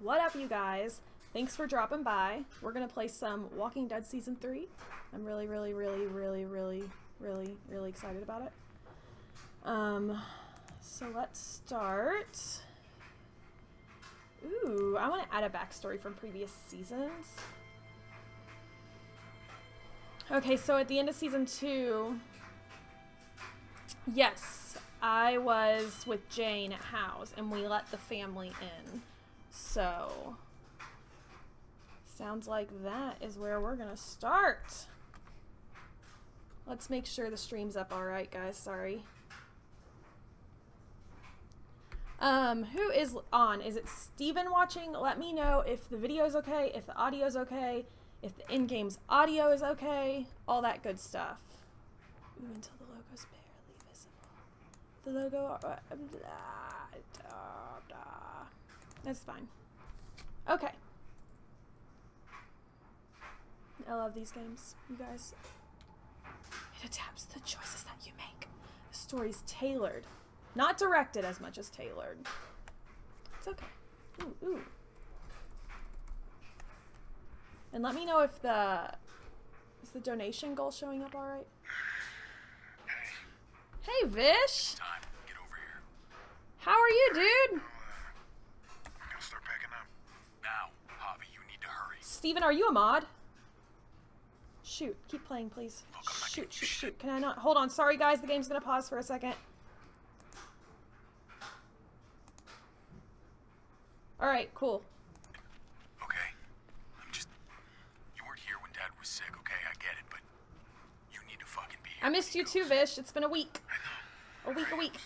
What up, you guys? Thanks for dropping by. We're gonna play some Walking Dead Season 3. I'm really excited about it. So let's start. Ooh, I want to add a backstory from previous seasons. Okay, so at the end of Season 2, yes, I was with Jane at House, and we let the family in. So, sounds like that is where we're gonna start. Let's make sure the stream's up alright, guys. Sorry. Who is on? Is it Steven watching? Let me know if the video's okay, if the audio's okay, if the in-game's audio is okay, all that good stuff. Ooh, until the logo's barely visible. The logo, that's fine. Okay. I love these games, you guys. It adapts to the choices that you make. The story's tailored. Not directed as much as tailored. It's okay. Ooh, ooh. And let me know if is the donation goal showing up alright? Hey, Vish! Time. Get over here. How are you, dude? I'm gonna start packing up. Now, Javi, you need to hurry. Steven, are you a mod? Shoot, keep playing, please. Look, Shoot. Can I not? Hold on, sorry guys, the game's gonna pause for a second. Alright, cool. Okay. You weren't here when Dad was sick, okay? I get it, but you need to fucking be here. I missed you too, Vish. It's been a week. I know. A week.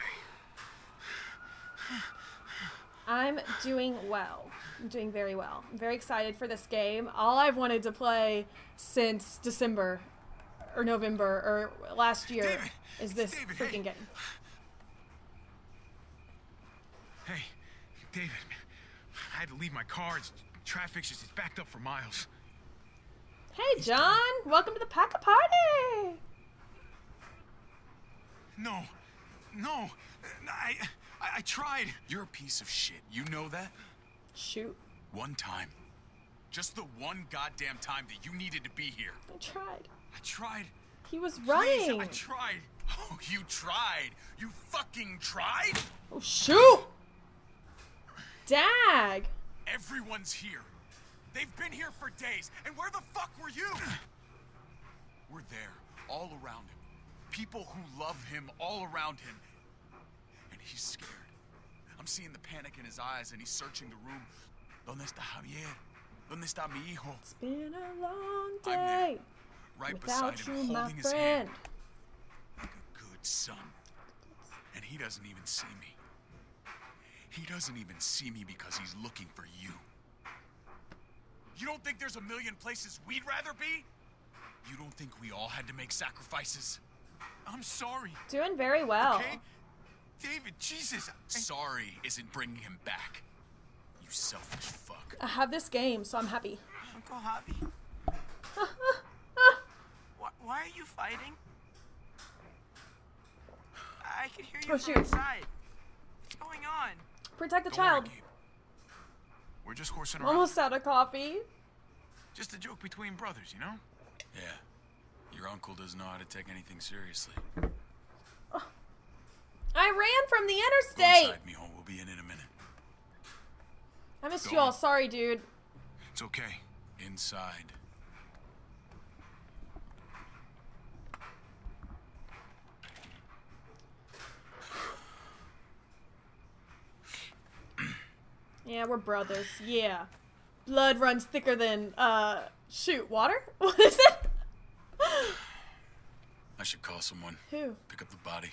I'm on my way. I'm doing well. I'm doing very well. I'm very excited for this game. All I've wanted to play since December or November or last year David, is this freaking hey. game. Hey, David, I had to leave my car. Traffic's just backed up for miles. Hey, John. Welcome to the Pack-A Party. No. I tried. You're a piece of shit. You know that? Shoot. One time. Just the one goddamn time that you needed to be here. I tried. I tried. He was Please, running. I tried. Oh, you tried. You fucking tried? Oh, shoot. Dag. Everyone's here. They've been here for days. And where the fuck were you? We're there, all around him. People who love him all around him. And he's scared. I'm seeing the panic in his eyes, and he's searching the room. ¿Dónde está Javier? ¿Dónde está mi hijo? It's been a long I'm there, day right without beside you, him, my holding his friend. hand. Like a good son. And he doesn't even see me. He doesn't even see me because he's looking for you. You don't think there's a million places we'd rather be? You don't think we all had to make sacrifices? I'm sorry. Doing very well. Okay? David, Jesus. Sorry isn't bringing him back. You selfish fuck. I have this game, so I'm happy. Uncle Javi, why are you fighting? I can hear you Oh, from shoot. inside. What's going on? Protect the Don't worry, child. Gabe. We're just horsing around. Almost out of coffee. Just a joke between brothers, you know? Yeah. Your uncle doesn't know how to take anything seriously. I ran from the Go interstate. inside, mijo. We'll be in a minute. I missed Go you all. on. Sorry, dude. It's okay. Inside. Yeah, we're brothers. Yeah. Blood runs thicker than, shoot, water? What is it? I should call someone. Who? Pick up the body.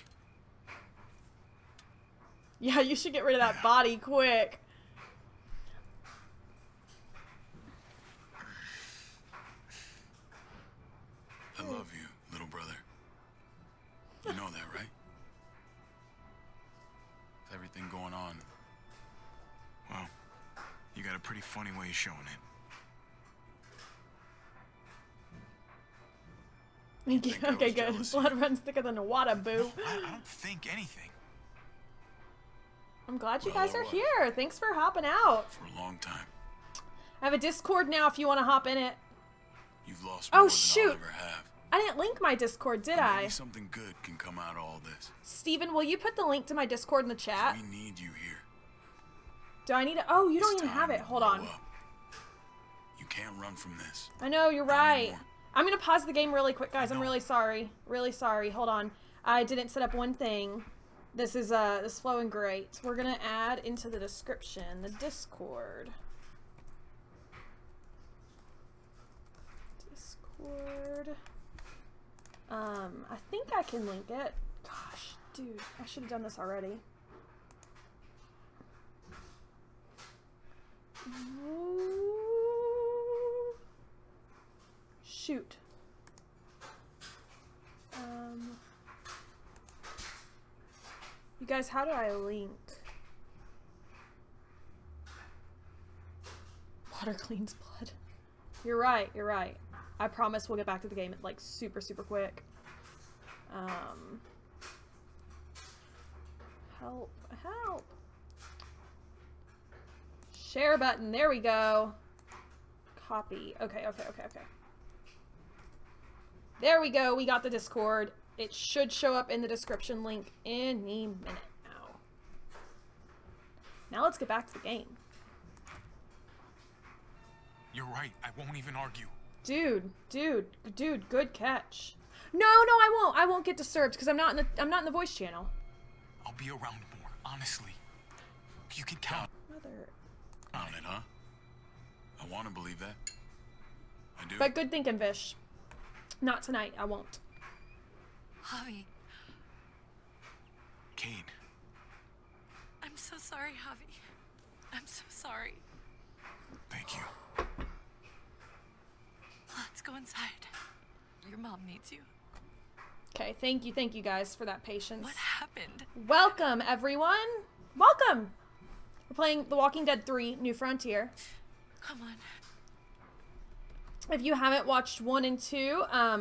Yeah, you should get rid of that body quick. I love you, little brother. You know that, right? With everything going on. Well, you got a pretty funny way of showing it. Thank you. think I Okay, was good. jealous. Blood runs thicker than water, boo. I don't think anything. I'm glad you Well, guys are what? here. Thanks for hopping out. For a long time. I have a Discord now if you want to hop in it. You've lost Oh, more than shoot. I'll ever have. I didn't link my Discord, did But I? maybe something good can come out of all this. Steven, will you put the link to my Discord in the chat? We need you here. Do I need to? Oh, you don't It's even have time it. to Hold grow on. up. You can't run from this. I know, you're Not right. anymore. I'm going to pause the game really quick, guys. I'm No. really sorry. Really sorry. Hold on. I didn't set up one thing. This is flowing great. We're going to add into the description the Discord. Discord. I think I can link it. Gosh, dude, I should have done this already. Shoot. You guys, how do I link? Water cleans blood. You're right, you're right. I promise we'll get back to the game like super quick. Help. Share button, there we go. Copy. Okay. There we go, we got the Discord. It should show up in the description link any minute now. Now let's get back to the game. You're right. I won't even argue. Dude, good catch. No, I won't get disturbed because I'm not in the voice channel. I'll be around more, honestly. You can count Mother. on it, huh? I want to believe that. I do. But good thinking, Vish. Not tonight, I won't. Javi, Kane, I'm so sorry, Javi. I'm so sorry. thank you. Let's go inside. Your mom needs you. Okay, thank you guys for that patience. What happened? Welcome, everyone. Welcome. We're playing The Walking Dead 3: New Frontier. Come on. If you haven't watched 1 and 2,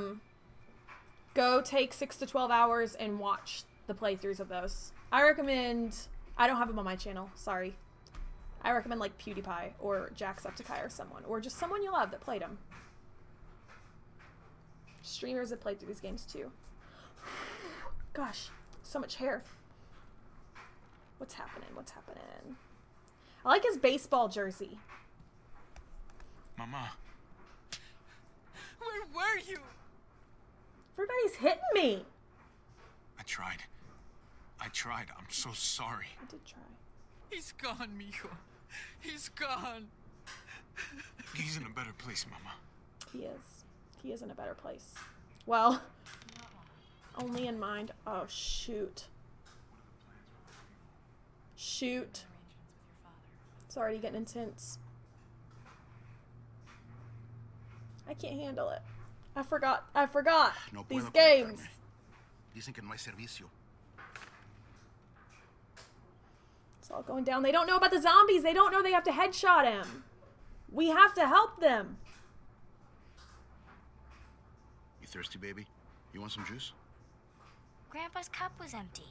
go take 6 to 12 hours and watch the playthroughs of those. I recommend... I don't have them on my channel, sorry. I recommend like PewDiePie or Jacksepticeye or someone, or just someone you love that played them. Streamers that played through these games too. Gosh, so much hair. What's happening? I like his baseball jersey. Mama, Where were you? Everybody's hitting me. I tried. I'm so sorry. I did try. He's gone, mijo. He's gone. He's in a better place, Mama. He is. He is in a better place. Well, only in mind. Oh, shoot. Shoot. It's already getting intense. I can't handle it. I forgot No these puedo games. conectarme. Dicen que no hay servicio. It's all going down. They don't know about the zombies. They don't know they have to headshot him. We have to help them. You thirsty, baby? You want some juice? Grandpa's cup was empty.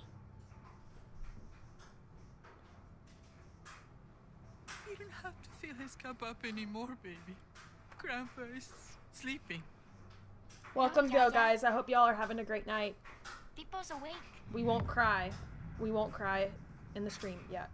You don't have to fill his cup up anymore, baby. Grandpa is sleeping. Welcome, Yeah, go guys. I hope y'all are having a great night. People's awake. We won't cry. We won't cry in the stream yet.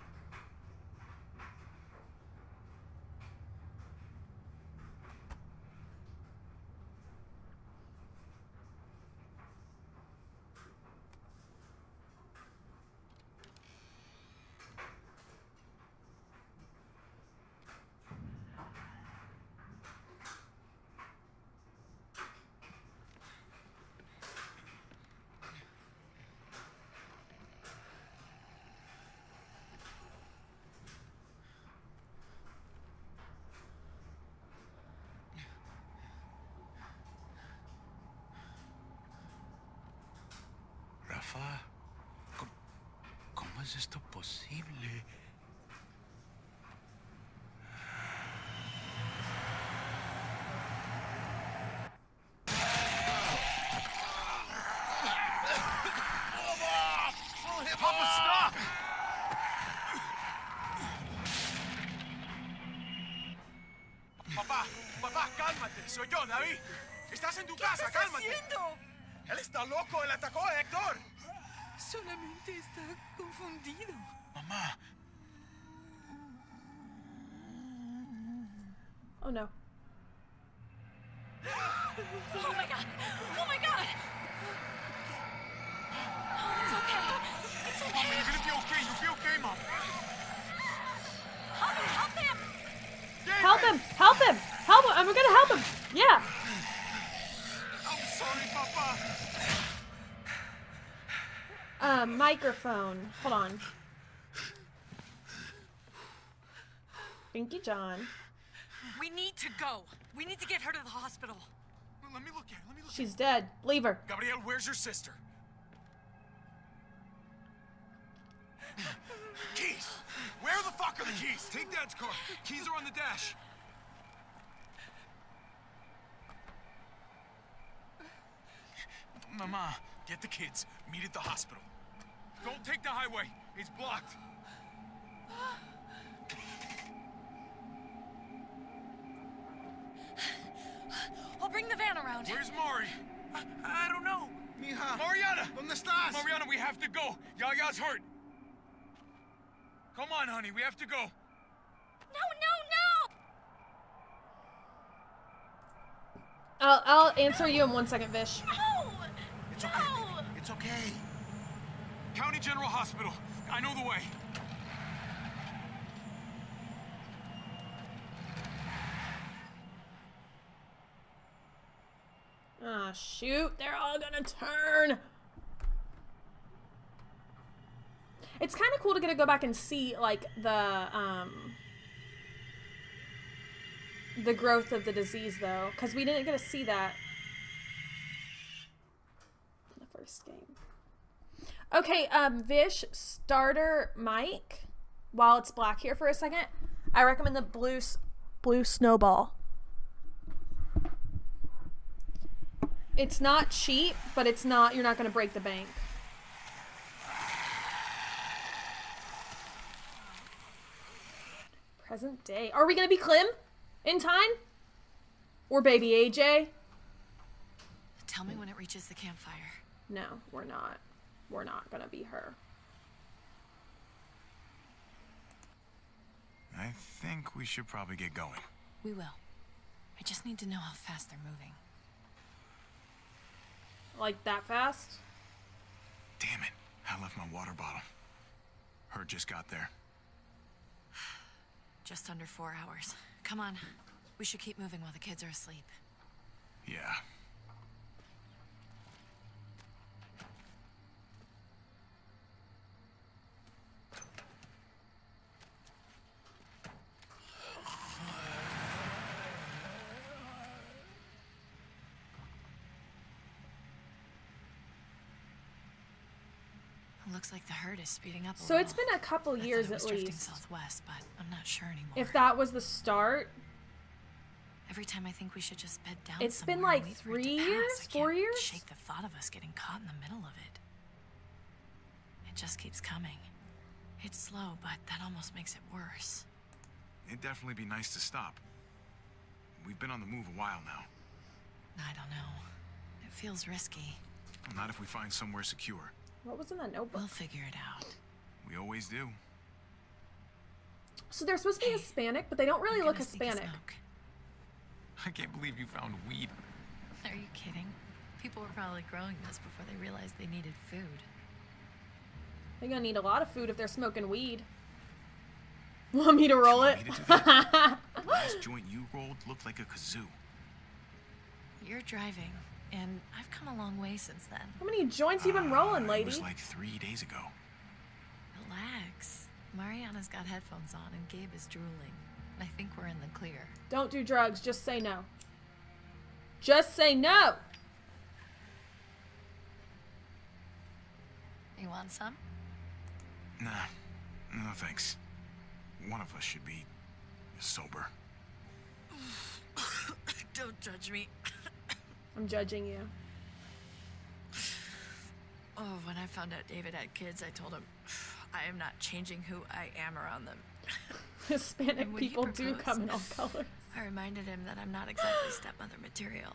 Rafa, ¿cómo es esto posible? Papa, stop! Papá, papá, cálmate. Soy yo, David. Estás en tu casa, cálmate. ¿Qué estás haciendo? Él está loco, él atacó a Héctor. Solamente está confundido. Mamá. Oh no. Oh my god! Oh my god! Oh, it's okay. It's Mom, okay. you're gonna be okay. You'll be okay, Mom. Help him! David! Help him! Help him! Help him! I'm gonna help him! Yeah! I'm sorry, Papa. Microphone. Hold on. Thank you, John. We need to go. We need to get her to the hospital. Let me look at her. Let me look She's dead. Leave her. at her. Gabriel, where's your sister? Keys! Where the fuck are the keys? Take Dad's car. Keys are on the dash. Mama, get the kids. Meet at the hospital. Don't take the highway. It's blocked. I'll bring the van around. Where's Mari? I don't know. Mija, Mariana! ¿dónde estás? Mariana, we have to go. Yaya's hurt. Come on, honey. We have to go. No, no, I'll answer you in 1 second, Vish. no! No! It's okay, baby. It's okay. County General Hospital. I know the way. Ah, shoot. They're all gonna turn. It's kind of cool to get to go back and see, like, the growth of the disease, though. Because we didn't get to see that in the first game. Okay, Vish, starter mic. While it's black here for a second, I recommend the blue snowball. It's not cheap, but it's not, you're not going to break the bank. Present day. Are we going to be Clem in time? Or baby AJ? Tell me when it reaches the campfire. No, we're not. We're not going to be her. I think we should probably get going. We will. I just need to know how fast they're moving. Like that fast? Damn it. I left my water bottle. Hurt just got there. Just under 4 hours. Come on. We should keep moving while the kids are asleep. Yeah. Looks like the herd is speeding up a So little. it's been a couple I thought years it was at drifting least. southwest, but I'm not sure anymore. If that was the start, Every time I think we should just bed down it's been somewhere and like wait for it to 3 pass, years, I 4 can't years? shake the thought of us getting caught in the middle of it. It just keeps coming. It's slow, but that almost makes it worse. It'd definitely be nice to stop. We've been on the move a while now. I don't know. It feels risky. Well, not if we find somewhere secure. What was in that notebook? We'll figure it out. We always do. So they're supposed to be Hispanic, but they don't really I'm look gonna sneak a Hispanic. smoke. I can't believe you found weed. Are you kidding? People were probably growing this before they realized they needed food. They're gonna need a lot of food if they're smoking weed. Want me to roll it? Want me to do that? The last joint you rolled looked like a kazoo. You're driving, and I've come a long way since then. How many joints you been rolling, It lady? was like 3 days ago. Relax. Mariana's got headphones on, and Gabe is drooling. I think we're in the clear. Don't do drugs. Just say no. Just say no. You want some? Nah, no thanks. One of us should be sober. Don't judge me. I'm judging you. Oh, when I found out David had kids, I told him, I am not changing who I am around them. Hispanic And when he people do proposed, come in all colors. I reminded him that I'm not exactly stepmother material.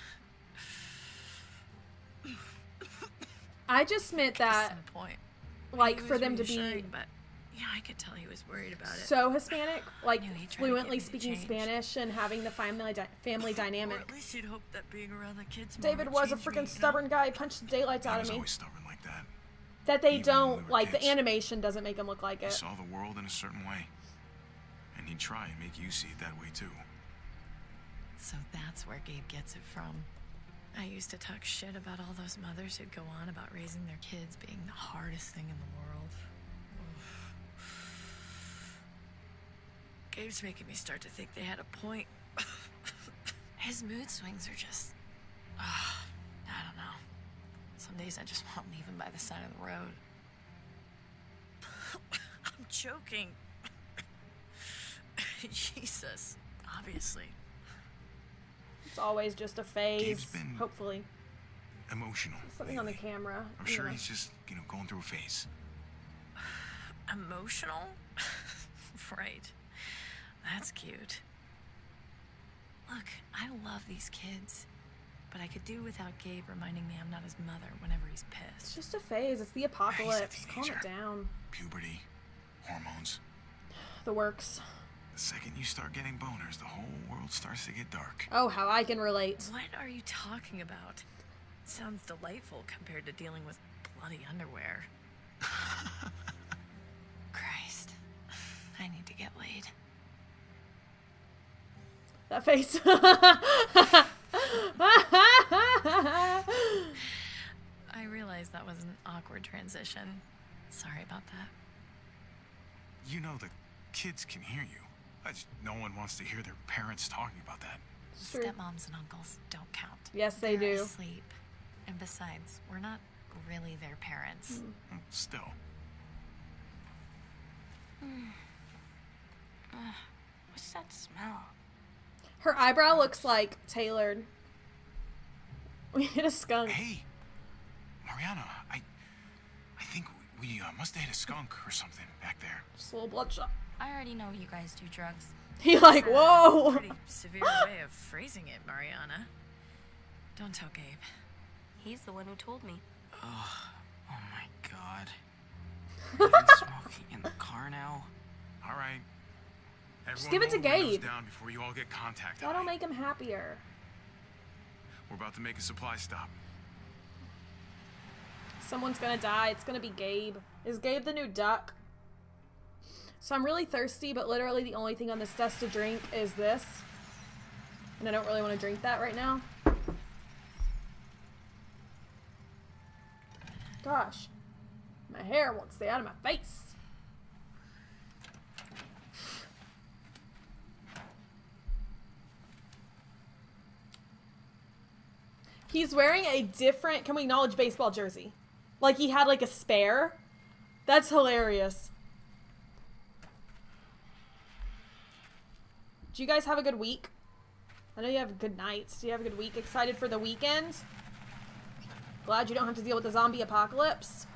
I just meant that, Case in point. like, He for was them to be reassuring, but yeah, I could tell he was worried about it. so Hispanic, like knew he'd try to get fluently me to speaking change. Spanish and having the family Or dynamic. at least he'd hoped that being around the kids more David would was a change me, freaking you know? stubborn guy. He punched the daylights I out was of me. always stubborn like that. That they even when we don't, were like, the kids. animation doesn't make him look like He it. saw the world in a certain way. And he'd try and make you see it that way too. So that's where Gabe gets it from. I used to talk shit about all those mothers who'd go on about raising their kids being the hardest thing in the world. Gabe's making me start to think they had a point. His mood swings are just... I don't know. Some days I just want to leave him by the side of the road. I'm joking. Jesus. Obviously. It's always just a phase. Gabe's been- Hopefully, Emotional. something on the lately. camera. I'm you sure know. he's just, going through a phase. Emotional? Right. That's cute. Look, I love these kids, but I could do without Gabe reminding me I'm not his mother whenever he's It's pissed. just a phase. It's the apocalypse. Calm teenager. it down. Puberty, hormones. The works. The second you start getting boners, the whole world starts to get dark. Oh, how I can relate. What are you talking about? Sounds delightful compared to dealing with bloody underwear. Christ. I need to get laid. That face. I realize that was an awkward transition. Sorry about that. You know the kids can hear you. No one wants to hear their parents talking about that. True. Stepmoms and uncles don't count. Yes, they They're do. asleep. And besides, we're not really their parents. Still. What's that smell? Her eyebrow looks like tailored. We hit a skunk. Hey, Mariana, I think we must have hit a skunk or something back there. Just a little bloodshot. I already know you guys do drugs. He like, whoa. Pretty severe way of phrasing it, Mariana. Don't tell Gabe. He's the one who told me. Oh my god. Even smoking in the car now? All right. Just Everyone give it to roll the windows Gabe. down before you all get contact. That'll high. make him happier. We're about to make a supply stop. Someone's gonna die. It's gonna be Gabe. Is Gabe the new duck? So I'm really thirsty, but literally the only thing on this desk to drink is this. And I don't really want to drink that right now. Gosh. My hair won't stay out of my face. He's wearing a different, can we acknowledge, baseball jersey. Like he had like a spare. That's hilarious. Do you guys have a good week? I know you have good nights. Do you have a good week? Excited for the weekend? Glad you don't have to deal with the zombie apocalypse.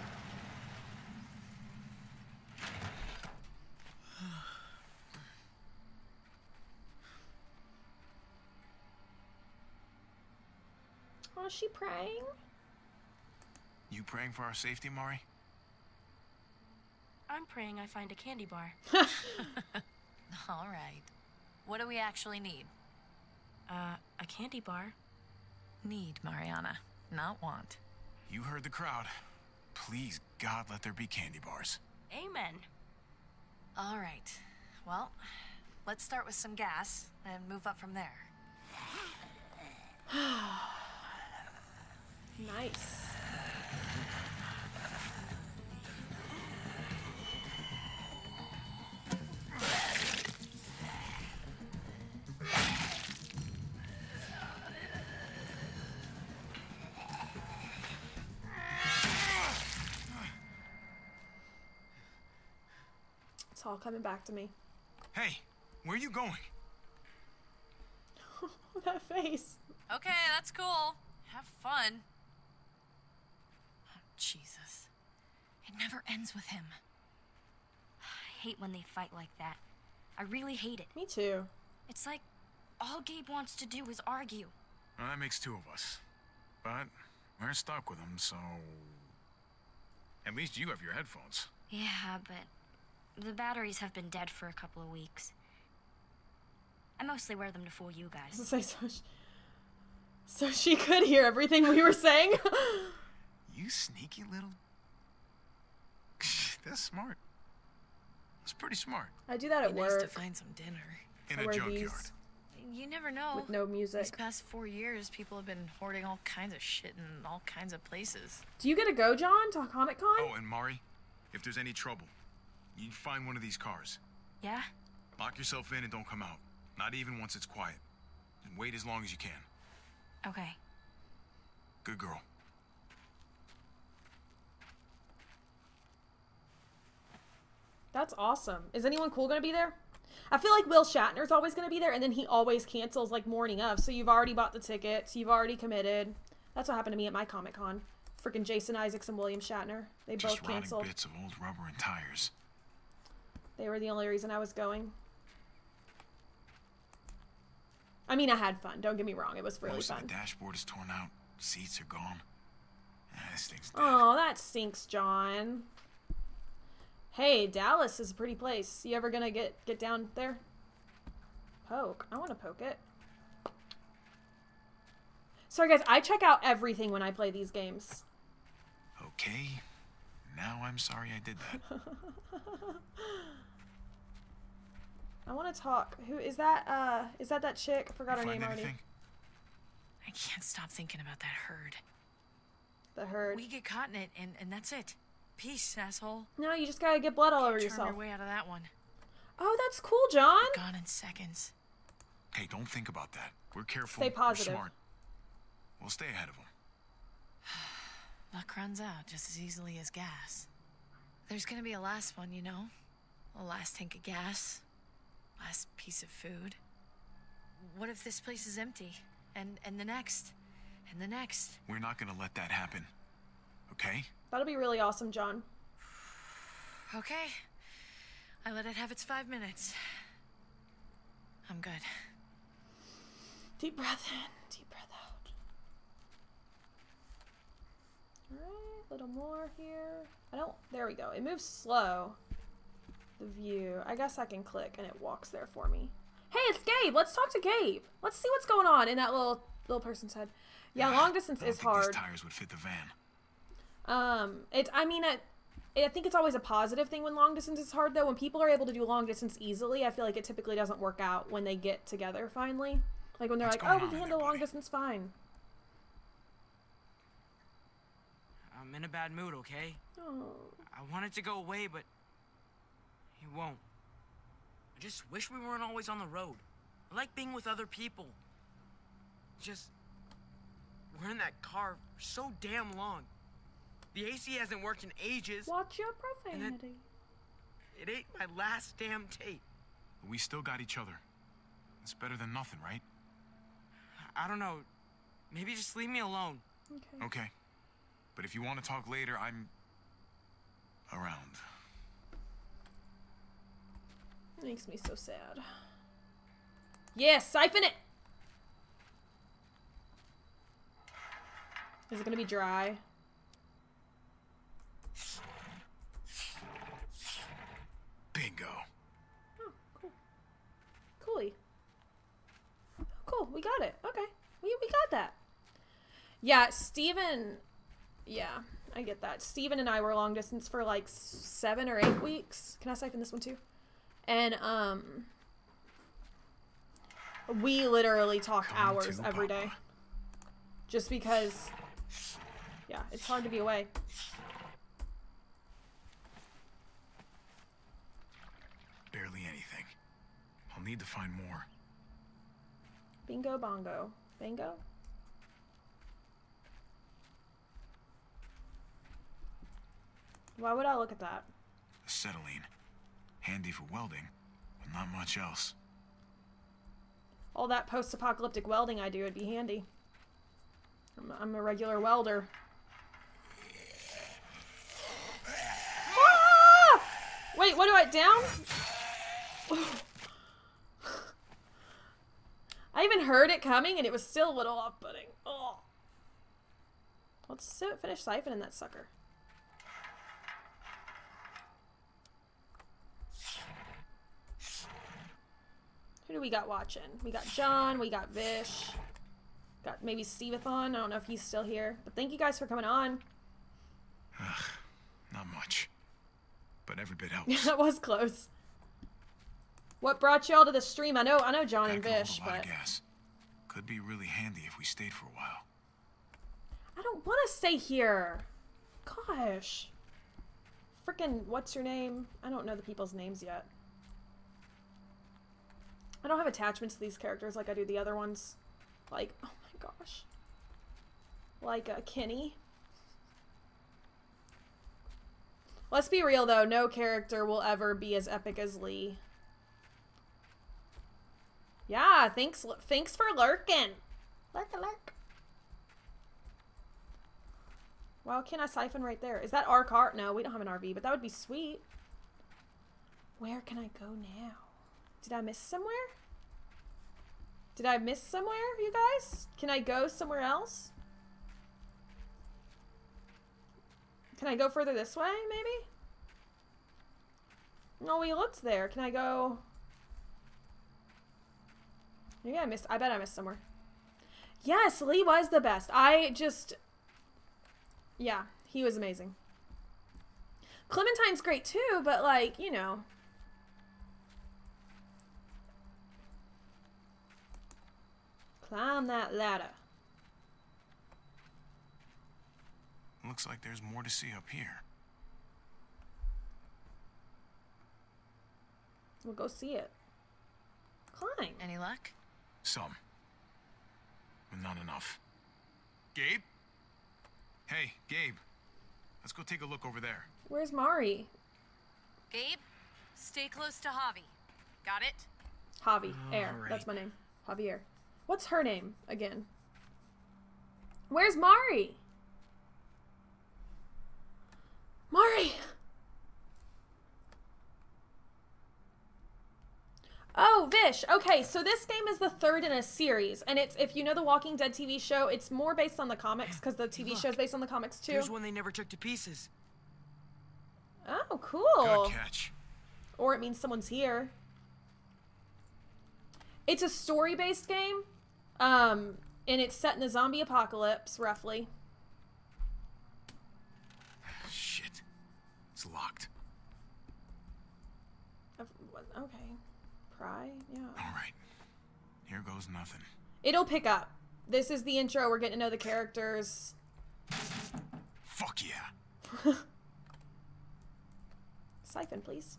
Oh, is she praying? You praying for our safety, Mari? I'm praying I find a candy bar. All right. What do we actually need? A candy bar? Need, Mariana, not want. You heard the crowd. Please, God, let there be candy bars. Amen. All right. Well, let's start with some gas and move up from there. Nice. It's all coming back to me. Hey, where are you going? That face. Okay, that's cool. Have fun. Oh, Jesus. It never ends with him. I hate when they fight like that. I really hate it. Me too. It's like all Gabe wants to do is argue. Well, that makes 2 of us. But we're stuck with him, so... At least you have your headphones. Yeah, but the batteries have been dead for a couple of weeks. I mostly wear them to fool you guys. So she could hear everything we were saying. You sneaky little... That's smart. That's pretty smart. I do that at Be nice to work. find some dinner. In I a wear junkyard. these You never know. with no These music. past 4 years, people have been hoarding all kinds of shit in all kinds of places. Do you get to go, John, to Comic Con? Oh, and Mari, if there's any trouble, you find one of these cars. Yeah? Lock yourself in and don't come out. Not even once it's quiet. And wait as long as you can. Okay. Good girl. That's awesome. Is anyone cool gonna be there? I feel like Will Shatner's always gonna be there, and then he always cancels like morning of. So you've already bought the tickets, you've already committed. That's what happened to me at my Comic Con. Freaking Jason Isaacs and William Shatner. They Just both rotting canceled. bits of old rubber and tires. They were the only reason I was going. I mean, I had fun. Don't get me wrong. It was really Most of fun. the dashboard is torn out. Seats are gone. This thing's dead. Oh, that stinks, John. Hey, Dallas is a pretty place. You ever gonna get down there? Poke. I want to poke it. Sorry, guys. I check out everything when I play these games. Okay. Now I'm sorry I did that. I want to talk. Who is that? Is that chick? I forgot her You name find already. anything? I can't stop thinking about that herd. The herd. We get caught in it, and that's it. Peace, asshole. No, you just gotta get blood all over Charm yourself. your way out of that one. Oh, that's cool, John. Gone in seconds. Hey, don't think about that. We're careful. Stay positive. We're smart. We'll stay ahead of them. Luck runs out just as easily as gas. There's gonna be a last one, you know? A last tank of gas. Last piece of food. What if this place is empty? And the next? And the next? We're not gonna let that happen. Okay? That'll be really awesome, John. Okay. I let it have its 5 minutes. I'm good. Deep breath in, deep breath out. Alright, a little more here. There we go. It moves slow. The view. I guess I can click and it walks there for me. Hey, it's Gabe! Let's talk to Gabe! Let's see what's going on in that little person's head. Yeah, long distance I don't is think hard. These tires would fit the van. I think it's always a positive thing when long distance is hard, though. When people are able to do long distance easily, I feel like it typically doesn't work out when they get together finally. Like when they're What's like, oh, going we on can in handle there, long buddy? distance fine. I'm in a bad mood, okay? Oh. I want it to go away, but it won't. I just wish we weren't always on the road. I like being with other people. Just, we're in that car for so damn long. The AC hasn't worked in ages. Watch your profanity. It ain't my last damn tape. But we still got each other. It's better than nothing, right? I don't know. Maybe just leave me alone. Okay. Okay. But if you want to talk later, I'm around. Makes me so sad. Yes, siphon it! Is it gonna be dry? Bingo. Oh, cool. Coolie. Oh, cool, we got it. Okay. We got that. Yeah, Steven... Yeah, I get that. Steven and I were long distance for like 7 or 8 weeks. Can I siphon this one too? And, we literally talked Come hours to every day. Papa. Just because, yeah, it's hard to be away. Barely anything. I'll need to find more. Bingo bongo. Bingo? Why would I look at that? Acetylene. Handy for welding, but not much else. All that post-apocalyptic welding I do would be handy. I'm a regular welder. Ah! Wait, what do I down? even heard it coming and it was still a little off-putting. Oh. Let's finish siphoning that sucker. Who do we got watching? We got John, we got Vish, got maybe Steveathon. I don't know if he's still here, but thank you guys for coming on. Not much, but every bit helps. That was close. What brought y'all to the stream? I know John and Vish, but gas. Could be really handy if we stayed for a while. I don't want to stay here. Gosh. Frickin' what's your name? I don't know the people's names yet. I don't have attachments to these characters like I do the other ones. Like, oh my gosh. Like Kenny. Let's be real though, no character will ever be as epic as Lee. Yeah, thanks for lurking. Lurk. Well, can I siphon right there? Is that our car? No, we don't have an RV, but that would be sweet. Where can I go now? Did I miss somewhere? Did I miss somewhere, you guys? Can I go somewhere else? Can I go further this way, maybe? No, we looked there. Can I go? Maybe I missed. I bet I missed somewhere. Yes, Lee was the best. Yeah, he was amazing. Clementine's great too, but like, you know. Climb that ladder. Looks like there's more to see up here. We'll go see it. Climb. Any luck? Some. But not enough. Gabe? Hey, Gabe. Let's go take a look over there. Where's Mari? Gabe, stay close to Javi. Got it? Javi. Air. Alright. That's my name. Javier. What's her name again? Where's Mari? Mari! Oh, Vish. Okay, so this game is the third in a series, and it's, if you know the Walking Dead TV show, it's more based on the comics, because the TV show's based on the comics too. Here's one they never took to pieces. Oh, cool. Good catch. Or it means someone's here. It's a story-based game, and it's set in the zombie apocalypse, roughly. Shit. It's locked. Okay. Pry? Yeah. Alright. Here goes nothing. It'll pick up. This is the intro. We're getting to know the characters. Fuck yeah. Siphon, please.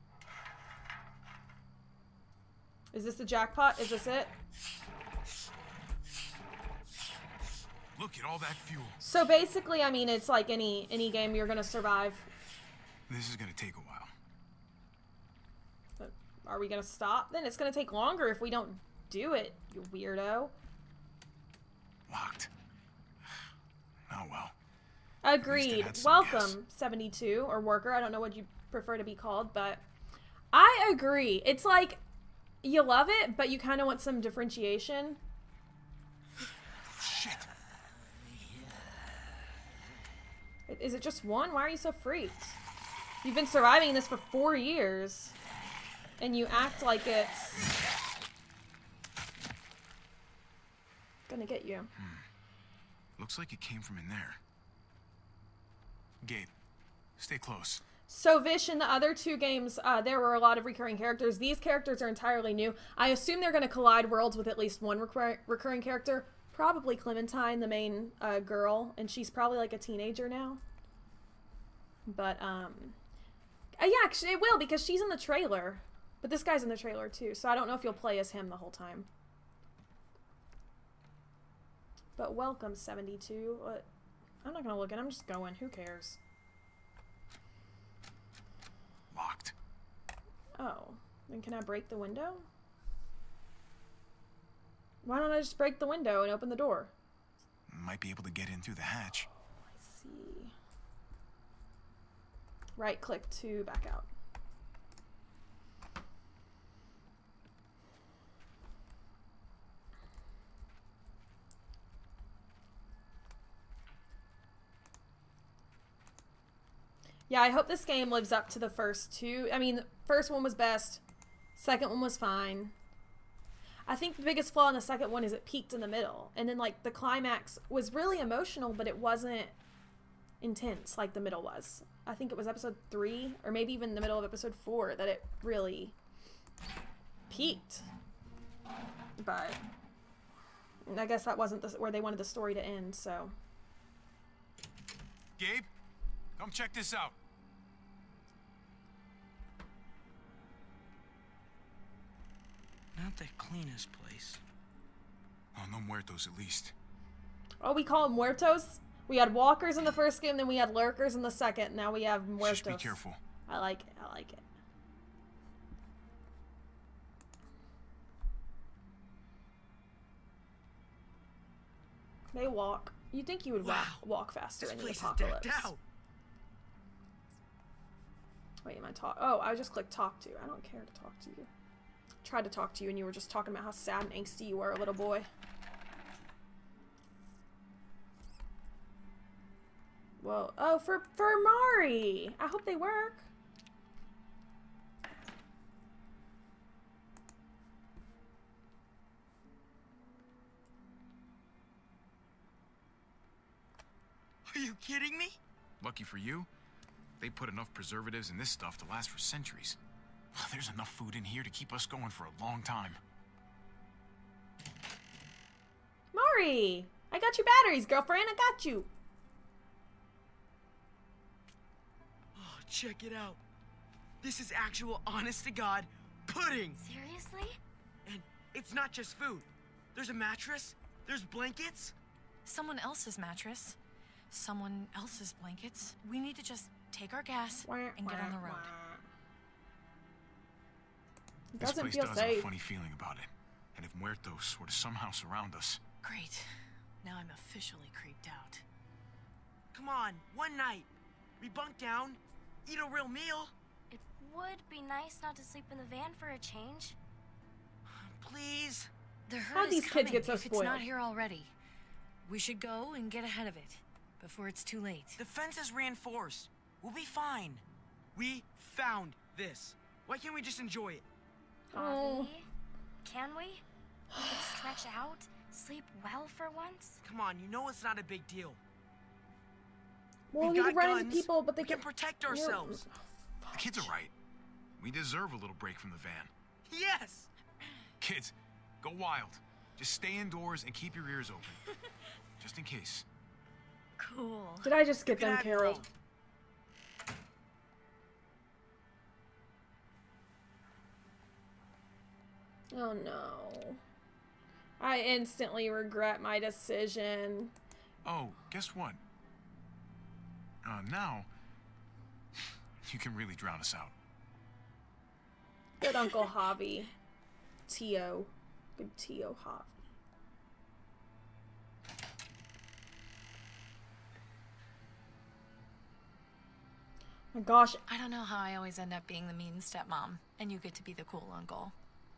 Is this the jackpot? Is this it? Look at all that fuel. So basically, I mean, it's like any game you're gonna survive. This is gonna take a while. But are we gonna stop? Then it's gonna take longer if we don't do it, you weirdo. Locked. Oh well. Agreed. had some Welcome, 72, or worker. I don't know what you prefer to be called, but I agree. It's like, you love it, but you kind of want some differentiation. Shit. Is it just one? Why are you so freaked? You've been surviving this for 4 years, and you act like it's gonna get you. Looks like it came from in there. Gabe, stay close. So Vish, in the other two games, there were a lot of recurring characters. These characters are entirely new. I assume they're going to collide worlds with at least one recurring character. Probably Clementine, the main girl, and she's probably like a teenager now. But, yeah, actually it will, because she's in the trailer. But this guy's in the trailer too, so I don't know if you'll play as him the whole time. But welcome, 72. What? I'm not going to look at it. I'm just going. Who cares? Locked. Oh. Then can I break the window? Why don't I just break the window and open the door? Might be able to get in through the hatch. I see. Right click to back out. Yeah, I hope this game lives up to the first two. I mean, the first one was best. Second one was fine. I think the biggest flaw in the second one is it peaked in the middle. And then, like, the climax was really emotional, but it wasn't intense like the middle was. I think it was episode 3, or maybe even the middle of episode 4, that it really peaked. But I guess that wasn't where they wanted the story to end, so. Gabe, come check this out. Not the cleanest place. Oh, no muertos at least. Oh, we call them muertos? We had walkers in the first game, then we had lurkers in the second. Now we have muertos. Just be careful. I like it. I like it. They walk. You'd think you would walk faster in the apocalypse. Wait, am I talk? Oh, I just clicked talk to. I don't care to talk to you. Tried to talk to you and you were just talking about how sad and angsty you were, little boy. Whoa. Oh, for Mari. I hope they work. Are you kidding me? Lucky for you, they put enough preservatives in this stuff to last for centuries. There's enough food in here to keep us going for a long time. Mari! I got you batteries, girlfriend. I got you. Oh, check it out. This is actual honest-to-God pudding. Seriously? And it's not just food. There's a mattress. There's blankets. Someone else's mattress. Someone else's blankets. We need to just take our gas and get on the road. This Doesn't place feel does have a safe. funny feeling about it. And if muertos were to somehow surround us... Great. Now I'm officially creeped out. Come on, one night. We bunk down, eat a real meal. It would be nice not to sleep in the van for a change. Please. The herd How'd is these kids coming get so if it's not spoiled? here already. We should go and get ahead of it before it's too late. The fence is reinforced. We'll be fine. We found this. Why can't we just enjoy it? Oh. Javi, can we? We could stretch out, sleep well for once. Come on, you know it's not a big deal. Well, We've you got could run into guns. people, but they We can protect ourselves. The kids are right. We deserve a little break from the van. Yes! Kids, go wild. Just stay indoors and keep your ears open. Just in case. Cool. Did I just get You can them have your killed? own. Oh no. I instantly regret my decision. Oh, guess what? Now... you can really drown us out. Good Uncle Javi. Tio. Good Tio Javi. My gosh. I don't know how I always end up being the mean stepmom, and you get to be the cool uncle.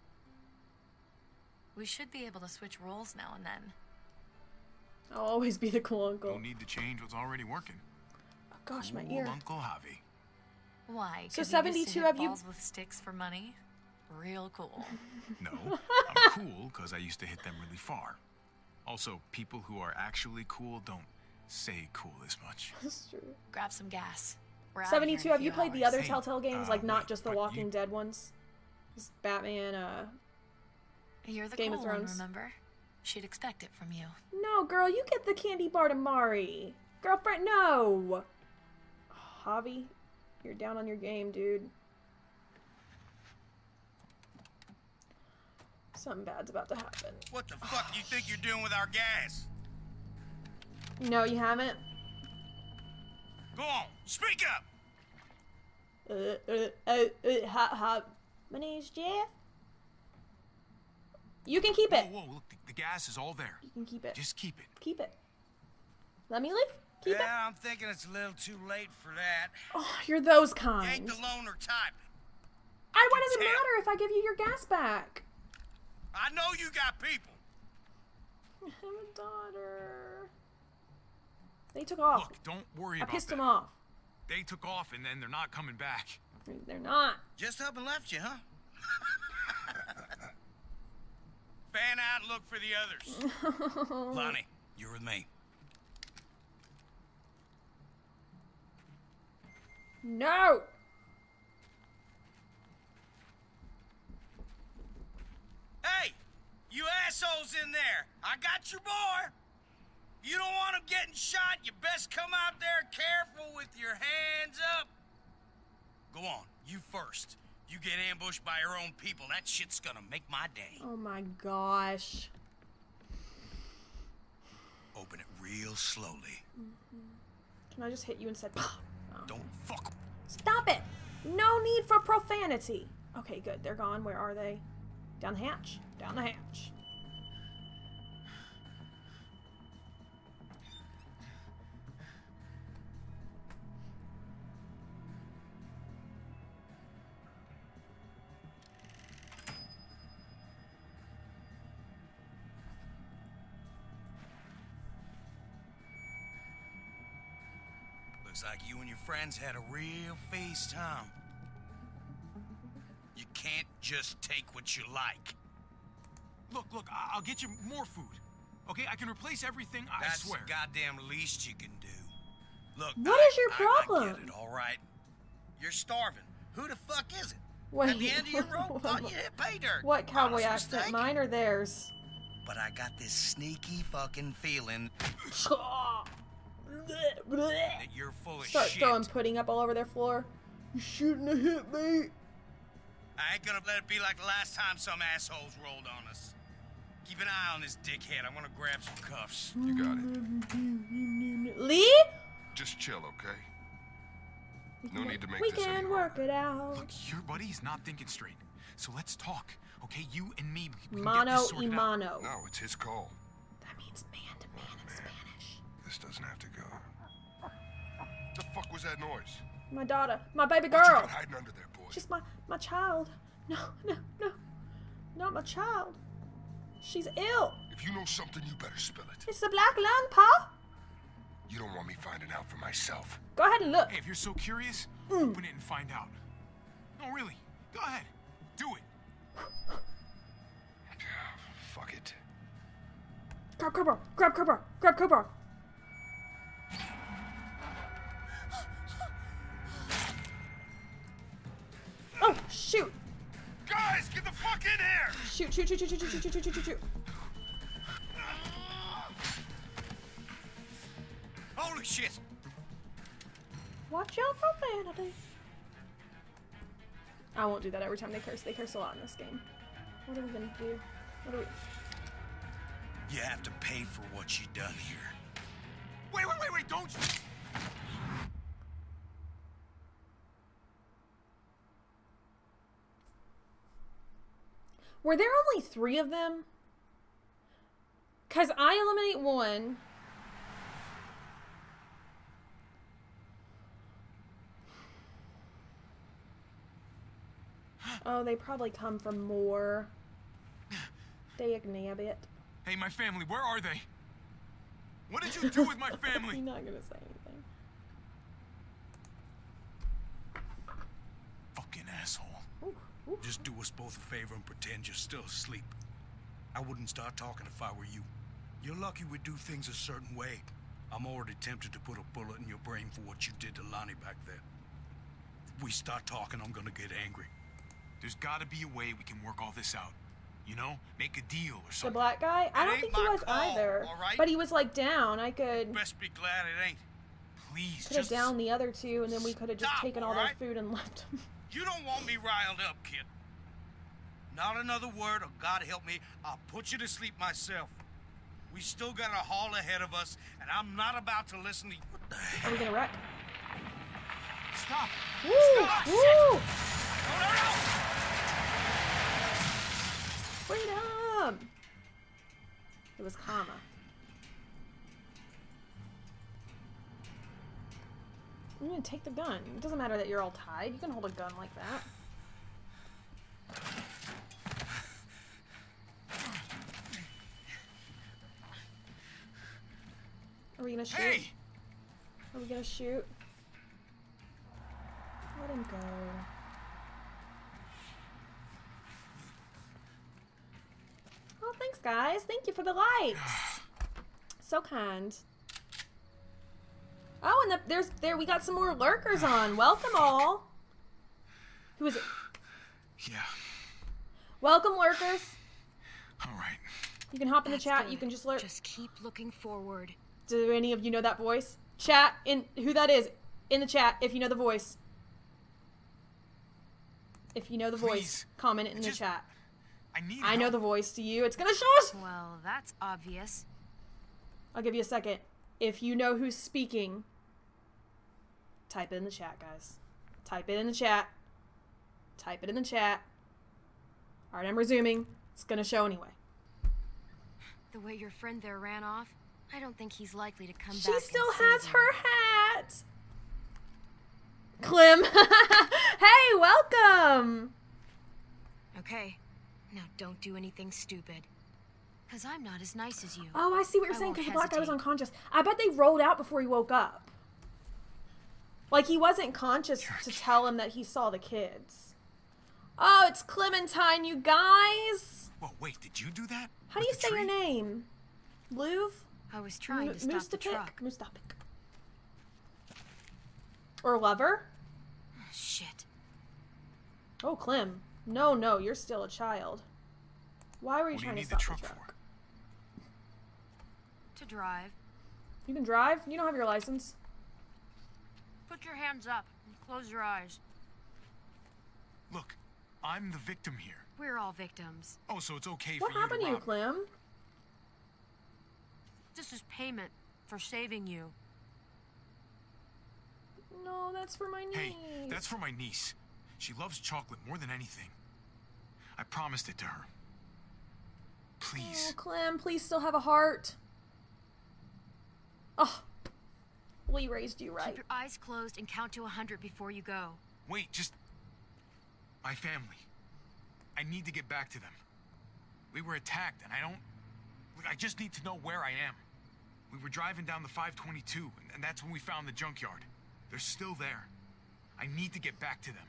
We should be able to switch roles now and then. I'll always be the cool uncle. No need to change what's already working. Oh gosh, my Cool ear. Uncle Javi. Why? So 'Cause you used to 72 hit of you- balls with sticks for money? Real cool. No, I'm cool because I used to hit them really far. Also, people who are actually cool don't say cool this much. That's true. Grab some gas. We're out of here in 72, a have you few played the hours. other Hey, Telltale games? Like, not wait, just the but Walking you- Dead ones? Just Batman, You're the Game of cool one, Thrones. remember? She'd expect it from you. No, girl, you get the candy bar to Mari. Girlfriend, no! Javi, you're down on your game, dude. Something bad's about to happen. What the fuck do you think you're doing with our gas? No, you haven't? Go on, speak up! My name's Jeff. You can keep it. Whoa, whoa, look, the gas is all there. You can keep it. Just keep it. Keep it. Let me leave? Keep it. Yeah, I'm thinking it's a little too late for that. Oh, you're those You kind. ain't the loner type. What does it tell. matter if I give you your gas back? I know you got people. I have a daughter. They took off. Look, don't worry I about pissed that. him off. They took off and then they're not coming back. They're not. Just up and left you, huh? Fan out and look for the others. Lonnie, you're with me. No! Hey! You assholes in there! I got your boy! You don't want him getting shot, you best come out there careful with your hands up. Go on, you first. You get ambushed by your own people, that shit's gonna make my day. Oh my gosh. Open it real slowly. Can I just hit you instead? Oh. Don't fuck. Stop it! No need for profanity. Okay, good. They're gone. Where are they? Down the hatch. Down the hatch. Looks like you and your friends had a real face time. You can't just take what you like. Look, I'll get you more food. Okay, I can replace everything, I That's swear. the goddamn least you can do. Look, What is your problem? I get it, all right? You're starving. Who the fuck is it? Wait. At the end of your rope, thought you hit pay dirt. What cowboy Honest accent? mistake. Mine or theirs? But I got this sneaky fucking feeling that you're full of Start shit. throwing pudding up all over their floor. You shouldn't have hit me. I ain't gonna let it be like the last time some assholes rolled on us. Keep an eye on this dickhead. I'm gonna grab some cuffs. You got it. Lee? Just chill, okay? No need to make We this any can harder. work it out. Look, your buddy's not thinking straight. So let's talk, okay? You and me, we can get Mano this y sorted out. mano. No, it's his call. That means man to man in Spanish. This doesn't have to go. The fuck was that noise? My daughter. My baby What you girl. got hiding under there, boy? She's my child. No. Not my child. She's ill. If you know something, you better spill it. It's the black lung, Pa. You don't want me finding out for myself. Go ahead and look. Hey, if you're so curious, open it and find out. No, really. Go ahead. Do it. Fuck it. Grab Cobra. Grab Cobra. Grab Cobra. Oh, shoot. Guys, get the fuck in here! Shoot. Holy shit! Watch your profanity. I won't do that every time they curse. They curse a lot in this game. What are we gonna do? What are we... You have to pay for what you done here. Wait, don't you? Were there only 3 of them? Because I eliminate 1. Oh, they probably come from more. They ignab it. Hey, my family, where are they? What did you do with my family? You're not gonna say anything. Fucking asshole. Ooh. Just do us both a favor and pretend you're still asleep. I wouldn't start talking if I were you. You're lucky we do things a certain way. I'm already tempted to put a bullet in your brain for what you did to Lonnie back there. If we start talking, I'm gonna get angry. There's gotta be a way we can work all this out. You know? Make a deal or The something. black guy? I don't ain't think he my was call, either. all right? But he was like down. I could Best be glad it ain't. Please, have just... downed the other 2 and then we could have just Stop, taken all all their right? food and left them. You don't want me riled up, kid. Not another word, or God help me, I'll put you to sleep myself. We still got a haul ahead of us, and I'm not about to listen to you. What the hell? Are we gonna wreck? Stop! Woo! Stop! Woo! No! Freedom! It was comma. I'm gonna take the gun. It doesn't matter that you're all tied. You can hold a gun like that. Are we gonna shoot? Hey! Are we gonna shoot? go. Oh, thanks, guys. Thank you for the likes. So kind. Oh, and there we got some more lurkers on. Welcome all. Who is it? Yeah. Welcome, lurkers. All right. You can hop in the That's chat. good. You can just lurk. Just keep looking forward. Do any of you know that voice? Chat in who that is in the chat if you know the voice. If you know the voice, Please. comment it in the chat. I know the voice to you. It's gonna show us. Well, that's obvious. I'll give you a second. If you know who's speaking, type it in the chat, guys. Type it in the chat. Type it in the chat. Alright, I'm resuming. It's gonna show anyway. The way your friend there ran off, I don't think he's likely to come back. She still and save has you. her hat. Clem. Hey, welcome. Okay, now don't do anything stupid. Because I'm not as nice as you. Oh, I see what you're I saying, won't because the black guy was hesitate. unconscious. I bet they rolled out before he woke up. Like, he wasn't conscious to tell him that he saw the kids. Oh, it's Clementine, you guys. Whoa, wait, did you do that? How do you say your name? Louvre? I was trying to stop the truck. Mustapik. Or Lover? Shit. Oh, Clem. No, you're still a child. Why were you What do you trying to need stop the truck the truck? for? To drive. You can drive? You don't have your license. Put your hands up and close your eyes. Look, I'm the victim here. We're all victims. Oh, so it's okay What for you happened to you, rob me. Clem? This is payment for saving you. No, that's for my niece. Hey, that's for my niece. She loves chocolate more than anything. I promised it to her. Please. Oh, Clem, please still have a heart. Oh, we raised you right. Keep your eyes closed and count to 100 before you go. Wait, just... My family. I need to get back to them. We were attacked, and I don't... Look, I just need to know where I am. We were driving down the 522, and that's when we found the junkyard. They're still there. I need to get back to them.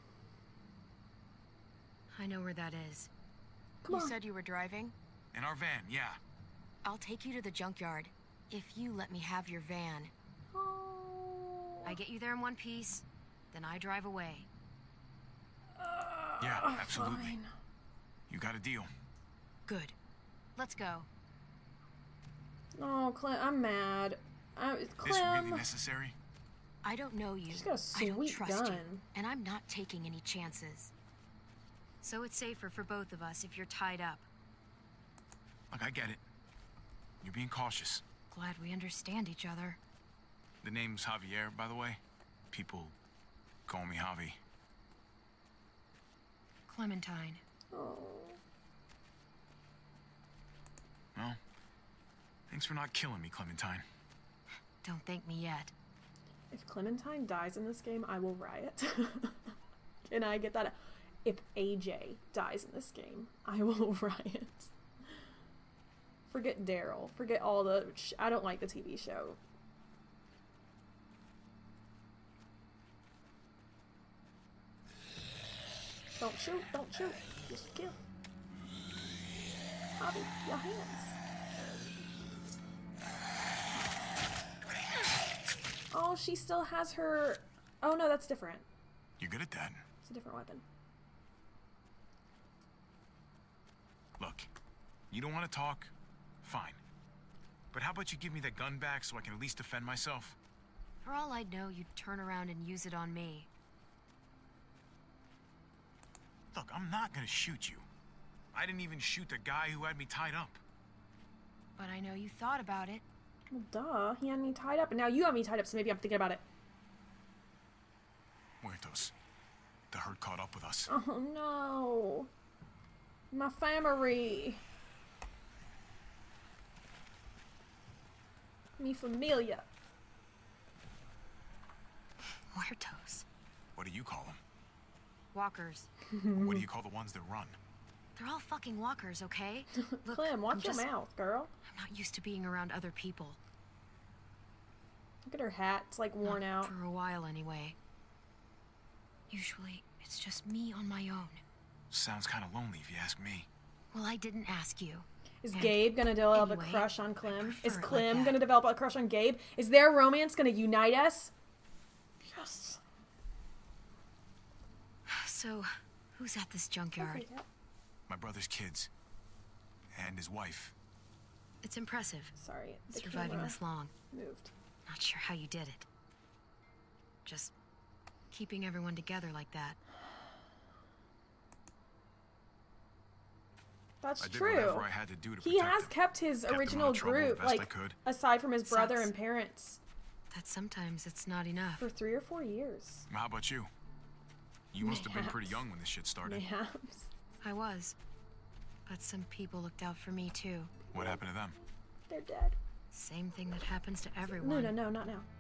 I know where that is. Come you on. said you were driving? In our van, yeah. I'll take you to the junkyard if you let me have your van. Oh. I get you there in one piece, then I drive away. Yeah, absolutely. Fine. You got a deal. Good. Let's go. Oh, Clem, I'm mad. This Clem. really necessary? I don't know you. She's got a I don't sweet trust gun. you, and I'm not taking any chances. So it's safer for both of us if you're tied up. Look, I get it. You're being cautious. Glad we understand each other. The name's Javier, by the way. People call me Javi. Clementine. Oh. Well, thanks for not killing me, Clementine. Don't thank me yet. If Clementine dies in this game, I will riot. Can I get that? If AJ dies in this game, I will riot. Forget Daryl. Forget all the... I don't like the TV show. Don't shoot. Don't shoot. Just kill. Bobby, your hands. Oh, she still has her... Oh, no, that's different. You're good at that. It's a different weapon. Look, you don't want to talk? Fine. But how about you give me that gun back so I can at least defend myself? For all I know, you'd turn around and use it on me. Look, I'm not gonna shoot you. I didn't even shoot the guy who had me tied up. But I know you thought about it. Well, duh. He had me tied up, and now you have me tied up, so maybe I'm thinking about it. Muertos. The herd caught up with us. Oh, no. My family. Mi familia. Muertos. What do you call them? Walkers. What do you call the ones that run? They're all fucking walkers, okay? Look, Clem, watch I'm your just- mouth, girl. I'm not used to being around other people. Look at her hat. It's like worn Not out. For a while, anyway. Usually, it's just me on my own. Sounds kind of lonely if you ask me. Well, I didn't ask you. Is And Gabe gonna develop anyway, a crush on Clem? I Is prefer it Clem like gonna that. develop a crush on Gabe? Is their romance gonna unite us? Yes. So, who's at this junkyard? My brother's kids. And his wife. It's impressive. Sorry, the Surviving camera this long. moved. Not sure how you did it. Just keeping everyone together like that. That's I did true. whatever I had to do to He protect has them. kept his Kept them out of original trouble the group, best I like, could. aside from his brother Sucks. and parents, That sometimes it's not enough. for 3 or 4 years. How about you? You must have been pretty Mayhaps. young when this shit started. Mayhaps. I was. But some people looked out for me too. What happened to them? They're dead. Same thing that happens to No, everyone. no, not now.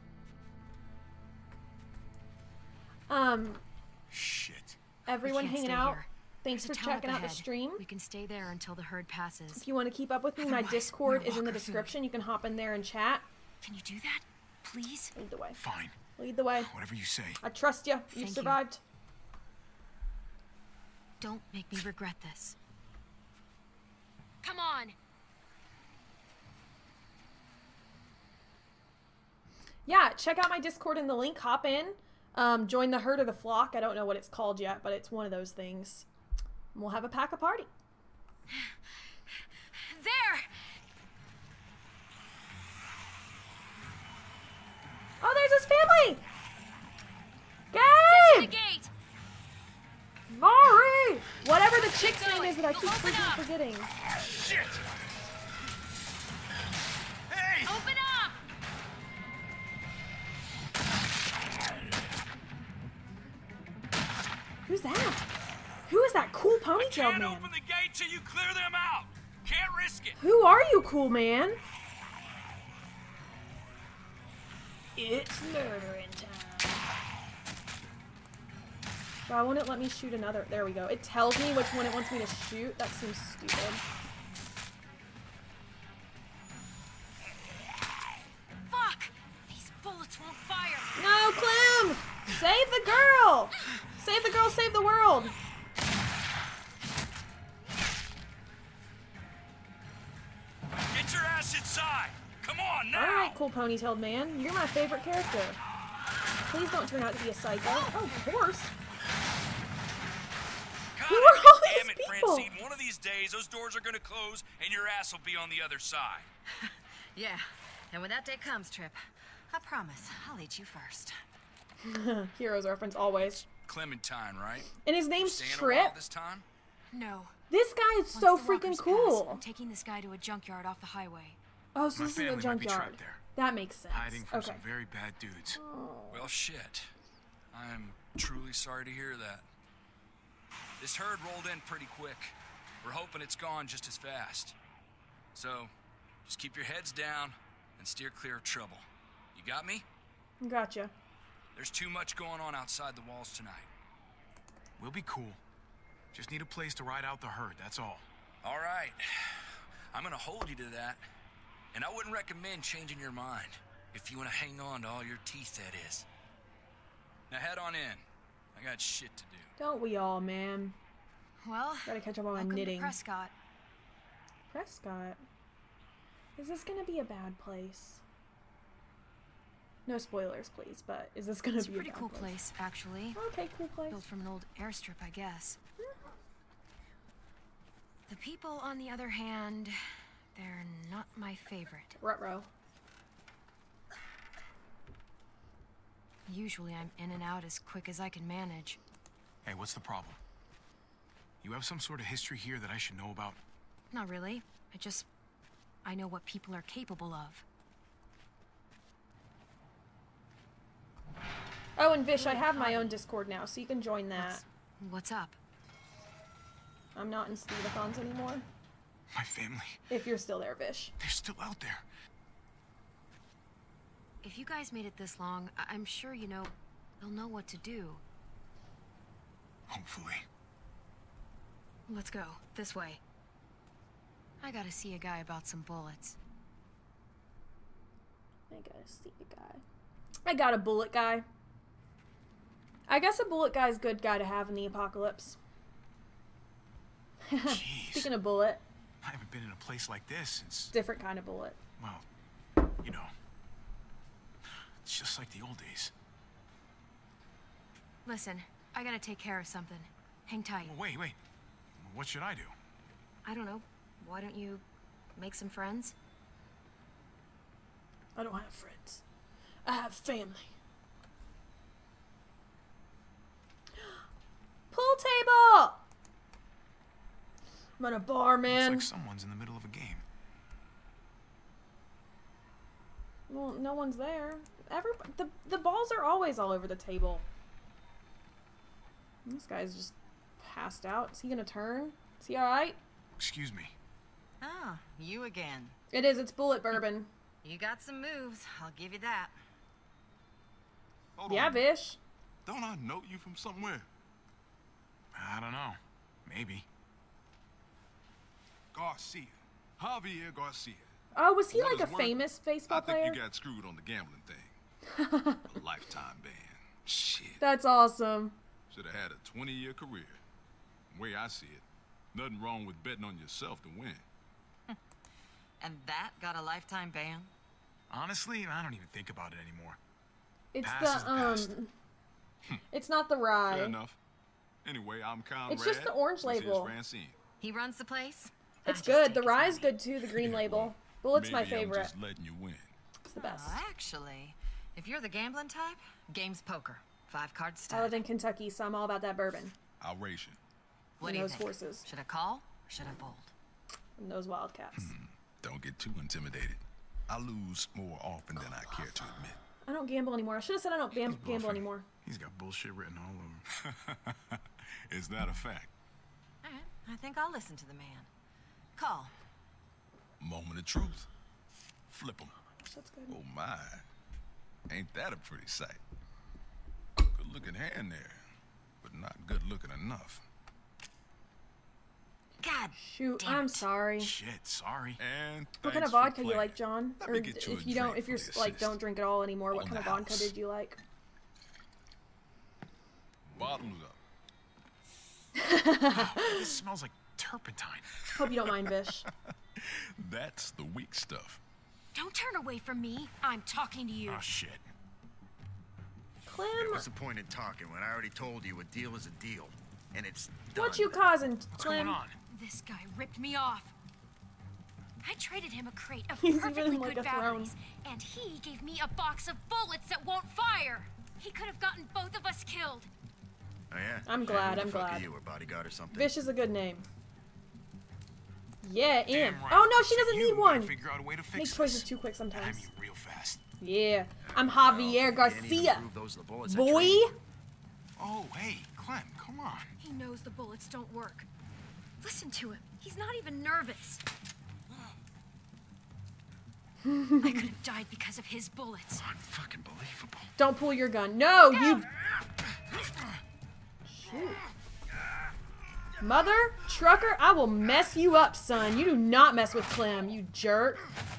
Shit. Everyone We can't hanging stay out. here. Thanks There's for a town up checking out the ahead. stream. We can stay there until the herd passes. If you want to keep up with me, my Otherwise, Discord we're is in the walker food. description. You can hop in there and chat. Can you do that? Please? Lead the way. Fine. Lead the way. Whatever you say. I trust you. You Thank you. survived. Don't make me regret this. Come on! Yeah, check out my Discord in the link. Hop in. Join the herd or the flock. I don't know what it's called yet, but it's one of those things. And we'll have a pack a party. There! Oh, there's his family! Get to the Gabe! gate! Mari! Whatever the chick's Keep name going. is that I keep You'll open freaking up. forgetting. Shit! Hey! Open up! Who's that? Who is that cool ponytailed Can't man? open the gate till you clear them out. Can't risk it. Who are you, cool man? It's murdering time. Why won't it let me shoot another? There we go. It tells me which one it wants me to shoot. That seems stupid. Fuck! These bullets won't fire! No, Clem! Save the girl! Save the girl, save the world! Get your ass inside. Come on now. Alright, cool ponytailed man. You're my favorite character. Please don't turn out to be a psycho. Oh, of course. God, Who are all damn these it, people? Francine. One of these days, those doors are gonna close, and your ass will be on the other side. Yeah, and when that day comes, Trip, I promise I'll eat you first. Heroes reference always. Clementine, right? And his name's Staying a Trip. while this time? No. This guy is Once so the freaking walkers pass, cool. I'm taking this guy to a junkyard off the highway. Oh, so My this is a family might be junkyard. trapped there. That makes sense. Hiding from Okay. some very bad dudes. Well, shit. I'm truly sorry to hear that. This herd rolled in pretty quick. We're hoping it's gone just as fast. So, just keep your heads down and steer clear of trouble. You got me? Gotcha. There's too much going on outside the walls tonight. We'll be cool. Just need a place to ride out the herd, that's all. All right. I'm gonna hold you to that. And I wouldn't recommend changing your mind. If you want to hang on to all your teeth, that is. Now head on in. I got shit to do. Don't we all, man? Well, Gotta catch up on my welcome knitting. to Prescott. Prescott. Is this gonna be a bad place? No spoilers, please, but is this gonna It's a be a pretty bad cool place, actually. Okay, cool place. Built from an old airstrip, I guess. The people, on the other hand, they're not my favorite. Ruh-roh. Usually I'm in and out as quick as I can manage. Hey, what's the problem? You have some sort of history here that I should know about? Not really. I know what people are capable of. Oh, and Vish, I have my own Discord now, so you can join that. What's up? I'm not in Steveathons anymore. My family. If you're still there, Vish. They're still out there. If you guys made it this long, I'm sure they'll know what to do. Hopefully. Let's go. This way. I gotta see a guy about some bullets. I gotta see a guy. I got a bullet guy. I guess a bullet guy's good guy to have in the apocalypse. Jeez. Speaking of bullet. I haven't been in a place like this since... Different kind of bullet. Well, you know. It's just like the old days. Listen, I gotta take care of something. Hang tight. Well, wait. What should I do? I don't know. Why don't you make some friends? I don't have friends. I have family. Pool table! I'm at a bar, man. Looks like someone's in the middle of a game. Well, no one's there. The balls are always all over the table. This guy's just passed out. Is he gonna turn? Is he alright? Excuse me. Ah, you again. It is. It's bullet bourbon. You got some moves. I'll give you that. Hold Yeah, on. Vish. Don't I know you from somewhere? I don't know. Maybe. Garcia. Javier Garcia. Oh, was he What like a is worth? famous baseball I think player? you got screwed on the gambling thing. A lifetime ban. Shit. That's awesome. Should have had a 20-year career. The way I see it, nothing wrong with betting on yourself to win. And that got a lifetime ban? Honestly, I don't even think about it anymore. It's Past is the past. It's not the rye. Fair enough. Anyway, I'm Conrad. It's just the orange This is label. Francine. He runs the place? It's I just good. take The his rye's money. good too. The green label. Bullet's my Maybe I'm favorite. just letting you win. It's the best. Oh, actually, if you're the gambling type, game's poker. 5-card I stud. live in Kentucky, so I'm all about that bourbon I'll race you. What and do you those think? horses Should I call or should I fold? and those wildcats. Don't get too intimidated. I lose more often than I care to admit. I don't gamble anymore. I should have said I don't gamble bluffing. anymore. He's got bullshit written all over. Is that a fact? All right, I think I'll listen to the man. Call. Moment of truth. Flip 'em. That's good. Oh my. Ain't that a pretty sight? Good looking hand there, but not good looking enough. God. Shoot, damn I'm it. sorry. Shit, sorry. And What kind thanks of for vodka you playing. like, John? Let Or me get you a if you don't, drink if you're for the like assist. don't drink at all anymore, what On kind of the vodka house. did you like? Bottoms up. This smells like turpentine. Hope you don't mind, Vish. That's the weak stuff. Don't turn away from me. I'm talking to you. Oh, shit. Clem, What's the point in talking when I already told you a deal is a deal? And it's done. what you causing, What's Clem? going on? This guy ripped me off. I traded him a crate of He's perfectly even like good a throne. batteries, and he gave me a box of bullets that won't fire. He could have gotten both of us killed. Oh, yeah? I'm glad, Who I'm the fuck glad. Are you, a bodyguard or something? Vish is a good name. Yeah, Damn M. right. Oh no, she Said doesn't you need gotta one. Figure out a way to fix Make this. choices too quick I sometimes. mean, real fast. Yeah, I'm Well, Javier you can't even Garcia. prove those are the bullets I Boy, traded. Oh, hey, Clem, come on. He knows the bullets don't work. Listen to him. He's not even nervous. I could have died because of his bullets. Unfucking believable. don't pull your gun. No, you. Shoot. Mother trucker, I will mess you up, son. You do not mess with Clem, you jerk.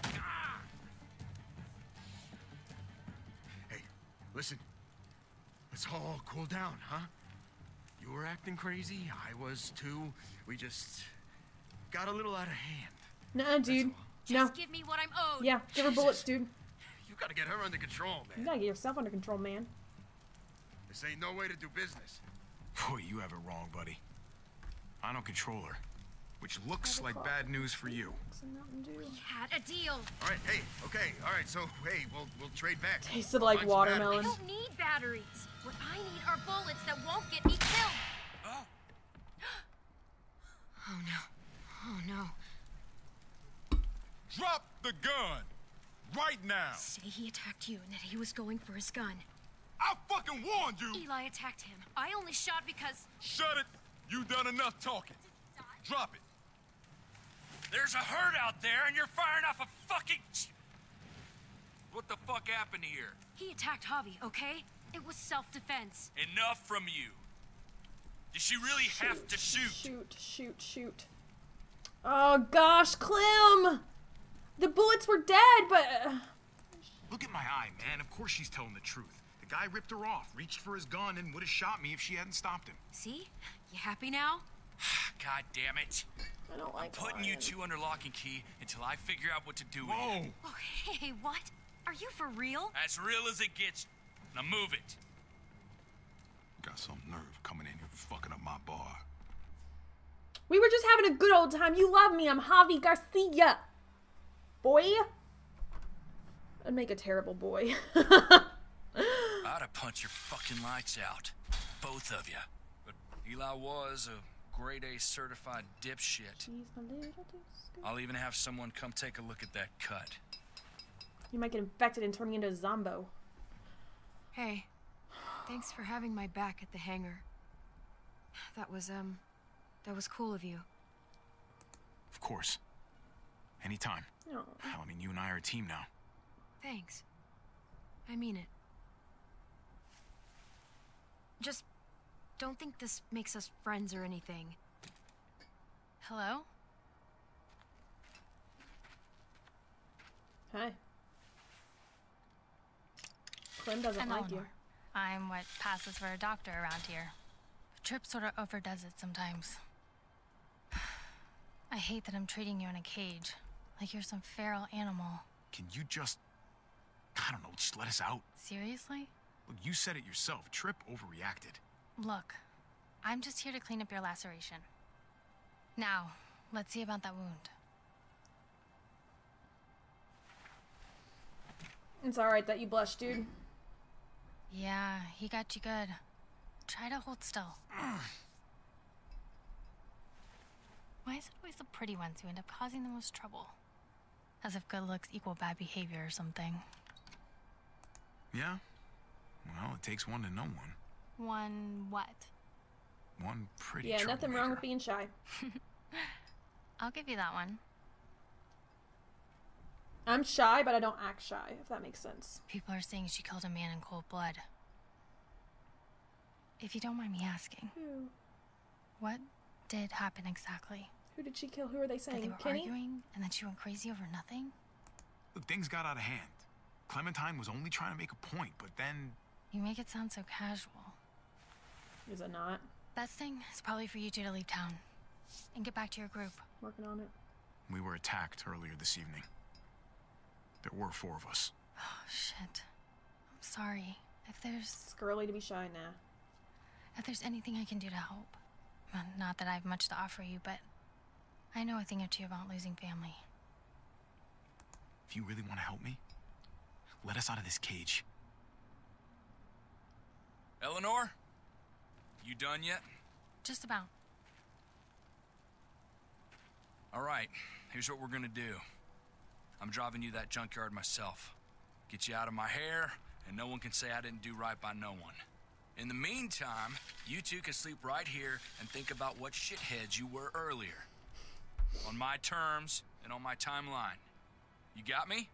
Hey, listen. Let's all cool down, huh? You were acting crazy. I was too. We just got a little out of hand. Nuh-uh, dude. No. Just give me what I'm owed. Yeah, give her bullets, dude. You gotta get her under control, You man. gotta get yourself under control, man. This ain't no way to do business. Boy, you have it wrong, buddy. I don't control her. Which looks like bad news for you. Some Mountain Dew. Had a deal. All right, hey, okay, all right. So, hey, we'll trade back. Tasted like Find some I watermelon. batteries. don't need batteries. What I need are bullets that won't get me killed. Oh no. Oh no. Drop the gun! Right now! Say he attacked you and that he was going for his gun. I fucking warned you! Eli attacked him. I only shot because... Shut it! You done enough talking. Drop it. There's a herd out there, and you're firing off a fucking... What the fuck happened here? He attacked Javi, okay? It was self-defense. Enough from you. Did she really have to shoot? Shoot. Oh gosh, Clem! The bullets were dead, but... Look at my eye, man. Of course she's telling the truth. The guy ripped her off, reached for his gun, and would have shot me if she hadn't stopped him. See? You happy now? God damn it. I don't like Putting you two under lock and key until I figure out what to do with Whoa! it. Oh, hey, what? Are you for real? As real as it gets. Now move it. Got some nerve coming in here fucking up my bar. We were just having a good old time. You love me. I'm Javi Garcia. Boy. I'd make a terrible boy. I'd have punched your fucking lights out. Both of you. But Eli was a grade A certified dipshit. I'll even have someone come take a look at that cut. You might get infected and turn me into a zombo. Hey, thanks for having my back at the hangar. That was cool of you. Of course. Anytime. Oh. Hell, I mean, you and I are a team now. Thanks. I mean it. Just don't think this makes us friends or anything. Hello? Hi. Clem doesn't like you. I'm what passes for a doctor around here. Trip sort of overdoes it sometimes. I hate that I'm treating you in a cage, like you're some feral animal. Can you just, I don't know, just let us out? Seriously? Look, you said it yourself. Trip overreacted. Look, I'm just here to clean up your laceration. Now, let's see about that wound. It's alright that you blushed, dude. Yeah, he got you good. Try to hold still. Why is it always the pretty ones who end up causing the most trouble? As if good looks equal bad behavior or something. Yeah? Well, it takes one to know one. One what? One pretty Yeah, nothing wrong with being shy. I'll give you that one. I'm shy, but I don't act shy, if that makes sense. People are saying she killed a man in cold blood. If you don't mind me asking. Who? What did happen exactly? Who did she kill? Who are they saying? That they were Kenny? arguing, and then she went crazy over nothing? Look, things got out of hand. Clementine was only trying to make a point, but then... You make it sound so casual. Is it not? Best thing is probably for you two to leave town. And get back to your group. Working on it. We were attacked earlier this evening. There were 4 of us. Oh, shit. I'm sorry. If there's... It's girly to be shy now. If there's anything I can do to help. Well, not that I have much to offer you, but I know a thing or two about losing family. If you really want to help me, let us out of this cage. Eleanor? You done yet? Just about. All right, here's what we're gonna do. I'm driving you that junkyard myself. Get you out of my hair, and no one can say I didn't do right by no one. In the meantime, you two can sleep right here and think about what shitheads you were earlier. On my terms and on my timeline. You got me?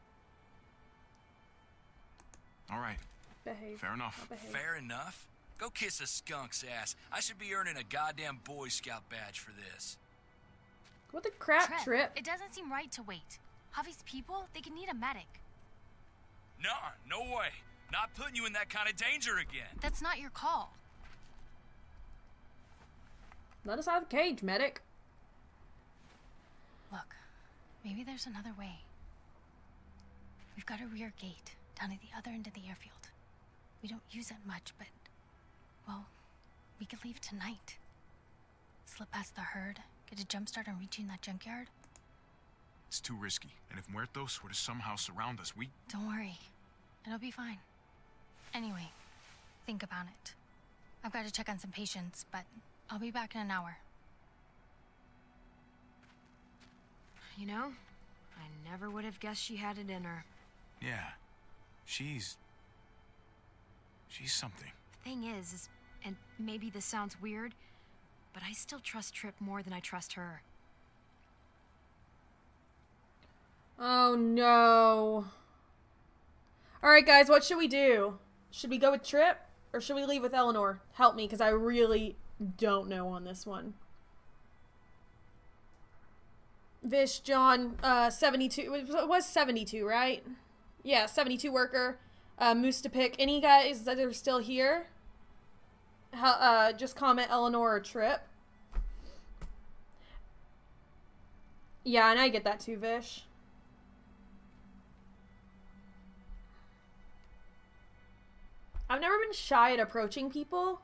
All right. Behave. Fair enough. Fair enough? Go kiss a skunk's ass. I should be earning a goddamn Boy Scout badge for this. What the crap, Trip? It doesn't seem right to wait. Javi's people, they can need a medic. Nah, no way. Not putting you in that kind of danger again. That's not your call. Let us out of the cage, medic. Look, maybe there's another way. We've got a rear gate down at the other end of the airfield. We don't use it much, but, well, we could leave tonight. Slip past the herd, get a jump start on reaching that junkyard. It's too risky, and if Muertos were to somehow surround us, we... Don't worry. It'll be fine. Anyway, think about it. I've got to check on some patients, but I'll be back in an hour. You know, I never would have guessed she had it in her. Yeah. She's something. The thing is, and maybe this sounds weird, but I still trust Trip more than I trust her. Oh no. Alright guys, what should we do? Should we go with Trip? Or should we leave with Eleanor? Help me, because I really don't know on this one. Vish, John, 72. It was 72, right? Yeah, 72 worker. Moose to pick. Any guys that are still here? Just comment Eleanor or Trip. Yeah, and I get that too, Vish. I've never been shy at approaching people.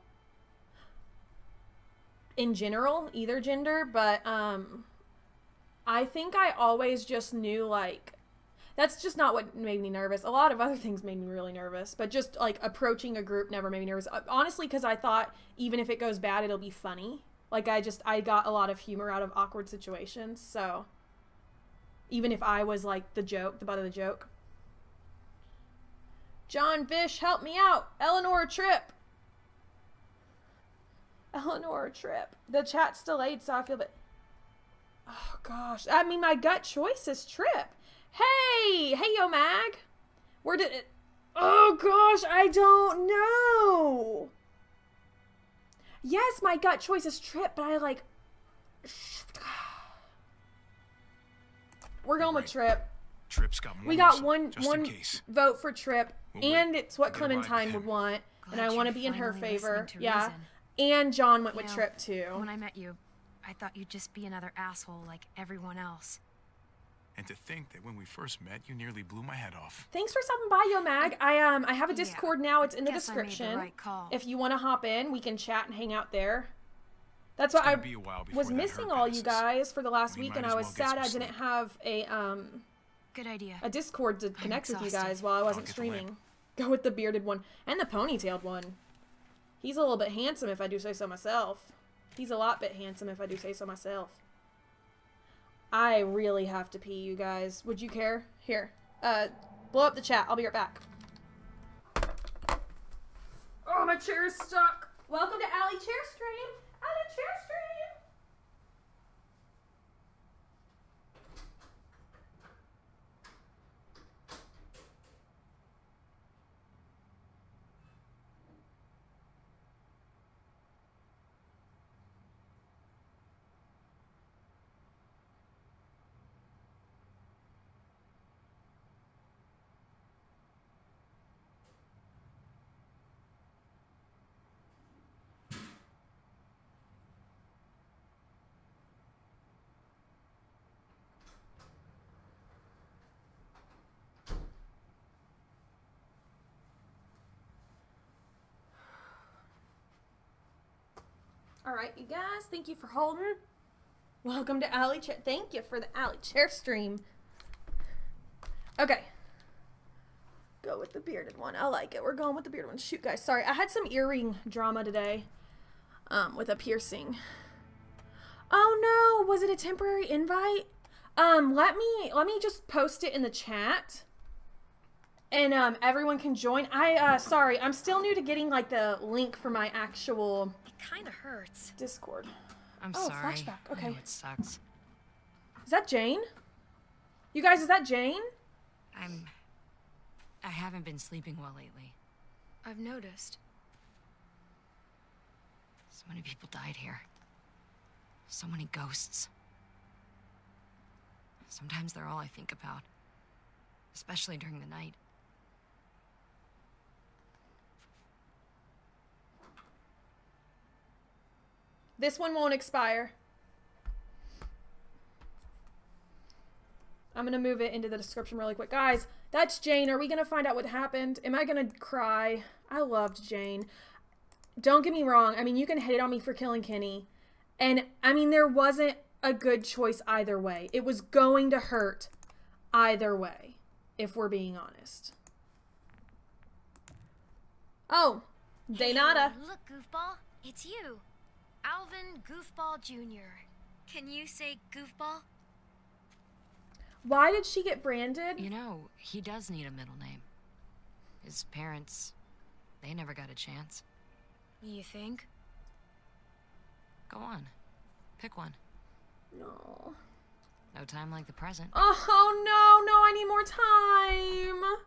In general, either gender, but, I think I always just knew, like, that's just not what made me nervous. A lot of other things made me really nervous, but just, like, approaching a group never made me nervous. Honestly, because I thought even if it goes bad, it'll be funny. Like, I got a lot of humor out of awkward situations, so even if I was, like, the joke, the butt of the joke. John, Vish, help me out. Eleanor, Trip. Eleanor, Trip. The chat's delayed, so I feel bit. Oh, gosh. I mean, my gut choice is Trip. Hey! Hey, Yo Mag! Where did it... Oh, gosh, I don't know! Yes, my gut choice is Trip, but I, like... We're going with Trip. Trip's got we got one vote for Trip, and it's what Clementine would want, and I want to be in her favor. Yeah. And John went with Trip, too. When I met you, I thought you'd just be another asshole like everyone else. And to think that when we first met, you nearly blew my head off. Thanks for stopping by, Yo Mag. I have a Discord now. It's in the description. I made the right call. If you want to hop in, we can chat and hang out there. That's why I was missing all you guys for the last week, and I was sad I didn't have a good idea. A Discord to connect with you guys while I wasn't streaming. Go with the bearded one and the ponytailed one. He's a little bit handsome if I do say so myself. He's a lot bit handsome if I do say so myself. I really have to pee, you guys. Would you care? Here. Blow up the chat. I'll be right back. Oh, my chair is stuck. Welcome to Allie Chair Stream. Allie Chair Stream. Alright, you guys, thank you for holding. Welcome to Allie Chair. Thank you for the Allie Chair stream. Okay. Go with the bearded one. I like it. We're going with the bearded one. Shoot, guys. Sorry, I had some earring drama today. With a piercing. Oh no, was it a temporary invite? Let me just post it in the chat. And everyone can join. Sorry, I'm still new to getting like the link for my actual Kinda hurts. Discord. I'm sorry. Flashback. Okay. I know it sucks. Is that Jane? You guys, is that Jane? I haven't been sleeping well lately. I've noticed. So many people died here. So many ghosts. Sometimes they're all I think about. Especially during the night. This one won't expire. I'm gonna move it into the description really quick. Guys, that's Jane. Are we gonna find out what happened? Am I gonna cry? I loved Jane. Don't get me wrong. I mean, you can hate on me for killing Kenny. And, I mean, there wasn't a good choice either way. It was going to hurt either way, if we're being honest. Oh, Daynata. Hey, look, Goofball. It's you. Alvin Goofball Jr. Can you say Goofball? Why did she get branded? You know, he does need a middle name. His parents, they never got a chance. You think? Go on. Pick one. No. No time like the present. Oh, no, I need more time.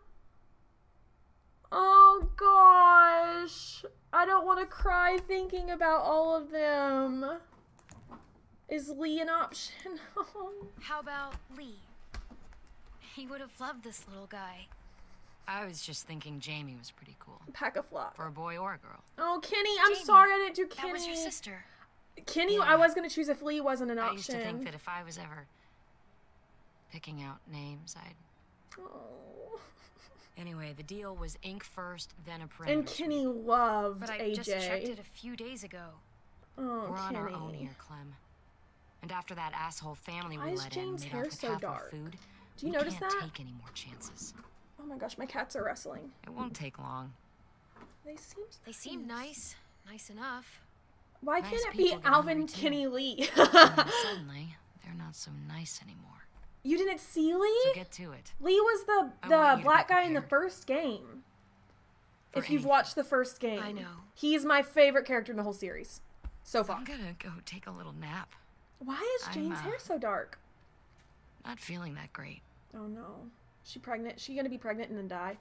Oh, gosh. I don't want to cry thinking about all of them. Is Lee an option? How about Lee? He would have loved this little guy. I was just thinking Jamie was pretty cool. Pack a flop. For a boy or a girl. Oh, Kenny, I'm sorry I didn't do Kenny. That was your sister. Kenny, Yeah. I was going to choose if Lee wasn't an I option. used to think that if I was ever picking out names, I'd... Oh. Anyway, the deal was ink first, then a And perimeter Kenny sweep. loved But I AJ. just checked it a few days ago. Oh, We're on Kenny. our own here, Clem. And after that asshole family Why we is let Jane's in made hair off with so half dark? our food, Do you we notice can't that? take any more chances. Oh my gosh, my cats are wrestling. It won't take long. They seem nice. Nice enough. Why Nice can't it be people get Alvin, hungry, too. Kenny, Lee? And then suddenly, they're not so nice anymore. You didn't see Lee? So get to it. Lee was I want the you to black be guy in the prepared. first game. For If you've anything. watched the first game. I know. He's my favorite character in the whole series. So far. I'm gonna go take a little nap. Why is Jane's hair so dark? Not feeling that great. Oh no. She pregnant? She gonna be pregnant and then die?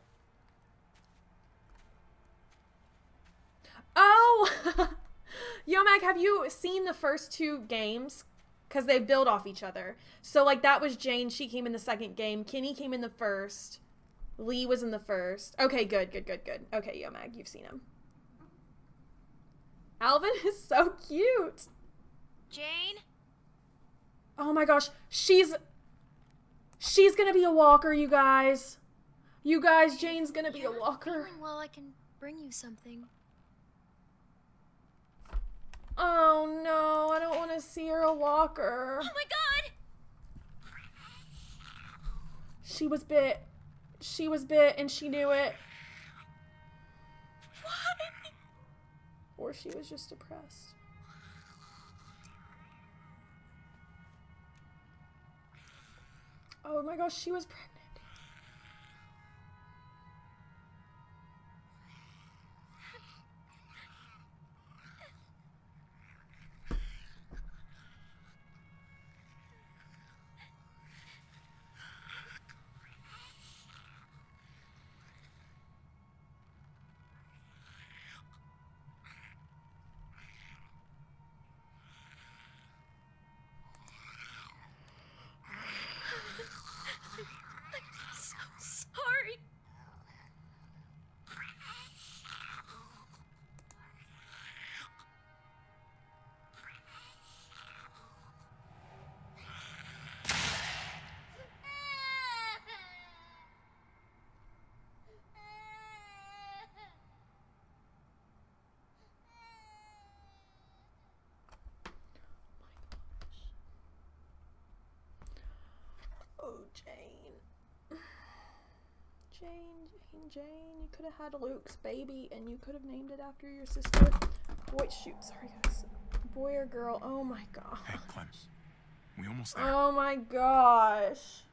Oh! Yo, Mac, have you seen the first two games? Because they build off each other. So, like, that was Jane. She came in the second game. Kenny came in the first. Lee was in the first. Okay, good. Okay, Yo, Mag, you've seen him. Alvin is so cute. Jane? Oh my gosh. She's gonna be a walker, you guys. You guys, Jane's gonna be a walker. Well, I can bring you something. Oh no, I don't want to see her a walker. Oh my god! She was bit. She was bit and she knew it. What? Or she was just depressed. Oh my gosh, she was pregnant. So sorry. Oh, Jane. Jane, you could have had Luke's baby and you could have named it after your sister. Boy, shoot, sorry guys. Boy or girl, oh my gosh. Hey, Clem. We almost there. Oh my gosh.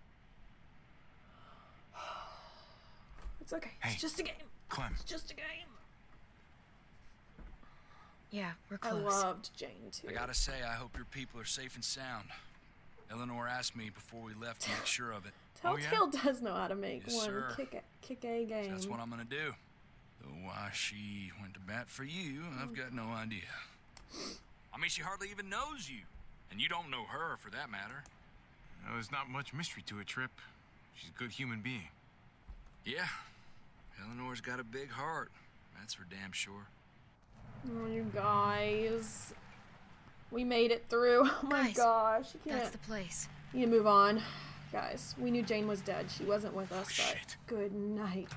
It's okay. Hey, it's just a game. Clem. It's just a game. Yeah, we're I close. loved Jane too. I gotta say, I hope your people are safe and sound. Eleanor asked me before we left to make sure of it. Telltale does know how to make Yes, one sir. kick a game. So that's what I'm gonna do. Though why she went to bat for you, I've got no idea. I mean, she hardly even knows you. And you don't know her, for that matter. There's not much mystery to it, Trip. She's a good human being. Yeah. Eleanor's got a big heart. That's for damn sure. Oh, you guys. We made it through. Oh my Guys, gosh. You can't. That's the place. Need to move on. Guys, we knew Jane was dead. She wasn't with us, but shit. good night.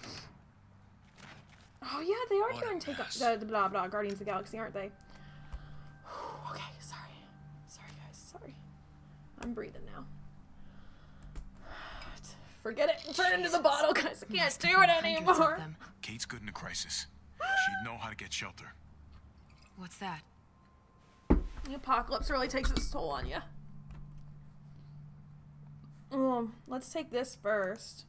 Oh yeah, they are What a doing take mess. the blah blah Guardians of the Galaxy, aren't they? Okay, sorry. Sorry guys, sorry. I'm breathing now. Forget it. Turn into the bottle, guys. I can't do it anymore. Kate's good in a crisis. She'd know how to get shelter. What's that? The apocalypse really takes its toll on you. Let's take this first.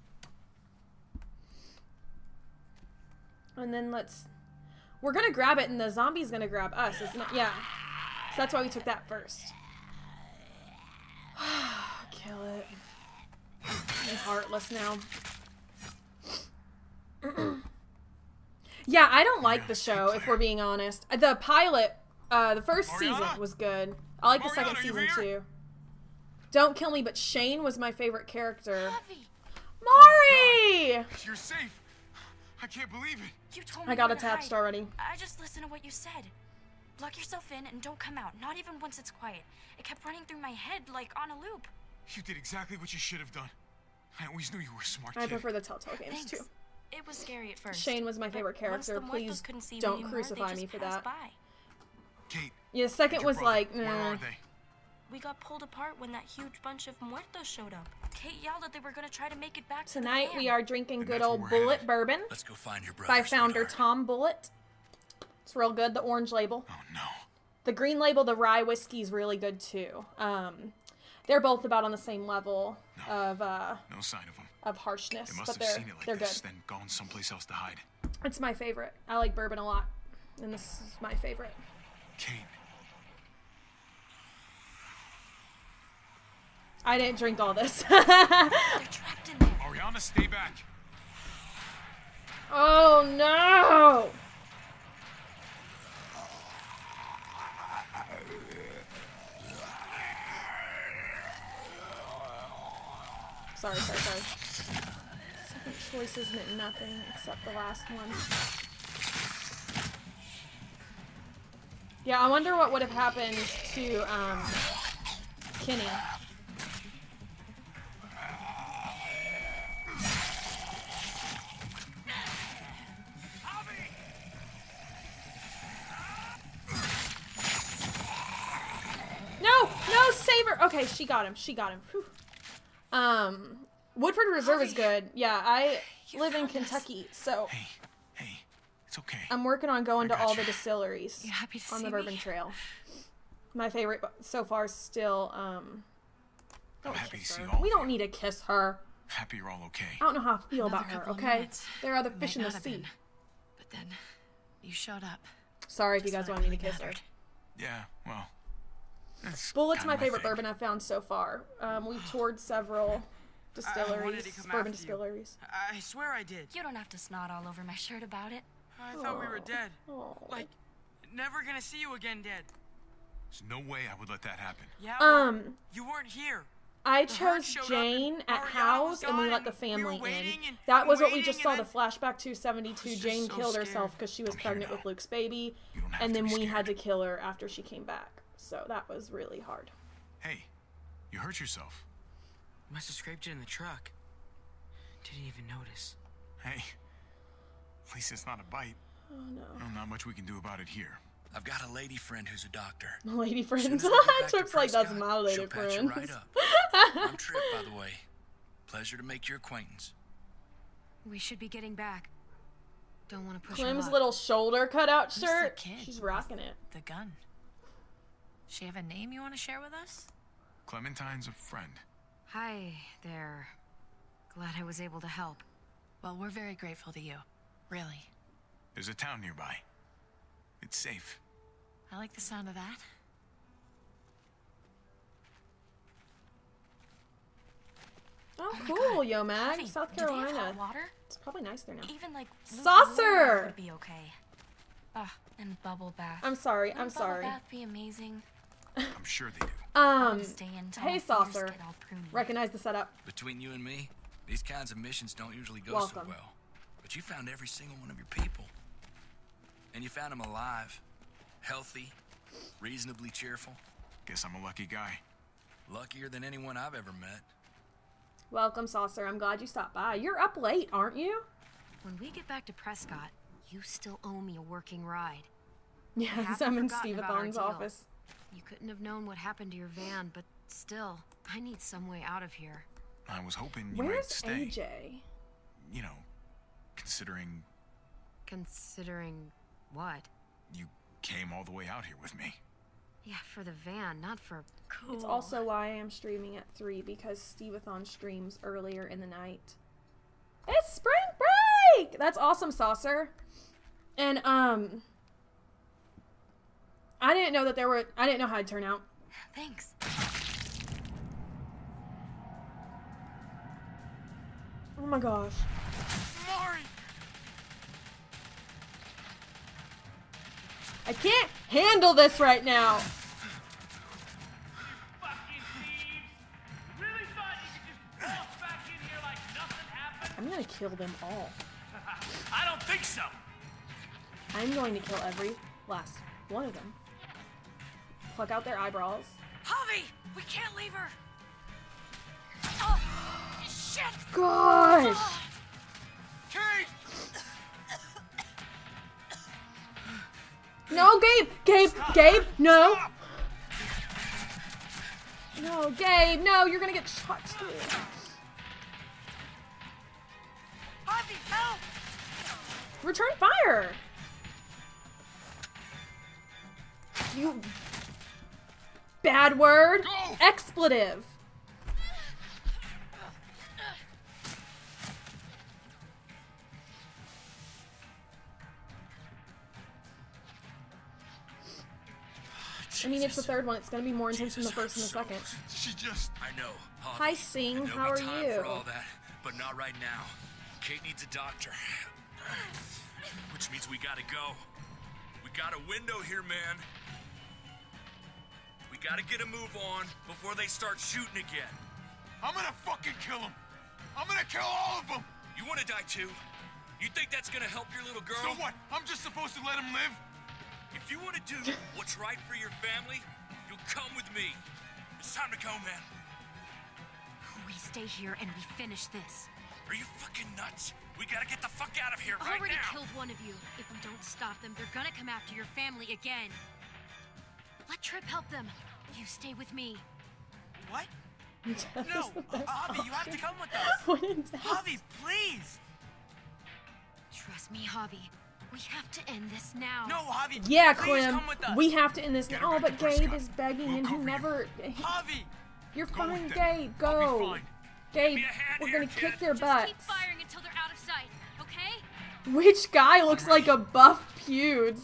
And then we're gonna grab it and the zombie's gonna grab us, isn't it? Yeah. So that's why we took that first. Kill it. I'm heartless now. Yeah, I don't like the show, if we're being honest. The pilot, the first season was good. I like the second season too. Don't kill me, but Shane was my favorite character. Mari! You're safe. I can't believe it. You told me I got where to attached hide. already. I just listened to what you said. Lock yourself in and don't come out, not even once it's quiet. It kept running through my head like on a loop. You did exactly what you should have done. I always knew you were a smart I kid. prefer the Telltale games Thanks. too. It was scary at first. Shane was my but favorite once character. the muertos Please couldn't see me don't anymore, crucify they me just for passed that. By. Kate. Yeah, the second and your was brother, like, where nah. are they? We got pulled apart when that huge bunch of muertos showed up. Kate yelled that they were gonna try to make it back to the Tonight van. we are drinking And good that's old where we're Bullet headed. bourbon Let's go find your brother, by founder sweetheart. Tom Bullitt. It's real good. The orange label. Oh no. The green label, the rye whiskey, is really good too. They're both about on the same level of No sign of them. harshness, They must but have seen it they're like this, good. then gone someplace else to hide. It's my favorite. I like bourbon a lot, and this is my favorite. Kate. I didn't drink all this. They're trapped in there. Ariana, stay back. Oh no! Sorry. Second choice isn't nothing except the last one. Yeah, I wonder what would have happened to Kenny. No, save her. Okay, she got him. Whew. Woodford Reserve is good. Yeah, I live in Kentucky, so Hey, it's okay. I'm working on going to got all you. the distilleries You happy to on see the Bourbon me? Trail. My favorite so far is still I'm don't happy to kiss see her. all We of don't you. need to kiss her. Happy you're all okay. I don't know how I feel Another about her, couple of okay? minutes. There are other Might fish in the not have sea. been. But then, you showed up. Sorry if you Just guys when want it me to really kiss her. mattered. Yeah, well. That's Bullet's kinda my favorite thing. bourbon I've found so far. We've toured several distilleries, to come bourbon after you. distilleries. I swear I did. You don't have to snot all over my shirt about it. I thought we were dead. Oh. Like, never gonna see you again dead. There's no way I would let that happen. Yeah, well, Um, you weren't here. I The herd chose showed up Jane and at Ariana House, was and we gone, let the and we family were waiting in. and That was what we waiting, just and saw, then- the flashback 272. just Jane so killed scared. herself because she was I'm here pregnant now. with Luke's baby, You don't have and to then be we had to scared. kill her after she came back. So that was really hard. Hey, you hurt yourself. Must have scraped it in the truck. Didn't even notice. Hey, at least it's not a bite. Oh no. Well, not much we can do about it here. I've got a lady friend who's a doctor. Lady Soon friends. as we get back to Trip's like, that's Prescott, my lady she'll patch you friends. right up. I'm Trip, by the way. Pleasure to make your acquaintance. We should be getting back. Don't want to push her Clem's luck. little shoulder cutout Who's the shirt. kid She's with rocking it. The gun. She have a name you want to share with us? Clementine's a friend. Hi there. Glad I was able to help. Well, we're very grateful to you. Really. There's a town nearby. It's safe. I like the sound of that. Oh, my cool, God. Yo Mag, Coffee. South Do they have Carolina. hot water? It's probably nice there now. Even like Saucer! lukewarm water would be okay. And bubble bath. I'm sorry. Wouldn't I'm sorry. Bubble bath be amazing. I'm sure they do. I wanna stay in till Hey my fingers Saucer. get all pruny. Recognize the setup. Between you and me, these kinds of missions don't usually go Welcome. so well. But you found every single one of your people. And you found them alive, healthy, reasonably cheerful. Guess I'm a lucky guy. Luckier than anyone I've ever met. Welcome, Saucer. I'm glad you stopped by. You're up late, aren't you? When we get back to Prescott, you still owe me a working ride. Yes, haven't I'm in forgotten about our Steve-a-thon's deal. office. You couldn't have known what happened to your van, but still, I need some way out of here. I was hoping you might Where's stay. AJ? You know, considering Considering what? you came all the way out here with me. Yeah, for the van, not for... It's also why I am streaming at 3, because Steve-a-thon streams earlier in the night. It's spring break! That's awesome, Saucer. And, I didn't know that I didn't know how it'd turn out. Thanks. Oh my gosh. Mari! I can't handle this right now. Fucking thieves! Really thought you could just walk back in here like nothing gonna kill them all. I don't think so. I'm going to kill every last one of them. Pluck out their eyebrows. Javi! We can't leave her! Oh, shit! Gosh! Kate! No, Gabe! Gabe! Stop. Gabe! No! Stop. No, Gabe! No, you're gonna get shot too. Javi, help! Return fire! You... Bad word! Go. Expletive! I mean, it's the third one. It's gonna be more intense than the first and the second. She just... I know. Hi, Sing. How are time you? for all that, but not right now. Kate needs a doctor. Which means we gotta go. We got a window here, man. We gotta get a move on before they start shooting again. I'm gonna fucking kill them. I'm gonna kill all of them. You wanna die too? You think that's gonna help your little girl? So what? I'm just supposed to let him live? If you wanna do what's right for your family, you'll come with me. It's time to go, man. We stay here and we finish this. Are you fucking nuts? We gotta get the fuck out of here I right already now. killed one of you. If we don't stop them, they're gonna come after your family again. Let Trip help them. You stay with me. What? That No, is the best Javi, you have to option. come with us. What is that? Javi, please. Trust me, Javi. We have to end this now. No, Javi. Yeah, please Clem. come with us. We have to end this Get now. him Oh, back but to Gabe Prescott. is begging We'll and he cover you. never... Javi. You're Go fine, with them. Gabe. I'll be Go. fine. Gabe, me a hand we're here, gonna kid. kick their Just butts. keep firing until they're out of sight, okay? Which guy looks like a buff Pewds?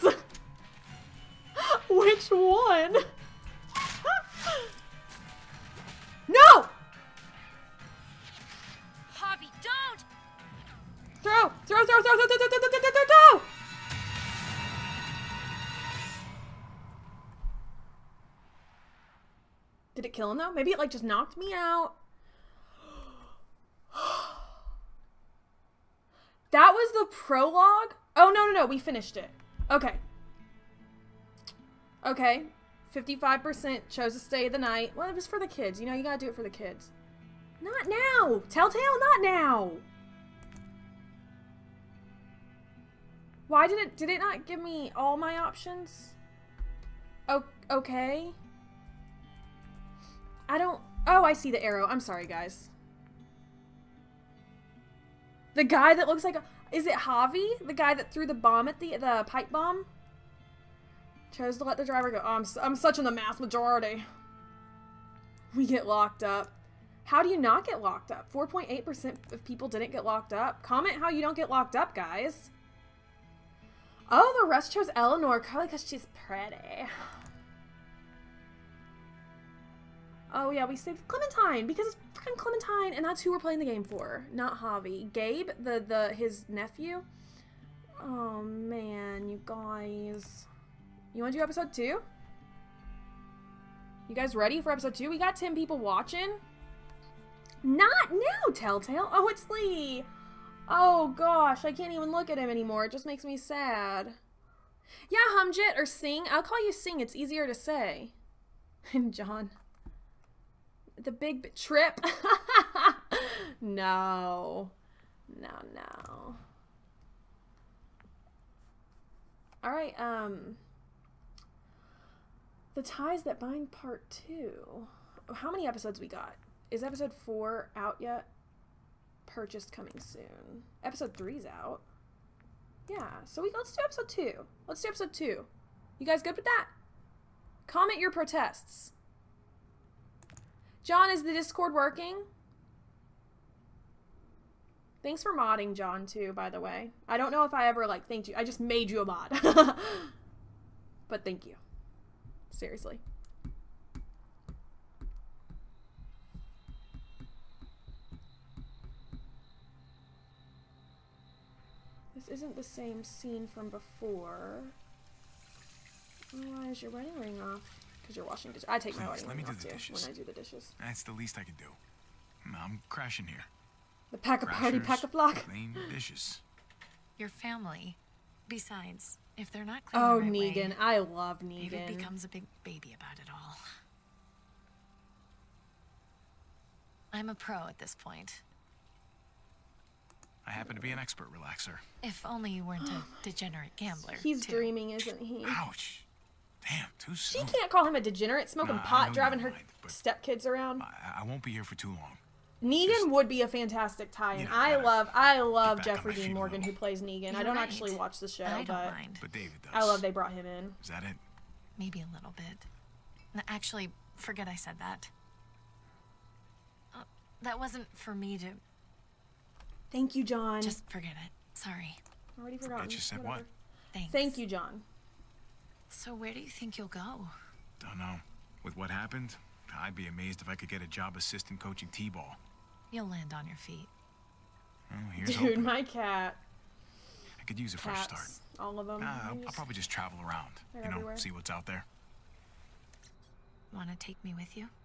Which one? No! Javi, don't! Throw! Throw! Did it kill him though? Maybe it like just knocked me out. That was the prologue? Oh, no. We finished it. Okay. Okay. 55% chose to stay the night. Well, it was for the kids. You know, you gotta do it for the kids. Not now! Telltale, not now! Why did it not give me all my options? Oh, okay. I don't... Oh, I see the arrow. I'm sorry, guys. The guy that looks like a... Is it Javi? The guy that threw the bomb at the pipe bomb? Chose to let the driver go. Oh, I'm such in the mass majority. We get locked up. How do you not get locked up? 4.8% of people didn't get locked up. Comment how you don't get locked up, guys. Oh, the rest chose Eleanor, probably because she's pretty. Oh yeah, we saved Clementine because it's freaking Clementine, and that's who we're playing the game for, not Javi. Gabe, his nephew. Oh man, you guys. You want to do episode 2? You guys ready for episode 2? We got 10 people watching. Not now, Telltale. Oh, it's Lee. Oh gosh, I can't even look at him anymore. It just makes me sad. Yeah, Humjit or Sing. I'll call you Sing. It's easier to say. And John. The big trip. No. Alright, The Ties That Bind Part 2. How many episodes we got? Is episode 4 out yet? Purchased coming soon. Episode 3's out. Yeah, so let's do episode 2. Let's do episode 2. You guys good with that? Comment your protests. John, is the Discord working? Thanks for modding, John, too, by the way. I don't know if I ever, thanked you. I just made you a mod. But thank you. Seriously. This isn't the same scene from before. Why is your wedding ring off? Because you're washing dishes. I take my wedding ring off too when I do the dishes. That's the least I can do. I'm crashing here. The pack-a-party, Crashers, pack-a-flock. clean dishes. Your family. Besides, if they're not clean Oh, the right Negan. way, I love David Negan. becomes a big baby about it all. I'm a pro at this point. I happen to be an expert relaxer. If only you weren't a degenerate gambler. He's too. dreaming, isn't he? Ouch. Damn, too She soon. can't call him a degenerate, smoking Nah, I know pot, you driving don't her mind, but stepkids around. I won't be here for too long. Negan would be a fantastic tie-in. You know, I gotta love get back on Jeffrey my Dean feet a Morgan, who little. plays Negan. I You're don't right. actually watch the show, I don't but mind. But David does. I love they brought him in. Is that it? Maybe a little bit. Actually, forget I said that. That wasn't for me to... Thank you, John. Just forget it. Sorry. Already forgotten. You said Whatever. what? Thanks. Thank you, John. So where do you think you'll go? Don't know. With what happened, I'd be amazed if I could get a job assistant coaching T-ball. You'll land on your feet. Well, here's Dude, hoping. my cat. I could use a fresh start. Cats. All of them. I'll probably just travel around. They're You know, everywhere. see what's out there. Want to take me with you?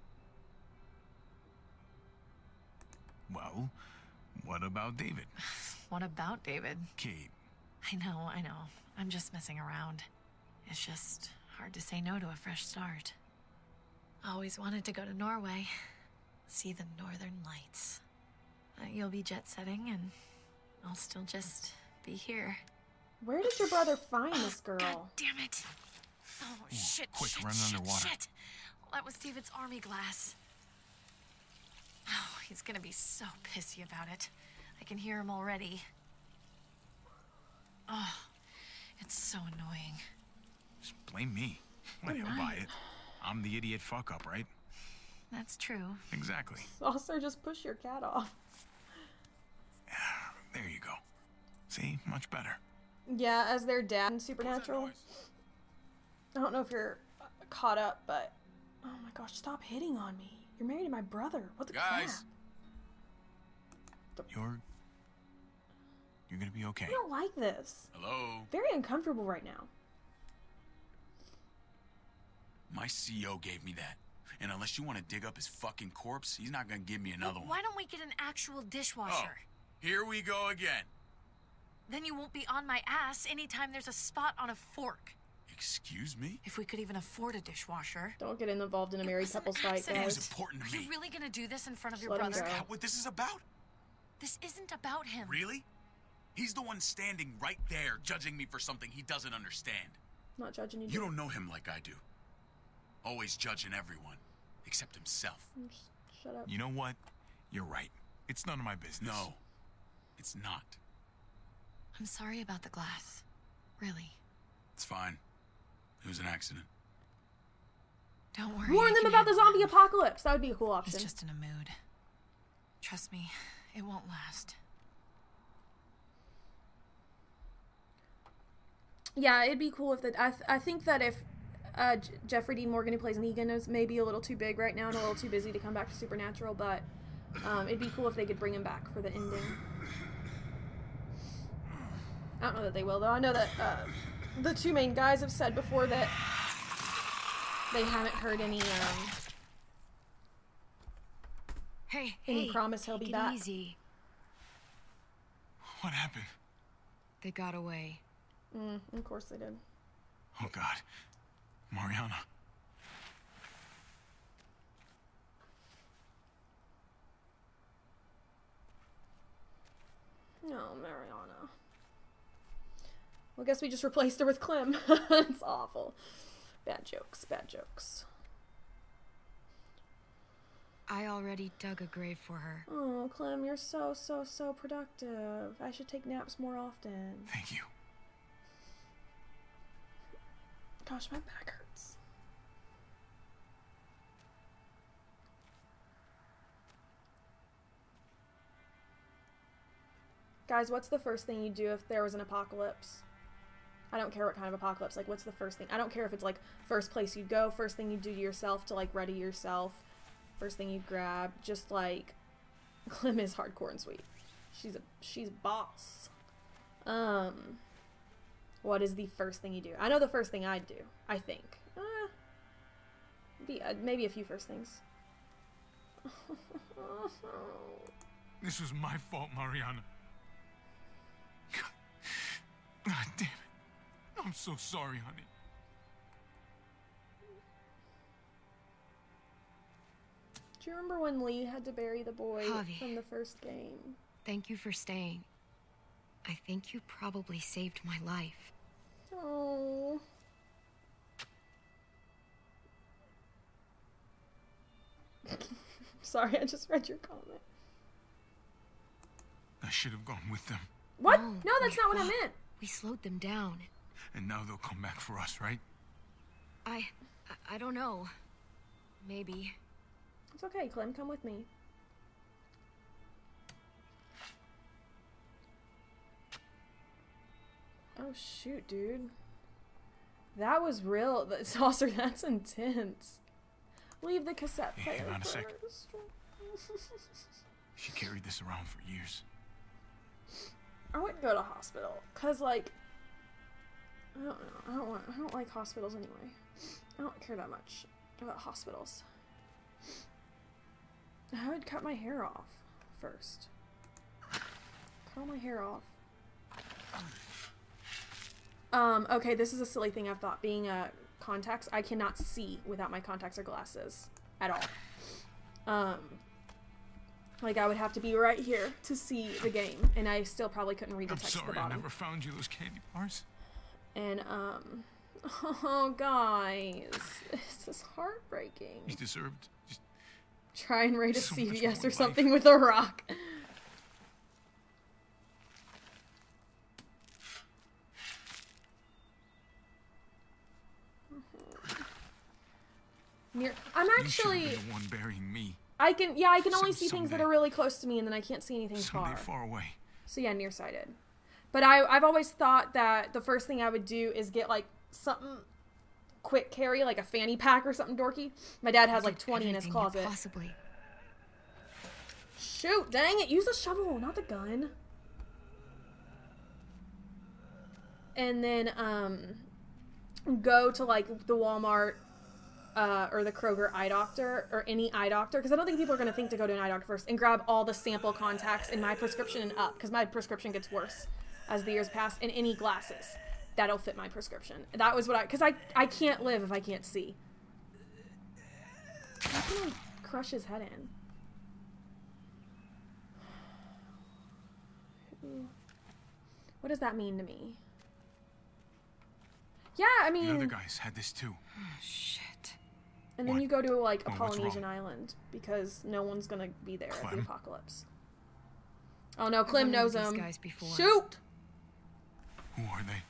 Well, what about David? What about David? Kate. I know. I'm just messing around. It's just hard to say no to a fresh start. Always wanted to go to Norway. See the northern lights. You'll be jet-setting, and I'll still just be here. Where did your brother find this girl? God damn it! Oh, shit, quick, shit, running shit, underwater. shit! That was David's army glass. Oh, he's gonna be so pissy about it. I can hear him already. Oh, it's so annoying. Just blame me. Well, he'll buy it. I'm the idiot fuck-up, right? That's true. Exactly. Also, just push your cat off. There you go. See? Much better. Yeah, as their dad in Supernatural. I don't know if you're caught up, but... Oh my gosh, stop hitting on me. You're married to my brother. What the Guys. crap? You're gonna be okay. I don't like this. Hello? Very uncomfortable right now. My CO gave me that. And unless you want to dig up his fucking corpse, he's not gonna give me another one. Why don't we get an actual dishwasher? Here we go again. Then you won't be on my ass anytime there's a spot on a fork. Excuse me? If we could even afford a dishwasher. Don't get involved in a married couple's fight, accident. It was guys. important to Are me. you really gonna do this in front of your let him brother? go. Is that what this is about? This isn't about him. Really? He's the one standing right there judging me for something he doesn't understand. Not judging you. You don't know him like I do. Always judging everyone, except himself. Shut up. You know what? You're right. It's none of my business. No, it's not. I'm sorry about the glass. Really. It's fine. It was an accident. Don't worry. Warn I them can about the handle zombie apocalypse. That would be a cool it. option. He's just in a mood. Trust me, it won't last. Yeah, it'd be cool if the. I think that if Jeffrey Dean Morgan, who plays Negan, is maybe a little too big right now and a little too busy to come back to Supernatural, but it'd be cool if they could bring him back for the ending. I don't know that they will, though. I know that the two main guys have said before that they haven't heard any Hey, promise he'll be take back. it easy. What happened? They got away. Of course they did. Oh, God. Mariana. No, Mariana. Well, I guess we just replaced her with Clem. It's awful. Bad jokes, bad jokes. I already dug a grave for her. Oh, Clem, you're so productive. I should take naps more often. Thank you. Gosh, my back hurts. Guys, what's the first thing you'd do if there was an apocalypse? I don't care what kind of apocalypse. Like, what's the first thing? I don't care if it's, like, first place you'd go, first thing you'd do to yourself to, like, ready yourself, first thing you'd grab. Just, like, Clem is hardcore and sweet. She's a boss. What is the first thing you do? I know the first thing I'd do, I think. Maybe a few first things. This was my fault, Mariana. God damn it. I'm so sorry, honey. Do you remember when Lee had to bury the boy Javi, from the first game? Thank you for staying. I think you probably saved my life. Oh. Sorry, I just read your comment. I should have gone with them. What? No, that's not what I meant. We slowed them down. And now they'll come back for us, right? I don't know. Maybe. It's okay, Clem. Come with me. Oh, shoot, dude. That was real. Saucer, that's intense. Leave the cassette player. Hang on a sec. She carried this around for years. I wouldn't go to hospital, cause like, I don't know. I don't like hospitals anyway. I don't care that much about hospitals. I would cut my hair off first. Cut all my hair off. Okay, this is a silly thing I've thought. Being contacts, I cannot see without my contacts or glasses at all. Like I would have to be right here to see the game, and I still probably couldn't read the text at the bottom. I never found you those candy bars. And oh guys, this is heartbreaking. You deserved just try and raid a so CVS or something with a rock. I'm actually the one burying me. I can only see things that are really close to me, and then I can't see anything far away. So yeah, nearsighted. But I've always thought that the first thing I would do is get like something quick carry, like a fanny pack or something dorky. My dad has like 20 in his closet. Possibly. Shoot, dang it, use the shovel, not the gun. And then go to like the Walmart or the Kroger eye doctor, or any eye doctor, because I don't think people are going to think to go to an eye doctor first, and grab all the sample contacts in my prescription and up, because my prescription gets worse as the years pass, and any glasses that'll fit my prescription. That was what because I can't live if I can't see. How can I crush his head in? What does that mean to me? Yeah, I mean... The other guys had this too. Oh, shit. And then you go to like a Polynesian island, because no one's gonna be there at the apocalypse. Oh no, Clem knows them. Shoot! Who are they?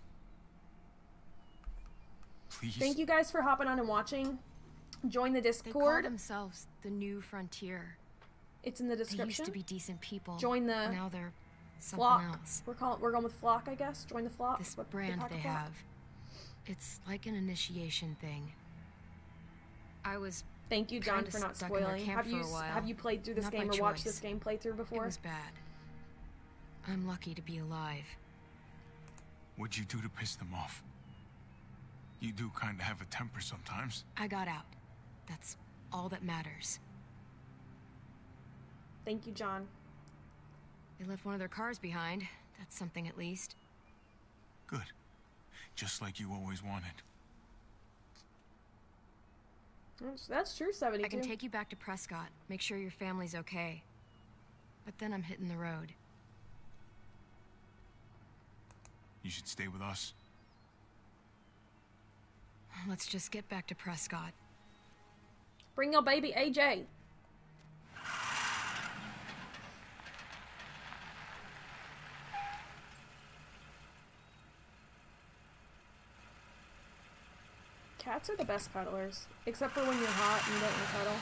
Please. Please. Thank you guys for hopping on and watching. Join the Discord. They call themselves the New Frontier. It's in the description. They used to be decent people. Join the now they're something flock. Else. We're going with flock, I guess. Join the flock. This brand they have. It's like an initiation thing. I was. Thank you, John, for not spoiling. Have you played through this game or watched this game playthrough before? It was bad. I'm lucky to be alive. What'd you do to piss them off? You do kind of have a temper sometimes. I got out. That's all that matters. Thank you, John. They left one of their cars behind. That's something at least. Good. Just like you always wanted. That's true, 72. I can take you back to Prescott. Make sure your family's okay. But then I'm hitting the road. You should stay with us. Let's just get back to Prescott. Bring your baby, AJ. Cats are the best cuddlers, except for when you're hot and you don't want to cuddle.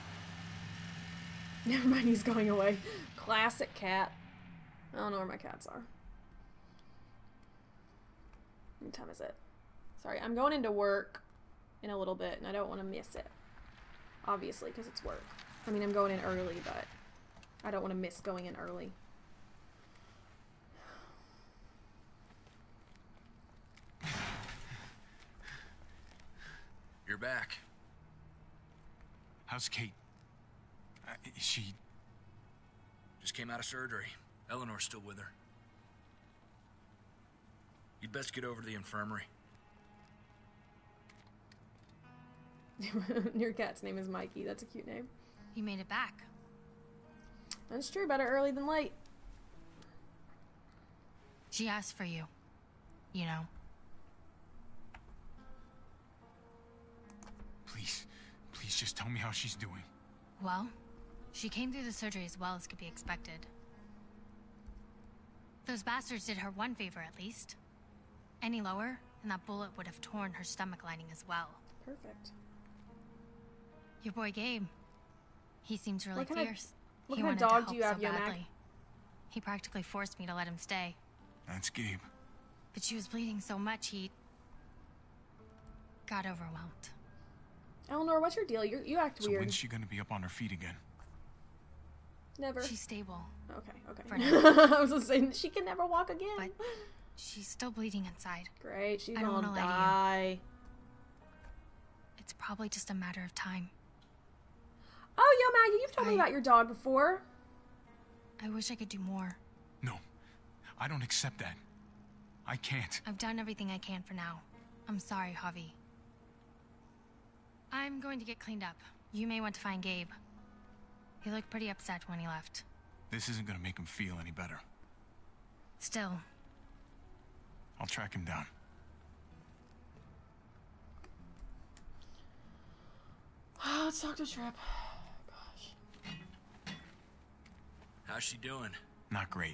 Never mind, he's going away. Classic cat. I don't know where my cats are. What time is it? Sorry, I'm going into work in a little bit, and I don't want to miss it. Obviously, because it's work. I mean, I'm going in early, but I don't want to miss going in early. You're back. How's Kate? Is she... Just came out of surgery. Eleanor's still with her. You'd best get over to the infirmary. Your cat's name is Mikey. That's a cute name. You made it back. That's true. Better early than late. She asked for you. You know. Please, please just tell me how she's doing. Well, she came through the surgery as well as could be expected. Those bastards did her one favor at least. Any lower, and that bullet would have torn her stomach lining as well. Perfect. Your boy Gabe. He seems really fierce. What kind of dog do you have, so Yomak? badly. He practically forced me to let him stay. That's Gabe. But she was bleeding so much he got overwhelmed. Eleanor, what's your deal? You act So weird. when's she gonna be up on her feet again? Never. She's stable. Okay. For now. I was just saying she can never walk again. But she's still bleeding inside. Great, she's I don't gonna wanna lie to you. die. It's probably just a matter of time. Oh, yo, Maggie, you've told me about your dog before. I wish I could do more. No, I don't accept that. I can't. I've done everything I can for now. I'm sorry, Javi. I'm going to get cleaned up. You may want to find Gabe. He looked pretty upset when he left. This isn't gonna make him feel any better. Still. I'll track him down. Let's talk to Trip. Gosh. How's she doing? Not great.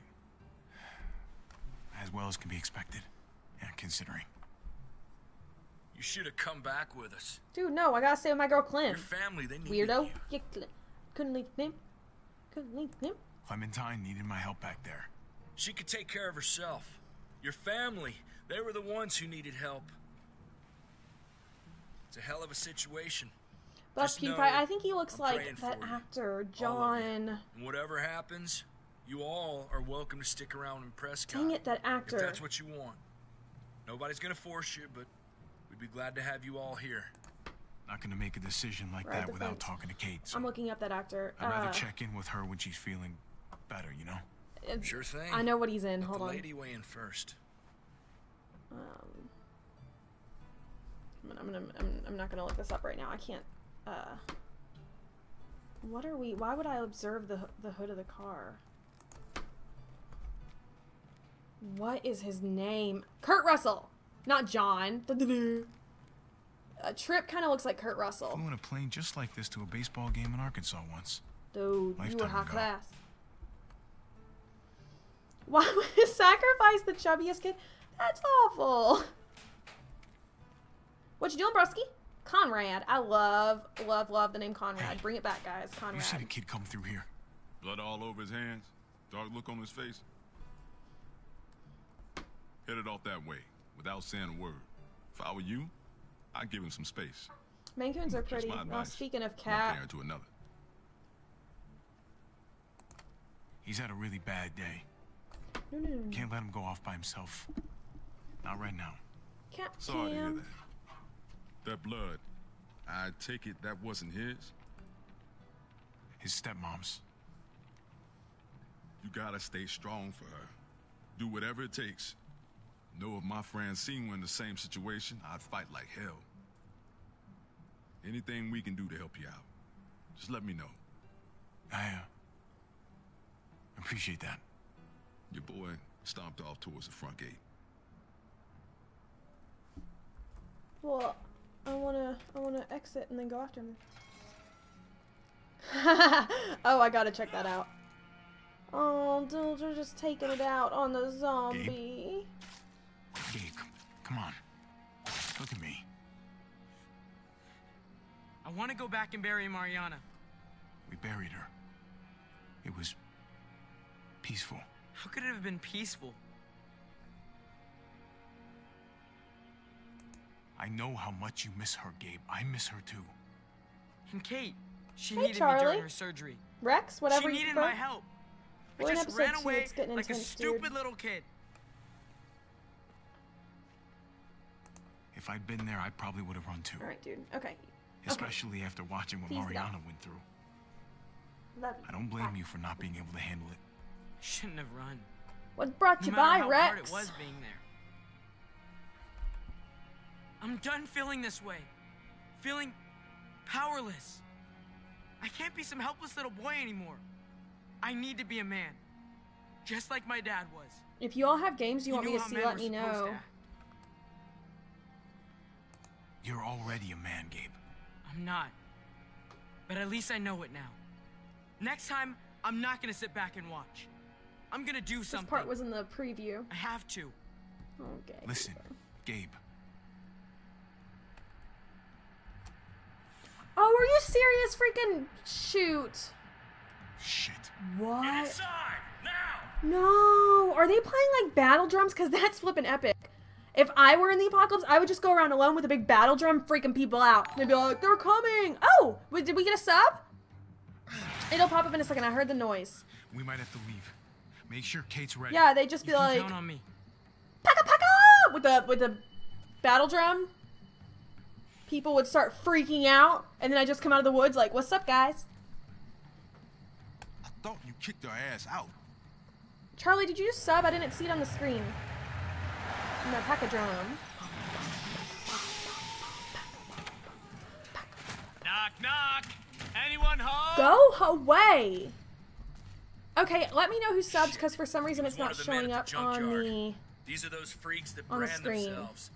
As well as can be expected. Yeah, considering. You should have come back with us. Dude, no, I gotta stay with my girl Clem. Your family, they need Weirdo. you. Yeah, couldn't leave him. Couldn't leave him. Clementine needed my help back there. She could take care of herself. Your family, they were the ones who needed help. It's a hell of a situation. But Just PewDiePie, know I think he looks I'm like praying that for you. actor, All of you. John. And whatever happens, you all are welcome to stick around in Prescott. Dang it, that actor. If that's what you want. Nobody's gonna force you, but we'd be glad to have you all here. Not gonna make a decision like Right, that the without fence. talking to Kate. So I'm looking up that actor. I'd rather check in with her when she's feeling better, you know? Sure thing. I know what he's in. Let Hold the on. lady weigh in first. I'm not gonna look this up right now. I can't. What are we? Why would I observe the hood of the car? What is his name? Kurt Russell, not John. Trip kind of looks like Kurt Russell. Flew in a plane just like this to a baseball game in Arkansas once. Dude, you were Lifetime high ago. class. Why would you sacrifice the chubbiest kid? That's awful. What you doing, broski? Conrad. I love the name Conrad. Bring it back, guys. You Conrad. seen a kid come through here. Blood all over his hands, dark look on his face. Headed off that way, without saying a word. If I were you, I'd give him some space. Mancoons are Just pretty. my Now, advice. speaking of One cat, parent to another. He's had a really bad day. no. Can't let him go off by himself. Not right now. Cat Sorry to hear Cam. that. That blood, I take it that wasn't his? His stepmom's. You gotta stay strong for her. Do whatever it takes. Know if my friend seen you in the same situation, I'd fight like hell. Anything we can do to help you out, just let me know. I appreciate that. Your boy stomped off towards the front gate. Well, I wanna exit and then go after him. Oh, I gotta check that out. Oh, dude, they're just taking it out on the zombie. Gabe, come on. Look at me. I want to go back and bury Mariana. We buried her. It was peaceful. How could it have been peaceful? I know how much you miss her, Gabe. I miss her too. And Kate, she Hey, needed me Charlie. during her surgery. Rex, whatever She you needed prefer. my help. We're I in just episode ran 2, away it's getting like a intense, dude. stupid little kid. If I'd been there, I probably would have run too. All right, dude. Okay. Especially after watching what Peace out. Mariana went through. Love you. I don't blame you for not being able to handle it. Shouldn't have run. What brought you No by, matter how Rex? hard it was being there. I'm done feeling this way. Feeling powerless. I can't be some helpless little boy anymore. I need to be a man. Just like my dad was. If you all have games you want He me knew to how see, men let were me supposed know. to act. You're already a man, Gabe. I'm not. But at least I know it now. Next time, I'm not gonna sit back and watch. I'm gonna do something. This part was in the preview. I have to. Okay. Listen, Gabe. Oh, are you serious? Freaking shoot. Shit. What? Get inside, now! No. Are they playing like battle drums? Because that's flipping epic. If I were in the apocalypse, I would just go around alone with a big battle drum freaking people out. They'd be like, they're coming. Oh, wait, did we get a sub? It'll pop up in a second. I heard the noise. We might have to leave. Make sure Kate's ready. Yeah, they just be You can like, count on me. Paka Paka! With the battle drum. People would start freaking out. And then I just come out of the woods like, what's up, guys? I thought you kicked our ass out. Charlie, did you just sub? I didn't see it on the screen. No, Paka drum. Knock, knock! Anyone home? Go away! Okay, let me know who subs, because for some reason it's One not of the men showing at up the on junkyard. the... These are those freaks that on the brand screen. themselves.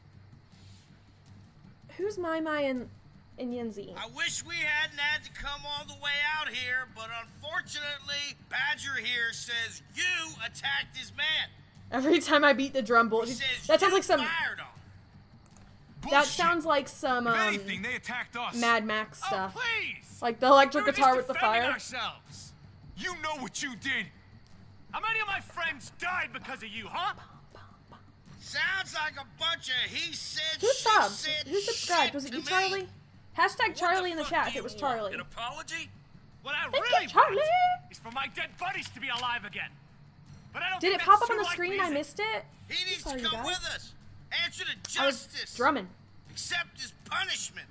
Who's Mai Mai and Yenzi? I wish we hadn't had to come all the way out here, but unfortunately, Badger here says you attacked his man. Every time I beat the drum bull, He says that sounds you like some... fired on him. That sounds like some, If anything, they attacked us. Mad Max stuff. Please! Like the electric We were guitar just with the defending fire. ourselves. You know what you did. How many of my friends died because of you, huh? Sounds like a bunch of he said, Who she subbed? said Who subscribed? shit Was it to you, me. Charlie? Hashtag Charlie in the fuck chat do if you it was want? Charlie. An apology? What I Thank really you, Charlie! want is for my dead buddies to be alive again. But I don't Did think it pop that's up on too the screen? likely, I is it? missed it. He needs Sorry, to you come guys. with us. Answer to I was justice. drumming. Accept his punishment.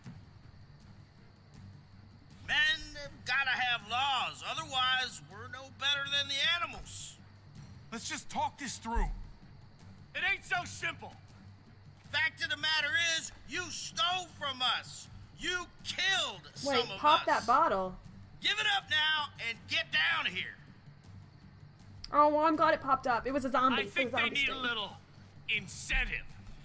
Men have gotta have laws, otherwise we're no better than the animals. Let's just talk this through. It ain't so simple. Fact of the matter is, you stole from us. You killed some Wait, of pop us. that bottle. Give it up now and get down here. Oh, well, I'm glad it popped up. It was a zombie. I think it was a they zombie need sting. a little incentive.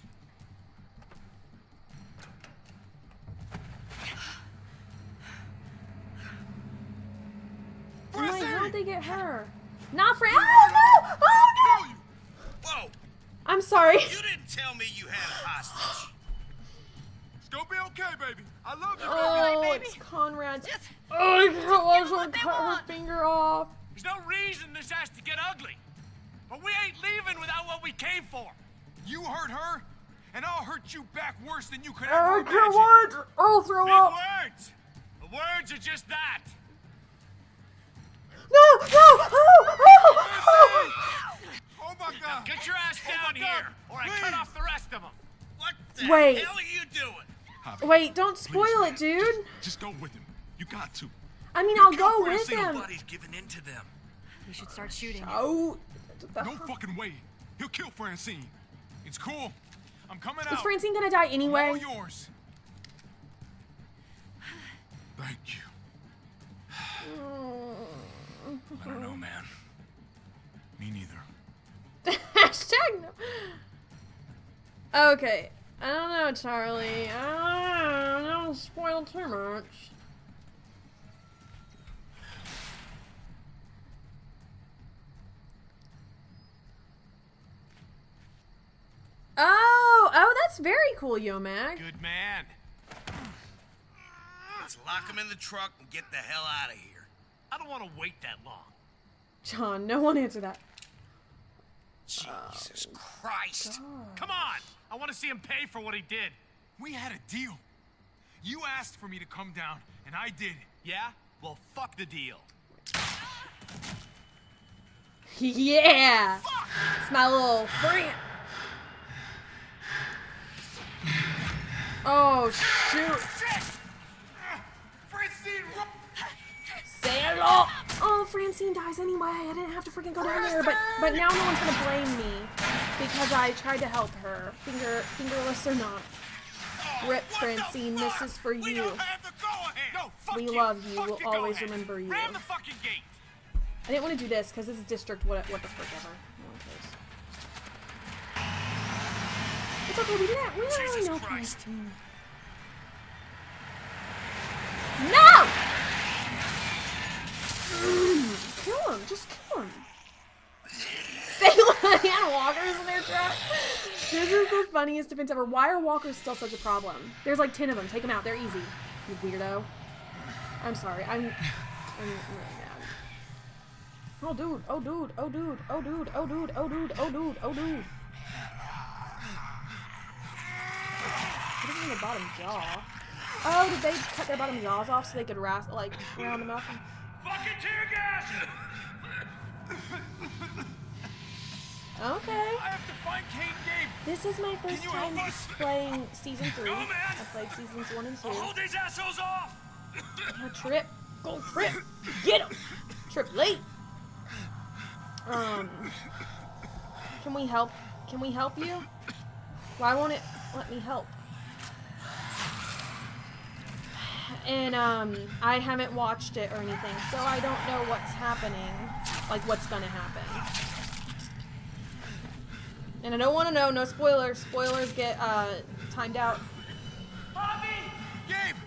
Wait, how'd they get her? Not Fran. Oh, no! Oh, no! Whoa! I'm sorry. You didn't tell me you had a hostage. It's gonna be okay, baby. I love you, Oh, it's Conrad's. Oh, I can't watch her cut her finger off. There's no reason this has to get ugly. But we ain't leaving without what we came for. You hurt her, and I'll hurt you back worse than you could I ever can't imagine. watch. I'll throw Big up. words. The words are just that. No! No! Oh! Oh! Oh my Now God! get your ass down here, or I cut off the rest of them. What the Wait. hell are you doing? Javi, Wait, don't spoil please, it, dude. just go with him. You got to. I mean, You I'll killed go with Francine. him. Nobody's giving in to them. We should start shooting. Oh. No fucking way. He'll kill Francine. It's cool. I'm coming Is out. Francine gonna die I'm anyway? all yours. Thank you. I don't know, man. Me neither. Hashtag no. Okay. I don't know, Charlie. I don't spoil too much. Oh, that's very cool, Yomag. Good man. Let's lock him in the truck and get the hell out of here. I don't want to wait that long. John, no one answer that. Jesus Christ. Come on. I want to see him pay for what he did. We had a deal. You asked for me to come down, and I did. Yeah? Well, fuck the deal. Yeah! It's my little friend. Oh, shoot. Francine, Sam Hello! Oh, Francine dies anyway. I didn't have to freaking go down there. But now no one's gonna blame me because I tried to help her. Fingerless or not. Rip, Francine, this is for you. We love you. We'll always remember you. Ram the fucking gate. I didn't want to do this because this is district what the frick ever. No one cares. It's okay, we didn't really know Francine. No! Kill him, just kill him. They had walkers in their truck. This is the funniest defense ever. Why are walkers still such a problem? There's like 10 of them. Take them out. They're easy. You weirdo. I'm sorry. I'm really mad. Oh dude. Oh dude. Oh dude. Oh dude. Oh dude. Oh dude. Oh dude. Oh dude. What is in the bottom jaw? Oh, did they cut their bottom jaws off so they could round them up? Fucking tear gas! Okay. I have to find Kane Gabe. This is my first time playing season 3. I played seasons 1 and 2. I'll hold these assholes off! Trip. Go Trip. Get him. Trip late. Can we help? Can we help you? Why won't it let me help? And, I haven't watched it or anything, so I don't know what's happening. Like, what's gonna happen. And I don't want to know, no spoilers. Spoilers get, timed out. Bobby! Gabe!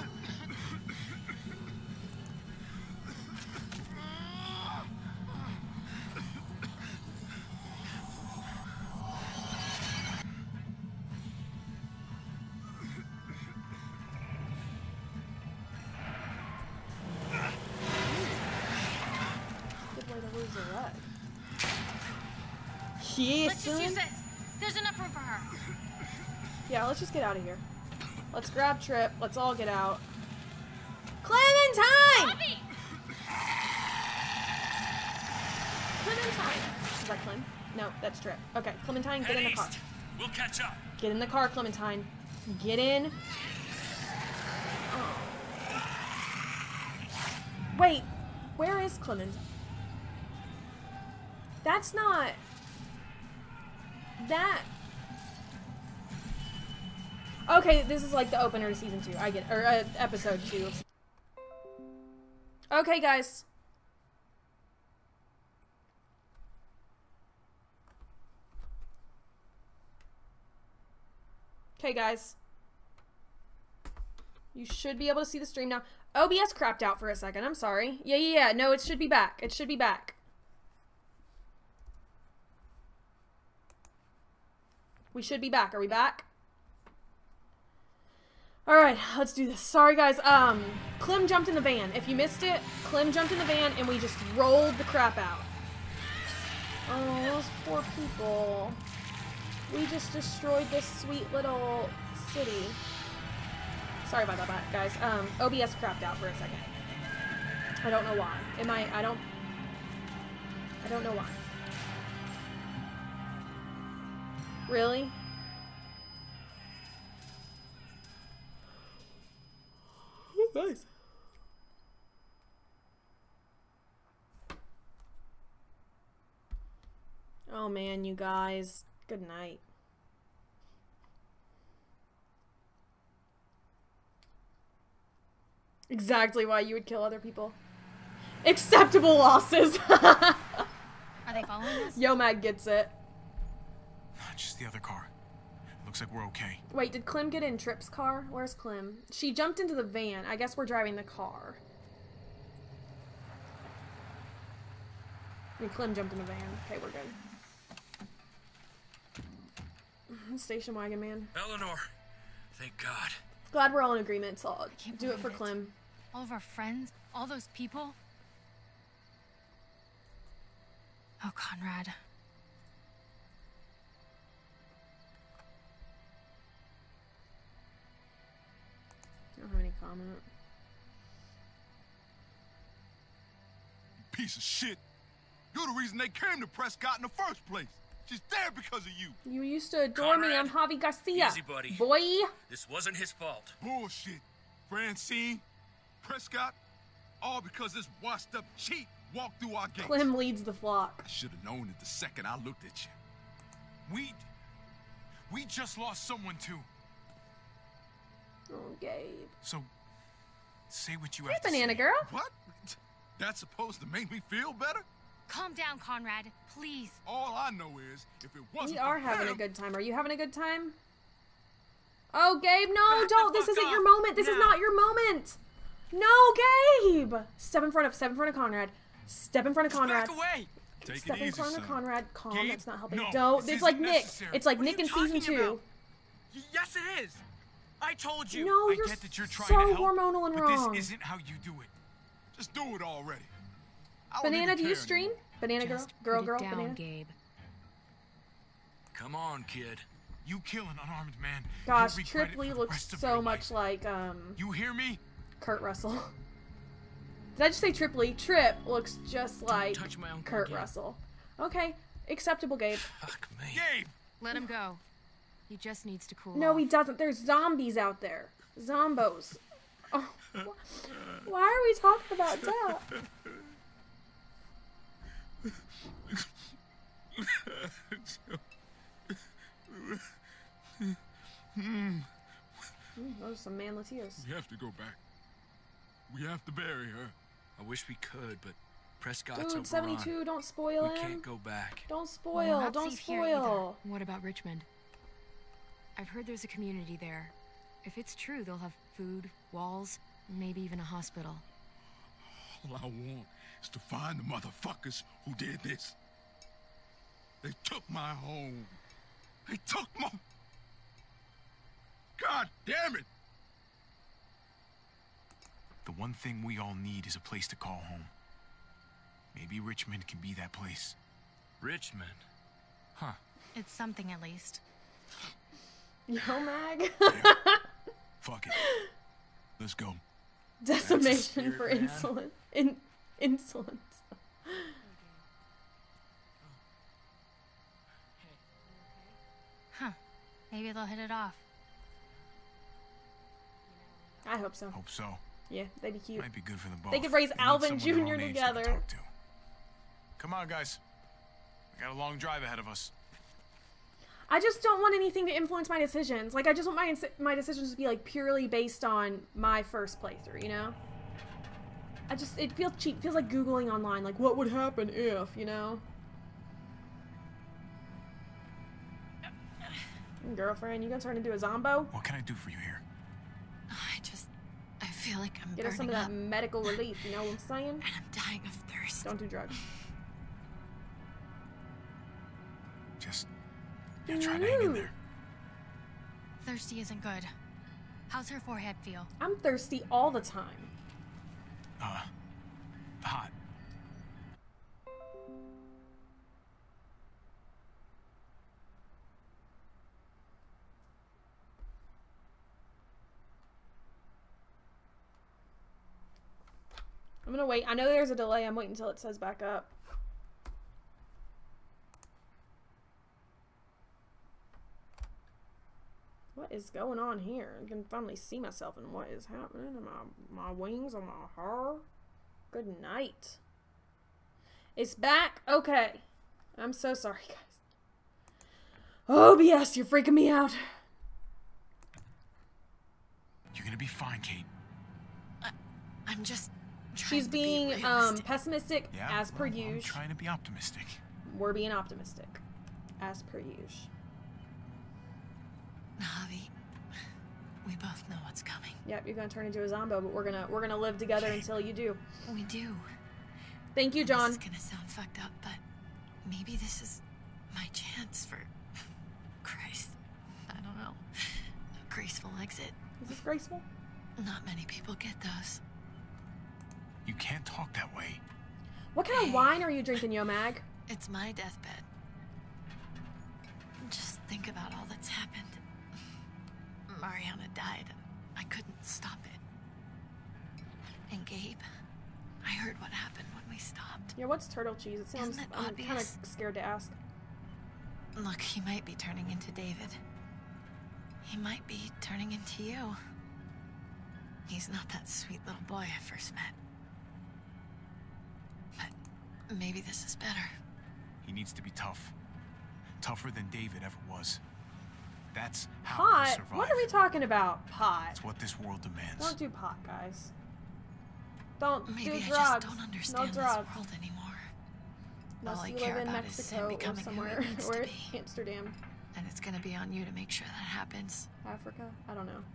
Good way to lose a leg. Yeah, Let's just use this. There's enough room for her. Yeah, let's just get out of here. Let's grab Trip. Let's all get out. Clementine! Bobby! Clementine. Is that Clem? No, that's Trip. Okay, Clementine, get in the car. We'll catch up. Get in the car, Clementine. Get in. Oh. Wait, where is Clementine? That's not... That... Okay, this is like the opener to season 2. I get it. Or episode 2. Okay, guys. Okay, guys. You should be able to see the stream now. OBS crapped out for a second. I'm sorry. Yeah. No, it should be back. It should be back. We should be back. Are we back? Alright, let's do this. Sorry, guys. Clem jumped in the van. If you missed it, Clem jumped in the van and we just rolled the crap out. Oh, those poor people. We just destroyed this sweet little city. Sorry about that, guys. OBS crapped out for a second. I don't know why. I don't know why. Really? Oh, nice. Oh man, you guys. Good night. Exactly why you would kill other people. Acceptable losses. Are they following us? Yo Mag gets it. Just the other car. Looks like we're okay. Wait, did Clem get in Trip's car? Where's Clem? She jumped into the van. I guess we're driving the car. And Clem jumped in the van. Okay, we're good. Station wagon, man. Eleanor, thank God. Glad we're all in agreement, so I'll do it for Clem. All of our friends, all those people. Oh, Conrad. I don't have any comment. Piece of shit. You're the reason they came to Prescott in the first place. She's there because of you. You used to adore me. I'm Javi Garcia. Easy, buddy. Boy. This wasn't his fault. Bullshit. Francine, Prescott, All because this washed-up cheat walked through our gates. Clem leads the flock. I should have known it the second I looked at you. We just lost someone too. Oh, Gabe. So, say what you Hey, have to banana say. girl. What? That's supposed to make me feel better? Calm down, Conrad. Please. All I know is, if it wasn't We are for having a him- good time. Are you having a good time? Oh, Gabe, no, Back don't. the This fuck isn't your off moment. This is now. not your moment. No, Gabe. Step in front of Conrad. Step in front of Just Conrad. back away. Take Step it in easy, front of son. Conrad. Calm. Gabe, That's not helping. no, Don't. this It's like isn't Nick. necessary. It's like What are Nick you in season talking 2. about? Yes, it is. I told you. No, I you're get that you're trying so to help, hormonal and but wrong. this isn't how you do it. Just do it already. I don't Banana, even do you care stream? anymore. Banana girl, Just girl, put it down, banana. Gabe. Come on, kid. You kill an unarmed man. Gosh, you'll regret it Tripley for the looks rest of so your much life. like You hear me? Kurt Russell. Did I just say Tripley? Trip looks just like touch my uncle Kurt again. Russell. Okay, acceptable, Gabe. Fuck me. Gabe! Let him go. He just needs to cool No, off. he doesn't. There's zombies out there. Zombos. Oh, why are we talking about that? Those are some manly tears. We have to go back. We have to bury her. I wish we could, but Prescott's Dude, overrun. 72, don't spoil We him. can't go back. Don't Well, spoil, we're not don't safe here either. spoil. What about Richmond? I've heard there's a community there. If it's true, they'll have food, walls, maybe even a hospital. All I want is to find the motherfuckers who did this. They took my home. They took my... God damn it! The one thing we all need is a place to call home. Maybe Richmond can be that place. Richmond? Huh. It's something at least. Yo, Mag. Fuck it. Let's go. Decimation spirit, for man. insulin. Insolence. Huh. Maybe they'll hit it off. I hope so. Hope so. Yeah, they'd be cute. Might be good for the both. They could raise need Alvin someone their Jr. own age they can together. talk to. Come on, guys. We got a long drive ahead of us. I just don't want anything to influence my decisions. Like, I just want my decisions to be, like, purely based on my first playthrough, you know? It feels cheap. It feels like Googling online, like, what would happen if, you know? Girlfriend, you gonna turn into a zombo? What can I do for you here? I feel like I'm Get us some of burning that up, medical relief, you know what I'm saying? and I'm dying of thirst. Don't do drugs. Just try to hang in there. Thirsty isn't good. How's her forehead feel? I'm thirsty all the time. Hot. I'm gonna wait. I know there's a delay. I'm waiting until it says back up. What is going on here? I can finally see myself and what is happening to my wings on my hair. Good night. It's back? Okay. I'm so sorry, guys. OBS, you're freaking me out. You're gonna be fine, Kate. I'm just She's being pessimistic as per I'm usual. trying to be optimistic. We're being optimistic as per usual. Javi, we both know what's coming. Yep, you're gonna turn into a zombo, but we're gonna live together until you do. We do. Thank you, John. This is gonna sound fucked up, but maybe this is my chance for Christ. I don't know. A graceful exit. Is this graceful? Not many people get those. You can't talk that way. What kind of wine are you drinking, Yo Mag? It's my deathbed. Just think about all that's happened. Mariana died, and I couldn't stop it. And Gabe, I heard what happened when we stopped. Yeah, what's turtle cheese? It sounds. Isn't it I'm kind of obvious? scared to ask. Look, he might be turning into David. He might be turning into you. He's not that sweet little boy I first met. Maybe this is better. He needs to be tough. Tougher than David ever was. That's how Pot? he'll survive. What are we talking about? Pot. It's what this world demands. Don't do pot, guys. Don't Maybe do I drugs. just don't understand no this drugs. world anymore. Unless All I you care live in about is Mexico him or becoming who somewhere. he needs to Or be. Amsterdam. And it's gonna be on you to make sure that happens. Africa? I don't know.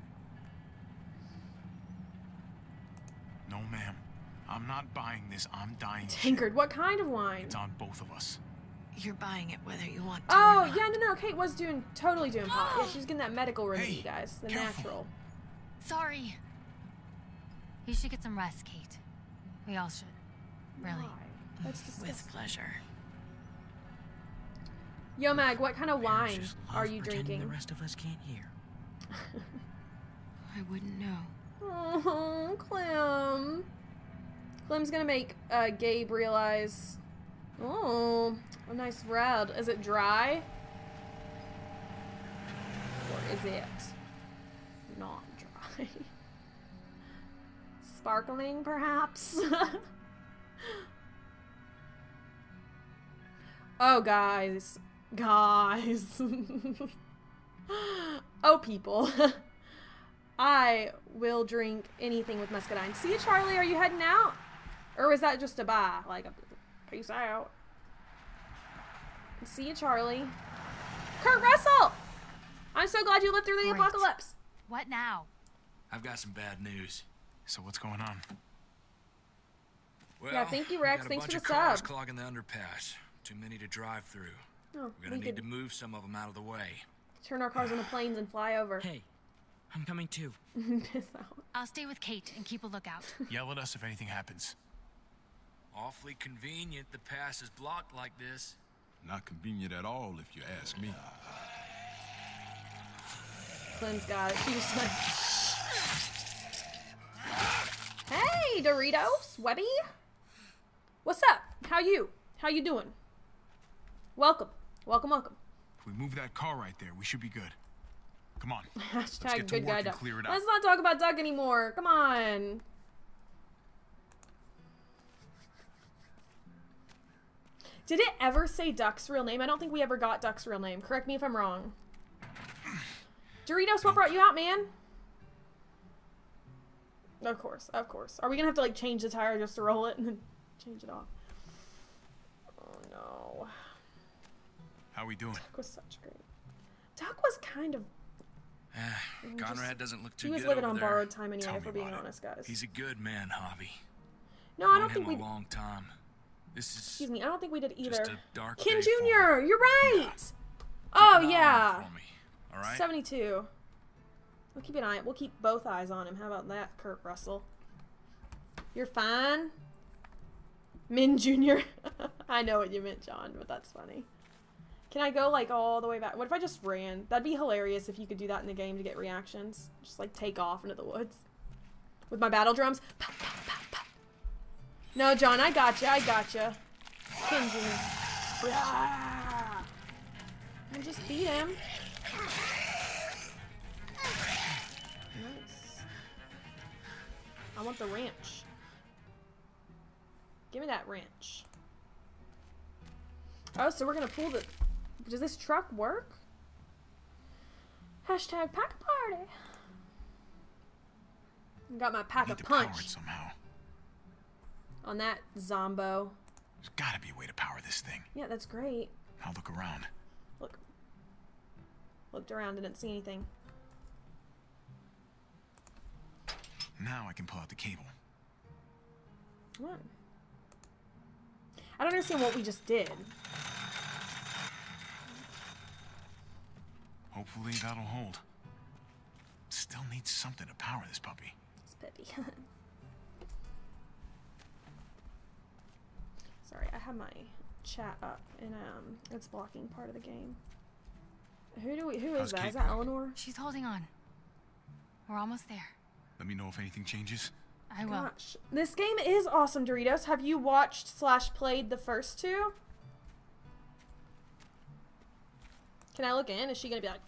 No, ma'am. I'm not buying this. I'm dying. Tankard, what kind of wine? It's on both of us. You're buying it whether you want to Oh, or not. yeah, no, Kate was totally doing pot. Yeah, she's getting that medical remedy, Hey, guys. The careful. natural. Sorry. You should get some rest, Kate. We all should. Really. Why? That's disgusting. With pleasure. Yo, Mag, what kind of wine Just love are you pretending drinking? The rest of us can't hear. I wouldn't know. Oh, Clem. Clem's gonna make Gabe realize. Oh, a nice red. Is it dry? Or is it not dry? Sparkling, perhaps? Oh, guys. Guys. Oh, people. I will drink anything with muscadine. See you, Charlie. Are you heading out? Or was that just a bye? Like a peace out. See you, Charlie. Kurt Russell! I'm so glad you lived through the Great. apocalypse. What now? I've got some bad news. So what's going on? Well, Yeah, thank you, Rex. we got a Thanks bunch for of the cars sub. clogging the underpass. Too many to drive through. Oh, We're gonna we need could to move some of them out of the way. turn our cars into planes and fly over. Hey, I'm coming too. Piss out. I'll stay with Kate and keep a lookout. Yell at us if anything happens. Awfully convenient the pass is blocked like this. Not convenient at all, if you ask me. Clem's got it. She just like... Hey, Doritos, Webby. What's up? How you doing? Welcome. Welcome, welcome. If we move that car right there, we should be good. Come on. Let's Hashtag get to good work guy and Doug. clear it out. Let's not talk about Doug anymore. Come on. Did it ever say Duck's real name? I don't think we ever got Duck's real name. Correct me if I'm wrong. Doritos, what brought you out, man? Of course, of course. Are we gonna have to like change the tire just to roll it and then change it off? Oh no. How we doing? Duck was such great. Duck was kind of. Conrad doesn't look too He good was living over on there. borrowed time anyway, Tell if we're me being about it. honest, guys. He's a good man, Javi. No, I Known don't think him we. a long time. This is Excuse me, I don't think we did either. just a dark Ken day for Jr., him. you're right. Keep Oh an eye on yeah. him for me, all right? 72. We'll keep an eye. We'll keep both eyes on him. How about that, Kurt Russell? You're fine. Min Jr. I know what you meant, John, but that's funny. Can I go like all the way back? What if I just ran? That'd be hilarious if you could do that in the game to get reactions. Just like take off into the woods with my battle drums. Pop, pop, pop, pop. No, John, I gotcha. I gotcha. Ken Jr. Ah. And just beat him. Nice. I want the ranch. Give me that ranch. Oh, so we're gonna pull the... Does this truck work? Hashtag pack a party. Got my pack Need a to power punch it somehow. on that Zombo. There's gotta be a way to power this thing. Yeah, that's great. I'll look around. Look. Looked around, didn't see anything. Now I can pull out the cable. What? I don't understand what we just did. Hopefully that'll hold. Still needs something to power this puppy. It's Peppy. Sorry, I have my chat up and it's blocking part of the game. Who is How's that? Kate Is that doing? Eleanor? She's holding on. We're almost there. Let me know if anything changes. I will. Gosh. This game is awesome, Doritos. Have you watched / played the first two? Can I look in? Is she gonna be like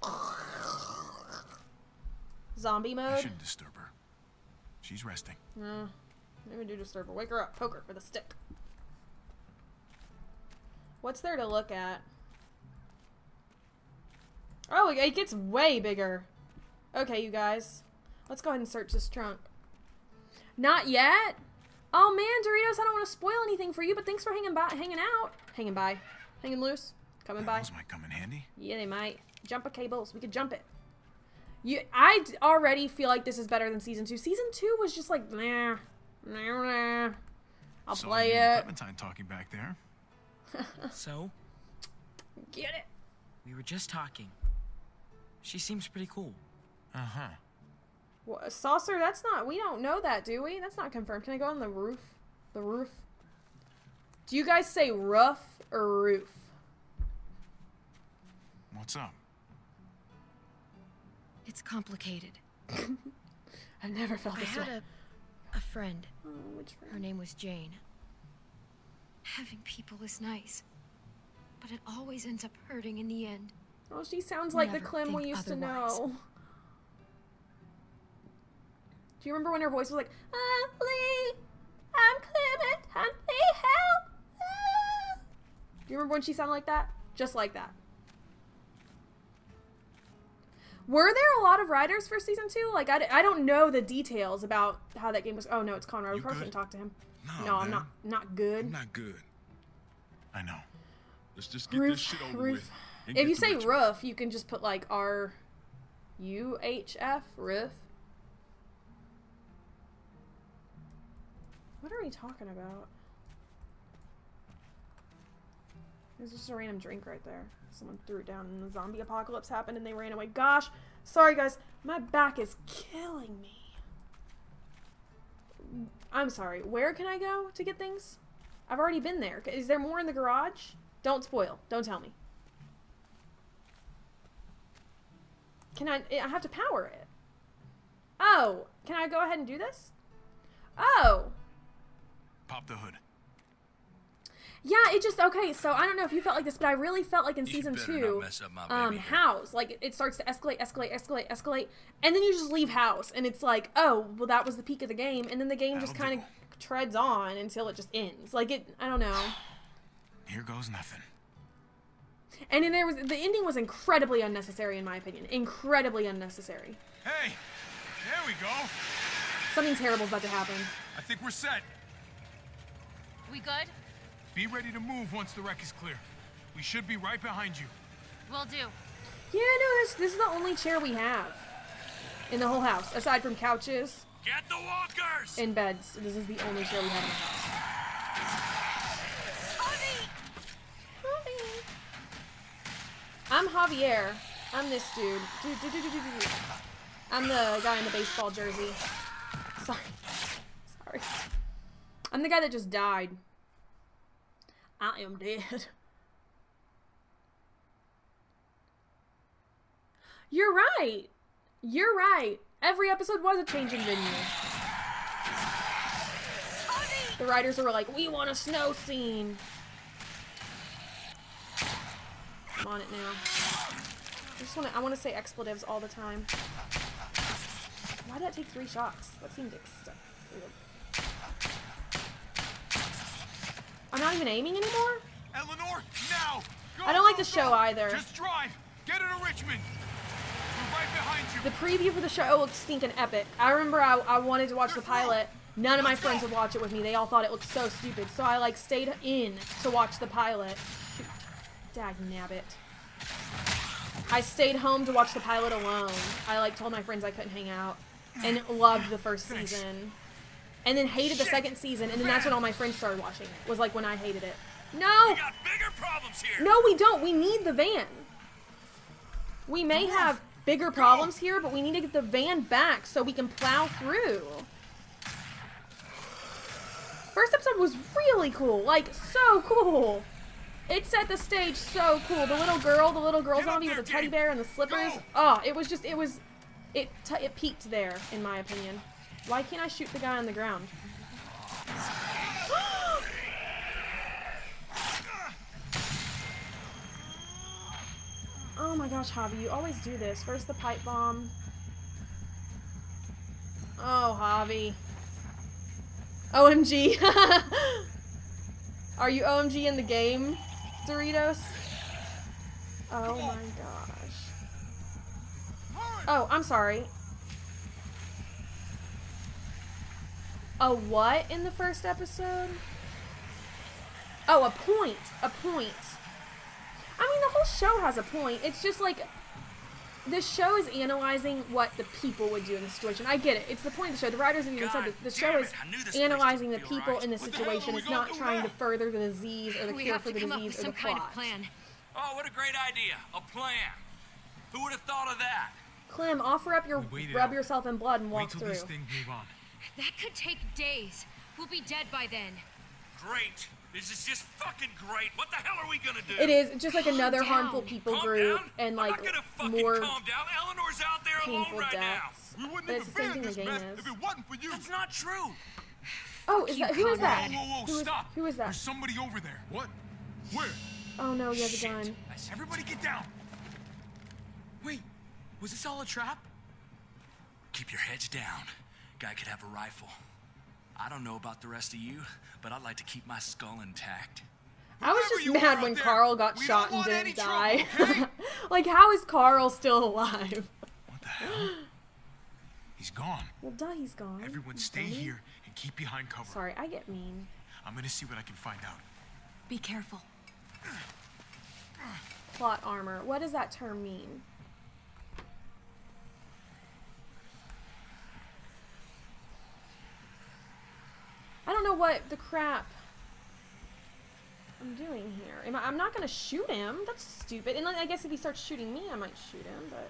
zombie I mode? shouldn't disturb her. She's resting. No. Maybe do disturb her. Wake her up. Poke her with a stick. What's there to look at? Oh, it gets way bigger. Okay, you guys. Let's go ahead and search this trunk. Not yet? Oh man, Doritos, I don't want to spoil anything for you, but thanks for hanging out. Hanging loose. Coming by. Those might come in handy. Yeah, they might. Jump a cables. We could jump it. I already feel like this is better than Season 2. Season 2 was just like, nah. I'll play it. Clementine talking back there. So? Get it. We were just talking. She seems pretty cool. Uh-huh. What, saucer? That's not... We don't know that, do we? That's not confirmed. Can I go on the roof? The roof? Do you guys say roof or roof? What's up? It's complicated. I've never felt this way. I had a friend. Oh, which friend? Her name was Jane. Having people is nice, but it always ends up hurting in the end. Oh, she sounds like the Never Clem we think used otherwise. to know. Do you remember when her voice was like, Lee, I'm Clement, I need help. Ah. Do you remember when she sounded like that? Just like that. Were there a lot of writers for Season 2? Like, I don't know the details about how that game was. Oh, no, it's Conrad. We probably shouldn't talk to him. No, I'm not good. I'm not good. I know. Let's just get this shit over with. If you say roof, you can just put like R-U-H-F, roof. What are we talking about? There's just a random drink right there. Someone threw it down and the zombie apocalypse happened and they ran away. Gosh, sorry guys, my back is killing me. I'm sorry, where can I go to get things? I've already been there. Is there more in the garage? Don't spoil, don't tell me. Can I have to power it. Oh, can I go ahead and do this? Oh. Pop the hood. Yeah, it just, okay, so I don't know if you felt like this, but I really felt like in Season 2, House, like, it starts to escalate, and then you just leave House, and it's like, oh, well, that was the peak of the game, and then the game just kind of treads on until it just ends. Like, I don't know. Here goes nothing. And then the ending was incredibly unnecessary, in my opinion. Incredibly unnecessary. Hey, there we go. Something terrible is about to happen. I think we're set. We good? Be ready to move once the wreck is clear. We should be right behind you. Will do. Yeah, no, this is the only chair we have in the whole house, aside from couches. Get the walkers! And beds. This is the only chair we have in the house. I'm Javier. I'm this dude. I'm the guy in the baseball jersey. Sorry. I'm the guy that just died. I am dead. You're right. You're right. Every episode was a change in venue. The writers were like, we want a snow scene. I'm on it now. I want to say expletives all the time. Why did that take 3 shots? That seemed weird. I'm not even aiming anymore? Eleanor, now! Go, I don't like go, the show go. either. Just drive! Get into Richmond! We're right behind you! The preview for the show looked stinking epic. I remember I wanted to watch the pilot. None of my friends would watch it with me. They all thought it looked so stupid. So I like stayed in to watch the pilot. Shoot. Dagnabbit. I stayed home to watch the pilot alone. I like told my friends I couldn't hang out. And loved the first season. And then hated the second season, and then that's when all my friends started watching it. Was like when I hated it. No! We got bigger problems here! No, we don't. We need the van. We may have bigger problems here, but we need to get the van back so we can plow through. First episode was really cool. Like, so cool. It set the stage so cool. The little girl zombie with the teddy bear and the slippers. Oh, it was just, it peaked there, in my opinion. Why can't I shoot the guy on the ground? Oh my gosh, Javi, you always do this. First the pipe bomb. Oh, Javi. OMG. Are you OMG in the game? Doritos. Oh my gosh. Oh, I'm sorry. A what in the first episode? Oh, a point. A point. I mean, the whole show has a point. It's just like, the show is analyzing what the people would do in the situation. I get it. It's the point of the show. The writers have even said that the show is analyzing the people in the situation. It's not trying to further the disease or the cure for the disease or the plot. Oh, what a great idea. A plan. Who would have thought of that? Clem, offer up your rub yourself in blood and walk through. These things move on. That could take days. We'll be dead by then. Great. This is just fucking great. What the hell are we gonna do? It is just like another harmful people group and like more calm down. Eleanor's out there painful alone right deaths. now. We wouldn't But it's the same thing the game is. if it wasn't for you. That's not true. Oh, is that, who is that? Whoa, stop. Who is that? There's somebody over there. What? Where? Oh no, he has a gun. Everybody get down. Wait, was this all a trap? Keep your heads down. Guy could have a rifle. I don't know about the rest of you, but I'd like to keep my skull intact. I was just mad when Carl got shot and didn't die. Like, how is Carl still alive? What the hell? He's gone. Well, duh, he's gone. Everyone stay here and keep behind cover. Sorry, I get mean. I'm gonna see what I can find out. Be careful. Plot armor. What does that term mean? I don't know what the crap I'm doing here. I'm not gonna shoot him. That's stupid. And I guess if he starts shooting me, I might shoot him, but...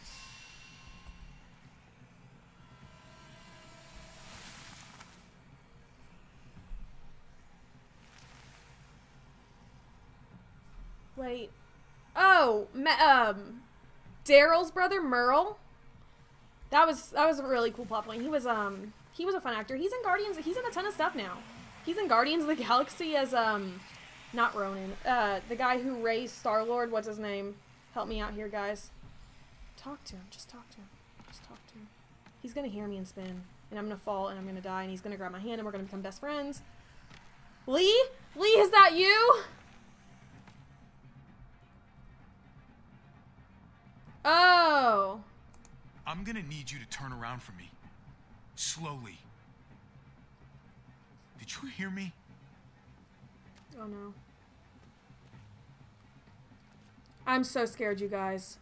Wait. Oh, Daryl's brother, Merle? That was a really cool plot point. He was a fun actor. He's in Guardians. He's in a ton of stuff now. He's in Guardians of the Galaxy as, not Ronan. The guy who raised Star-Lord. What's his name? Help me out here, guys. Talk to him. Just talk to him. Just talk to him. He's gonna hear me and spin. And I'm gonna fall and I'm gonna die and he's gonna grab my hand and we're gonna become best friends. Lee? Lee, is that you? Oh. I'm gonna need you to turn around for me. Slowly. Did you hear me? Oh no. I'm so scared, you guys.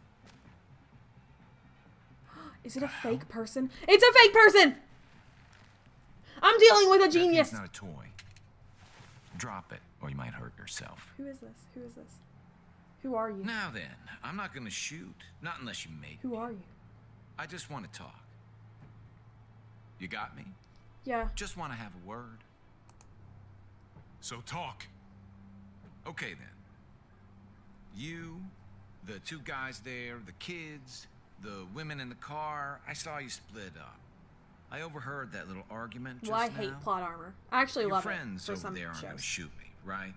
Is it a fake person? It's a fake person! I'm dealing with a genius! It's not a toy. Drop it, or you might hurt yourself. Who is this? Who is this? Who are you? Now then, I'm not gonna shoot. Not unless you make me. Who are you? I just want to talk. You got me? Yeah. Just want to have a word. So talk. Okay then. You, the two guys there, the kids, the women in the car, I saw you split up. I overheard that little argument just well, I now. hate plot armor. I actually Your love friends it for over some there aren't shows. gonna shoot me, right?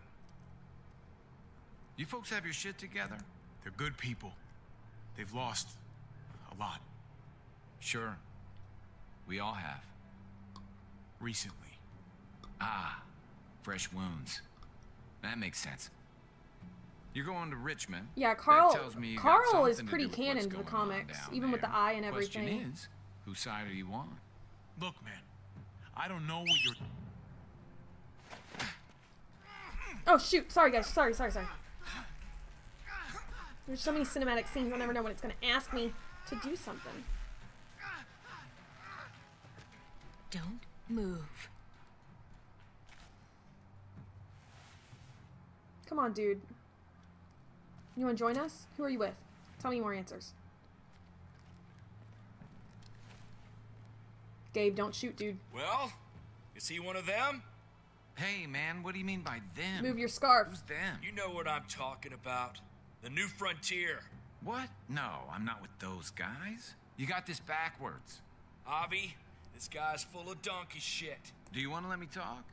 You folks have your shit together? They're good people. They've lost a lot. Sure. We all have. Recently. Ah, fresh wounds. That makes sense. You're going to Richmond. Yeah, Carl. That tells me you got Carl is something to pretty do with canon what's to the going on comics, down even with there. the eye and everything. Question is, whose side are you on? Look, man. I don't know what you're... Oh shoot! Sorry guys. Sorry. There's so many cinematic scenes. I never know when it's gonna ask me to do something. Don't move. Come on, dude. You wanna join us? Who are you with? Tell me more answers. Gabe, don't shoot, dude. Well, is he one of them? Hey, man, what do you mean by them? Move your scarf. Who's them? You know what I'm talking about. The New Frontier. What? No, I'm not with those guys. You got this backwards. Avi, this guy's full of donkey shit. Do you want to let me talk?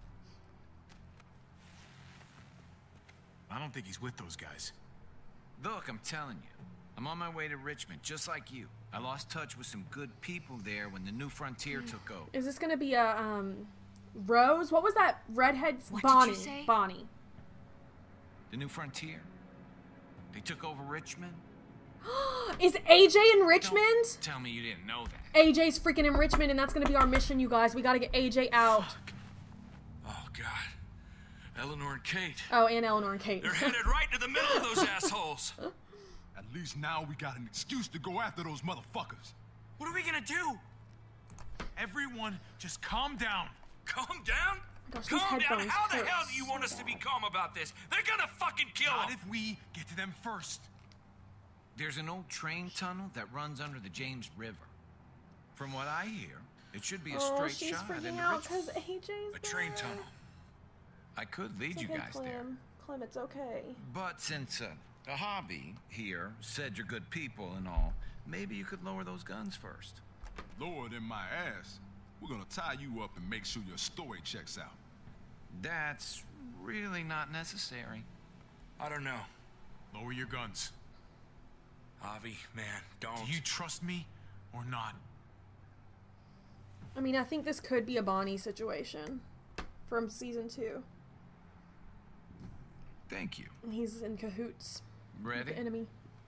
I don't think he's with those guys. Look, I'm telling you. I'm on my way to Richmond, just like you. I lost touch with some good people there when the New Frontier took over. Is this gonna be a, Rose? What was that redhead? What Bonnie. did you say? Bonnie. The New Frontier. They took over Richmond. Is AJ in Richmond? Don't tell me you didn't know that. AJ's freaking in Richmond, and that's gonna be our mission, you guys. We gotta get AJ out. Fuck. Oh, God. Eleanor and Kate. Oh, and Eleanor and Kate. They're headed right to the middle of those assholes. At least now we got an excuse to go after those motherfuckers. What are we gonna do? Everyone, just calm down. Calm down? Gosh, these Calm down? headphones How the hurt hell do you want us to be calm about this? They're gonna fucking kill Not us. if we get to them first. There's an old train tunnel that runs under the James River. From what I hear, it should be a straight she's shot freaking into out Richmond. because AJ's A train there. tunnel. I could lead It's you okay, guys there. Clem, it's okay. But since the hobby here said you're good people and all, maybe you could lower those guns first. Lower than my ass. We're gonna tie you up and make sure your story checks out. That's really not necessary. I don't know. Lower your guns. Javi, man, don't. Do you trust me or not? I mean, I think this could be a Bonnie situation from season 2. Thank you. He's in cahoots with Ready? the enemy.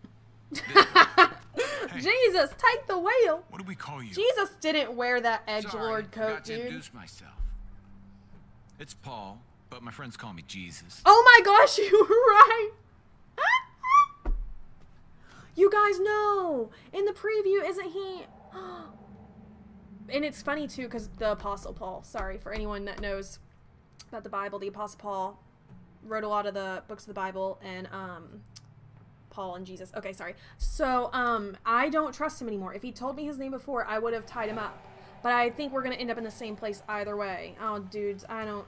Hey. Jesus, take the wheel. What do we call you? Jesus didn't wear that Sorry, edgelord coat, forgot to dude. introduce myself. It's Paul, but my friends call me Jesus. Oh my gosh, you were right. You guys know in the preview, isn't he? And it's funny too because the Apostle Paul. Sorry for anyone that knows about the Bible. The Apostle Paul wrote a lot of the books of the Bible, and Paul and Jesus. Okay, sorry. So I don't trust him anymore. If he told me his name before, I would have tied him up. But I think we're gonna end up in the same place either way. Oh, dudes, I don't.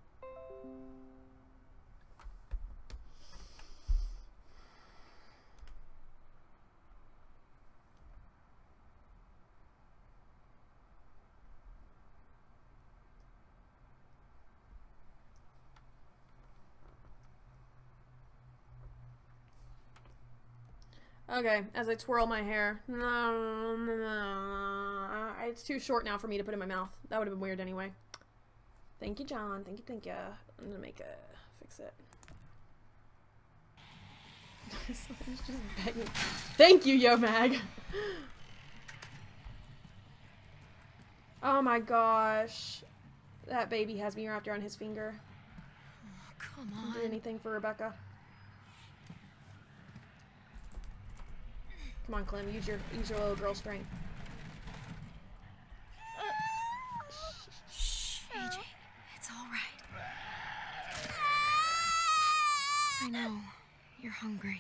Okay, as I twirl my hair. It's too short now for me to put in my mouth. That would have been weird anyway. Thank you, John. Thank you, thank you. I'm gonna fix it. Just begging. Thank you, Yo Mag. Oh my gosh. That baby has me wrapped around his finger. Oh, come on. Do anything for Rebecca. Come on, Clem. Use your little girl strength. Shh, AJ. It's all right. I know. You're hungry.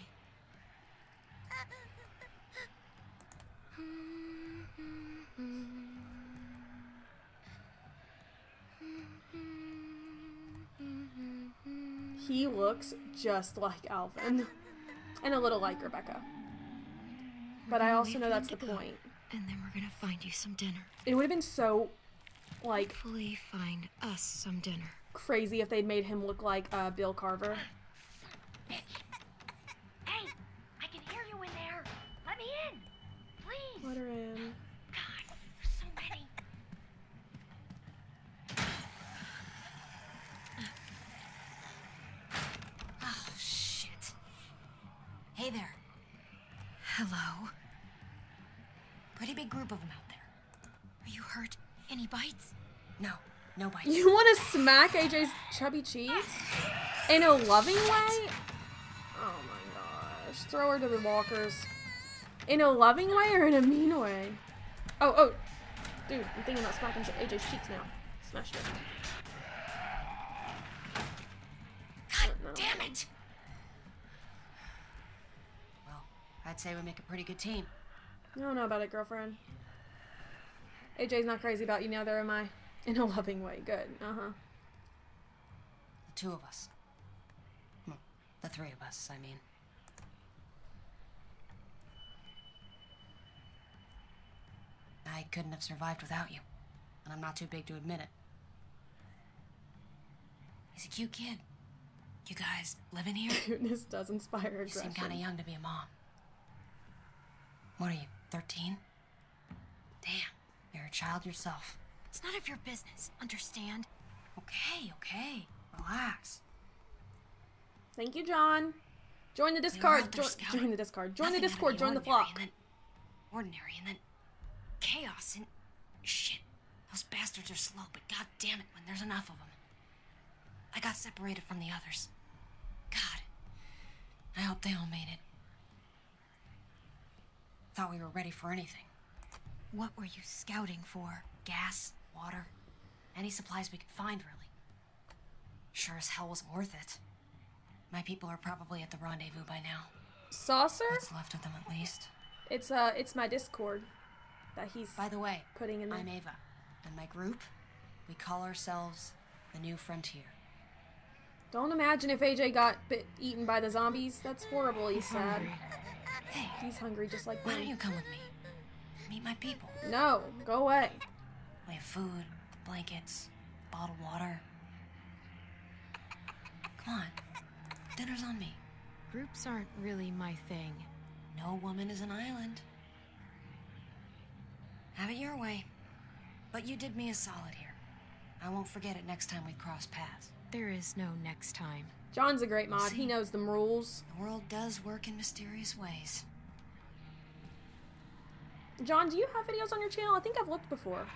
He looks just like Alvin. And a little like Rebecca. But I also know that's the point. And then we're gonna find you some dinner. It would have been so, like, Hopefully find us some dinner. crazy if they'd made him look like Bill Carver. Hey, I can hear you in there. Let me in, please. Let her in. God, there's so many. Oh, shit. Hey there. Hello. Pretty big group of them out there. Are you hurt? Any bites? No, no bites. You want to smack AJ's chubby cheeks? In a loving way? Oh my gosh. Throw her to the walkers. In a loving way or in a mean way? Oh. Dude, I'm thinking about smacking AJ's cheeks now. Smash it. God damn it! Well, I'd say we make a pretty good team. I don't know about it, girlfriend. AJ's not crazy about you, neither am I. In a loving way. Good. Uh-huh. The two of us. Well, the three of us, I mean. I couldn't have survived without you, and I'm not too big to admit it. He's a cute kid. You guys living here? Cuteness does inspire You aggression. seem kind of young to be a mom. What are you, 13? Damn, you're a child yourself. It's none of your business, understand? Okay, relax. Thank you, John. Join the Discord. Join the Discord. Join the Discord. Join the flock. Ordinary, and then chaos, and shit. Those bastards are slow, but god damn it when there's enough of them. I got separated from the others. God. I hope they all made it. Thought we were ready for anything. What were you scouting for? Gas, water, any supplies we could find, really. Sure as hell wasn't worth it. My people are probably at the rendezvous by now. Saucer? What's left of them, at least. It's my Discord that he's By the way, putting in there. I'm Ava, and my group, we call ourselves the New Frontier. Don't imagine if AJ got eaten by the zombies. That's horrible. He's sad. Hungry. Hey, he's hungry just like me. Why don't you come with me? Meet my people. No, go away. We have food, blankets, bottled water. Come on, dinner's on me. Groups aren't really my thing. No woman is an island. Have it your way. But you did me a solid here. I won't forget it next time we cross paths. There is no next time. John's a great mod. He knows the rules. The world does work in mysterious ways. John, do you have videos on your channel? I think I've looked before.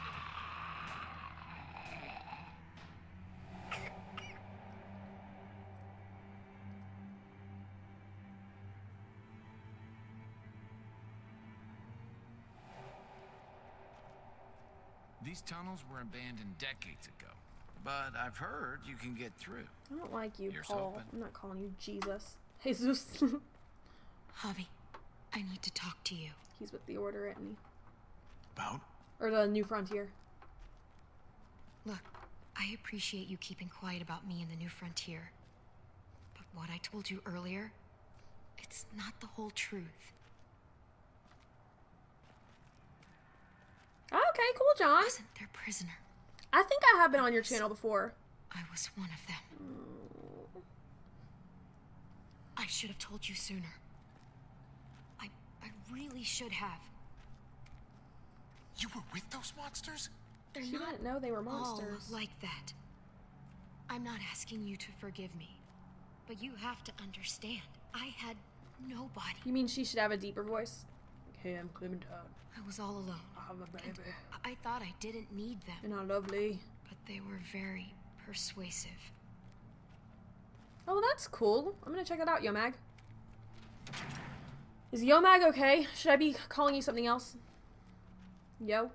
These tunnels were abandoned decades ago, but I've heard you can get through. I don't like you, Here's Paul. hoping. I'm not calling you Jesus. Jesus. Javi, I need to talk to you. He's with the Order, isn't he? About? Or the New Frontier. Look, I appreciate you keeping quiet about me and the New Frontier. But what I told you earlier, it's not the whole truth. Okay, cool, John. I wasn't their prisoner. I think I have been on your channel before. I was one of them. I should have told you sooner. I really should have. You were with those monsters? They're She not didn't know they were monsters. all like that. I'm not asking you to forgive me, but you have to understand. I had nobody. You mean she should have a deeper voice? Okay, I'm Clementine. I was all alone. I have a baby. I thought I didn't need them. You're not lovely. But they were very persuasive. Oh, that's cool. I'm gonna check it out, Yomag. Is Yomag okay? Should I be calling you something else? Yo?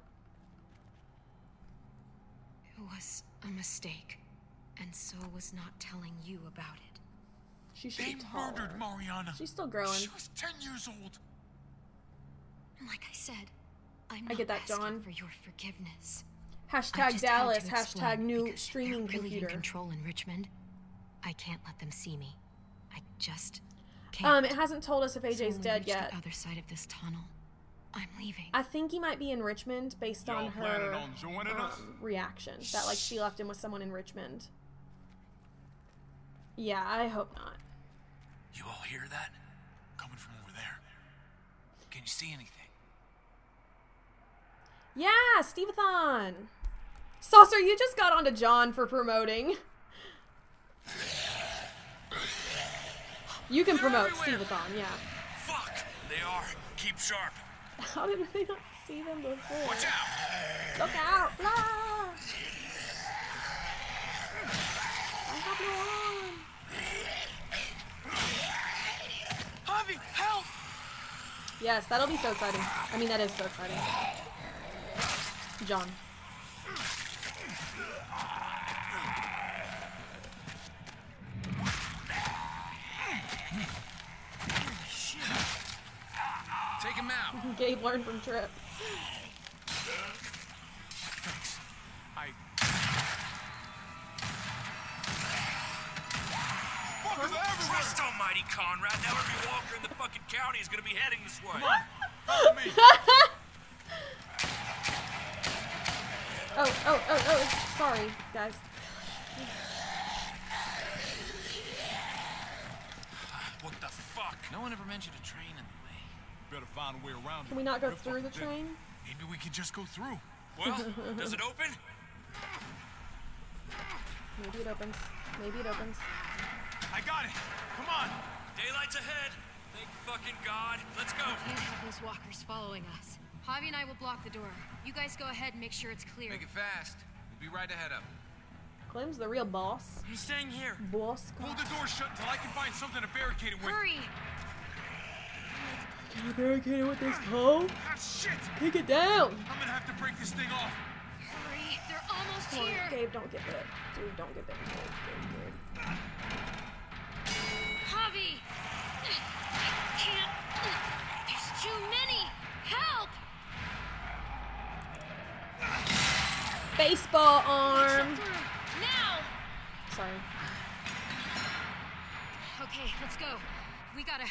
It was a mistake, and so was not telling you about it. She should They be taller. murdered Mariana. She's still growing. She was 10 years old. Like I said, I'm I not get that, asking John. for your forgiveness. I Hashtag just Dallas. had to explain, Hashtag new because streaming they're really computer. in control in Richmond. I can't let them see me. I just can't. It hasn't told us if So AJ's when we dead reach yet. the other side of this tunnel, I'm leaving. I think he might be in Richmond based on planning her on joining us? reaction. That like she left him with someone in Richmond. Yeah, I hope not. You all hear that? Coming from over there. Can you see anything? Yeah, Steveathon! Saucer, you just got onto John for promoting. You can promote Steveathon, yeah. Fuck! They are. Keep sharp. How did we not see them before? Watch out! Look out! Blah! I have no arm. Javi, help! Yes, that'll be so exciting. I mean, that is so exciting. John. Take him out. Gabe learned from Trip. Thanks. Christ almighty, Conrad. Now every walker in the fucking county is gonna be heading this way. Follow me. Oh. Sorry, guys. What the fuck? No one ever mentioned a train in the way. Better find a way around Can we not go through the train? Maybe we can just go through. Well, does it open? Maybe it opens. Maybe it opens. I I got it. Come on. Daylight's ahead. Thank fucking God. Let's go. Can't have those walkers following us. Javi and I will block the door. You guys go ahead and make sure it's clear. Make it fast. We'll be right ahead of them. Clem's the real boss. I'm staying here. Boss. Hold the door shut until I can find something to barricade it with. Hurry! Can you barricade it with this hoe? Ah, shit! Take it down! I'm gonna have to break this thing off. Hurry! They're almost Come on, here! Gabe, don't get bit. Dude, don't get bit. Gabe. Javi! I can't... There's too many! Help! Baseball arm! Now! Sorry. Okay, let's go. We gotta...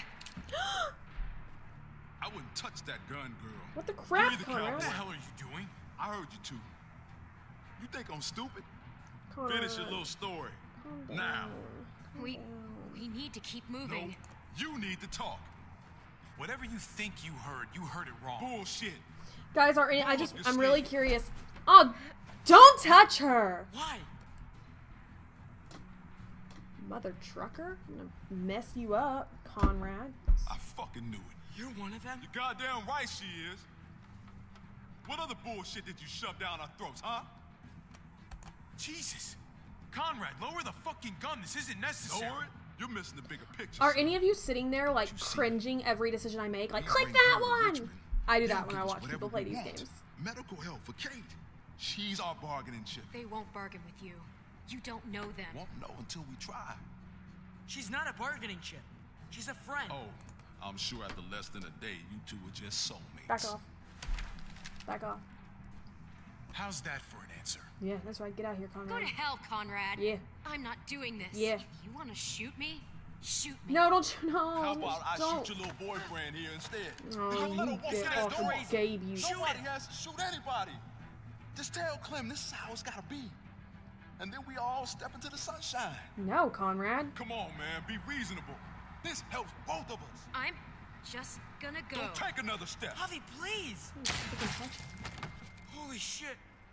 I wouldn't touch that gun, girl. What the crap, Neither Conrad? What the hell are you doing? I heard you two. You think I'm stupid? Conrad. Finish your little story. Calm Now. We need to keep moving. No, you need to talk. Whatever you think you heard it wrong. Bullshit. Guys, Pull I'm up your really sleeve. curious. Oh, don't touch her! Why? Mother trucker? I'm gonna mess you up, Conrad. I fucking knew it. You're one of them? You're goddamn right she is. What other bullshit did you shove down our throats, huh? Jesus. Conrad, lower the fucking gun. This isn't necessary. Lower it? You're missing the bigger picture. Are son. any of you sitting there, like, cringing every decision I make? Like, click Bring that her to one! Richmond. I do They'll that when give I us watch whatever people play we these want. games. Medical help for Kate. She's our bargaining chip. They won't bargain with you. You don't know them. Won't know until we try. She's not a bargaining chip. She's a friend. Oh, I'm sure after less than a day, you two were just soulmates. Back off. Back off. How's that for an answer? Yeah, that's right. Get out of here, Go Conrad. to hell, Conrad. Yeah. I'm not doing this. Yeah. If you want to shoot me, shoot me. No, don't you? No. How about I don't. shoot your little boyfriend here instead? Oh, Don't let her you walk get out off the door. of Gabe, you. Nobody has to shoot anybody. Just tell Clem this is how it's gotta be. And then we all step into the sunshine. No, Conrad. Come on, man, be reasonable. This helps both of us. I'm just gonna go. Don't take another step. Javi, please. Holy shit.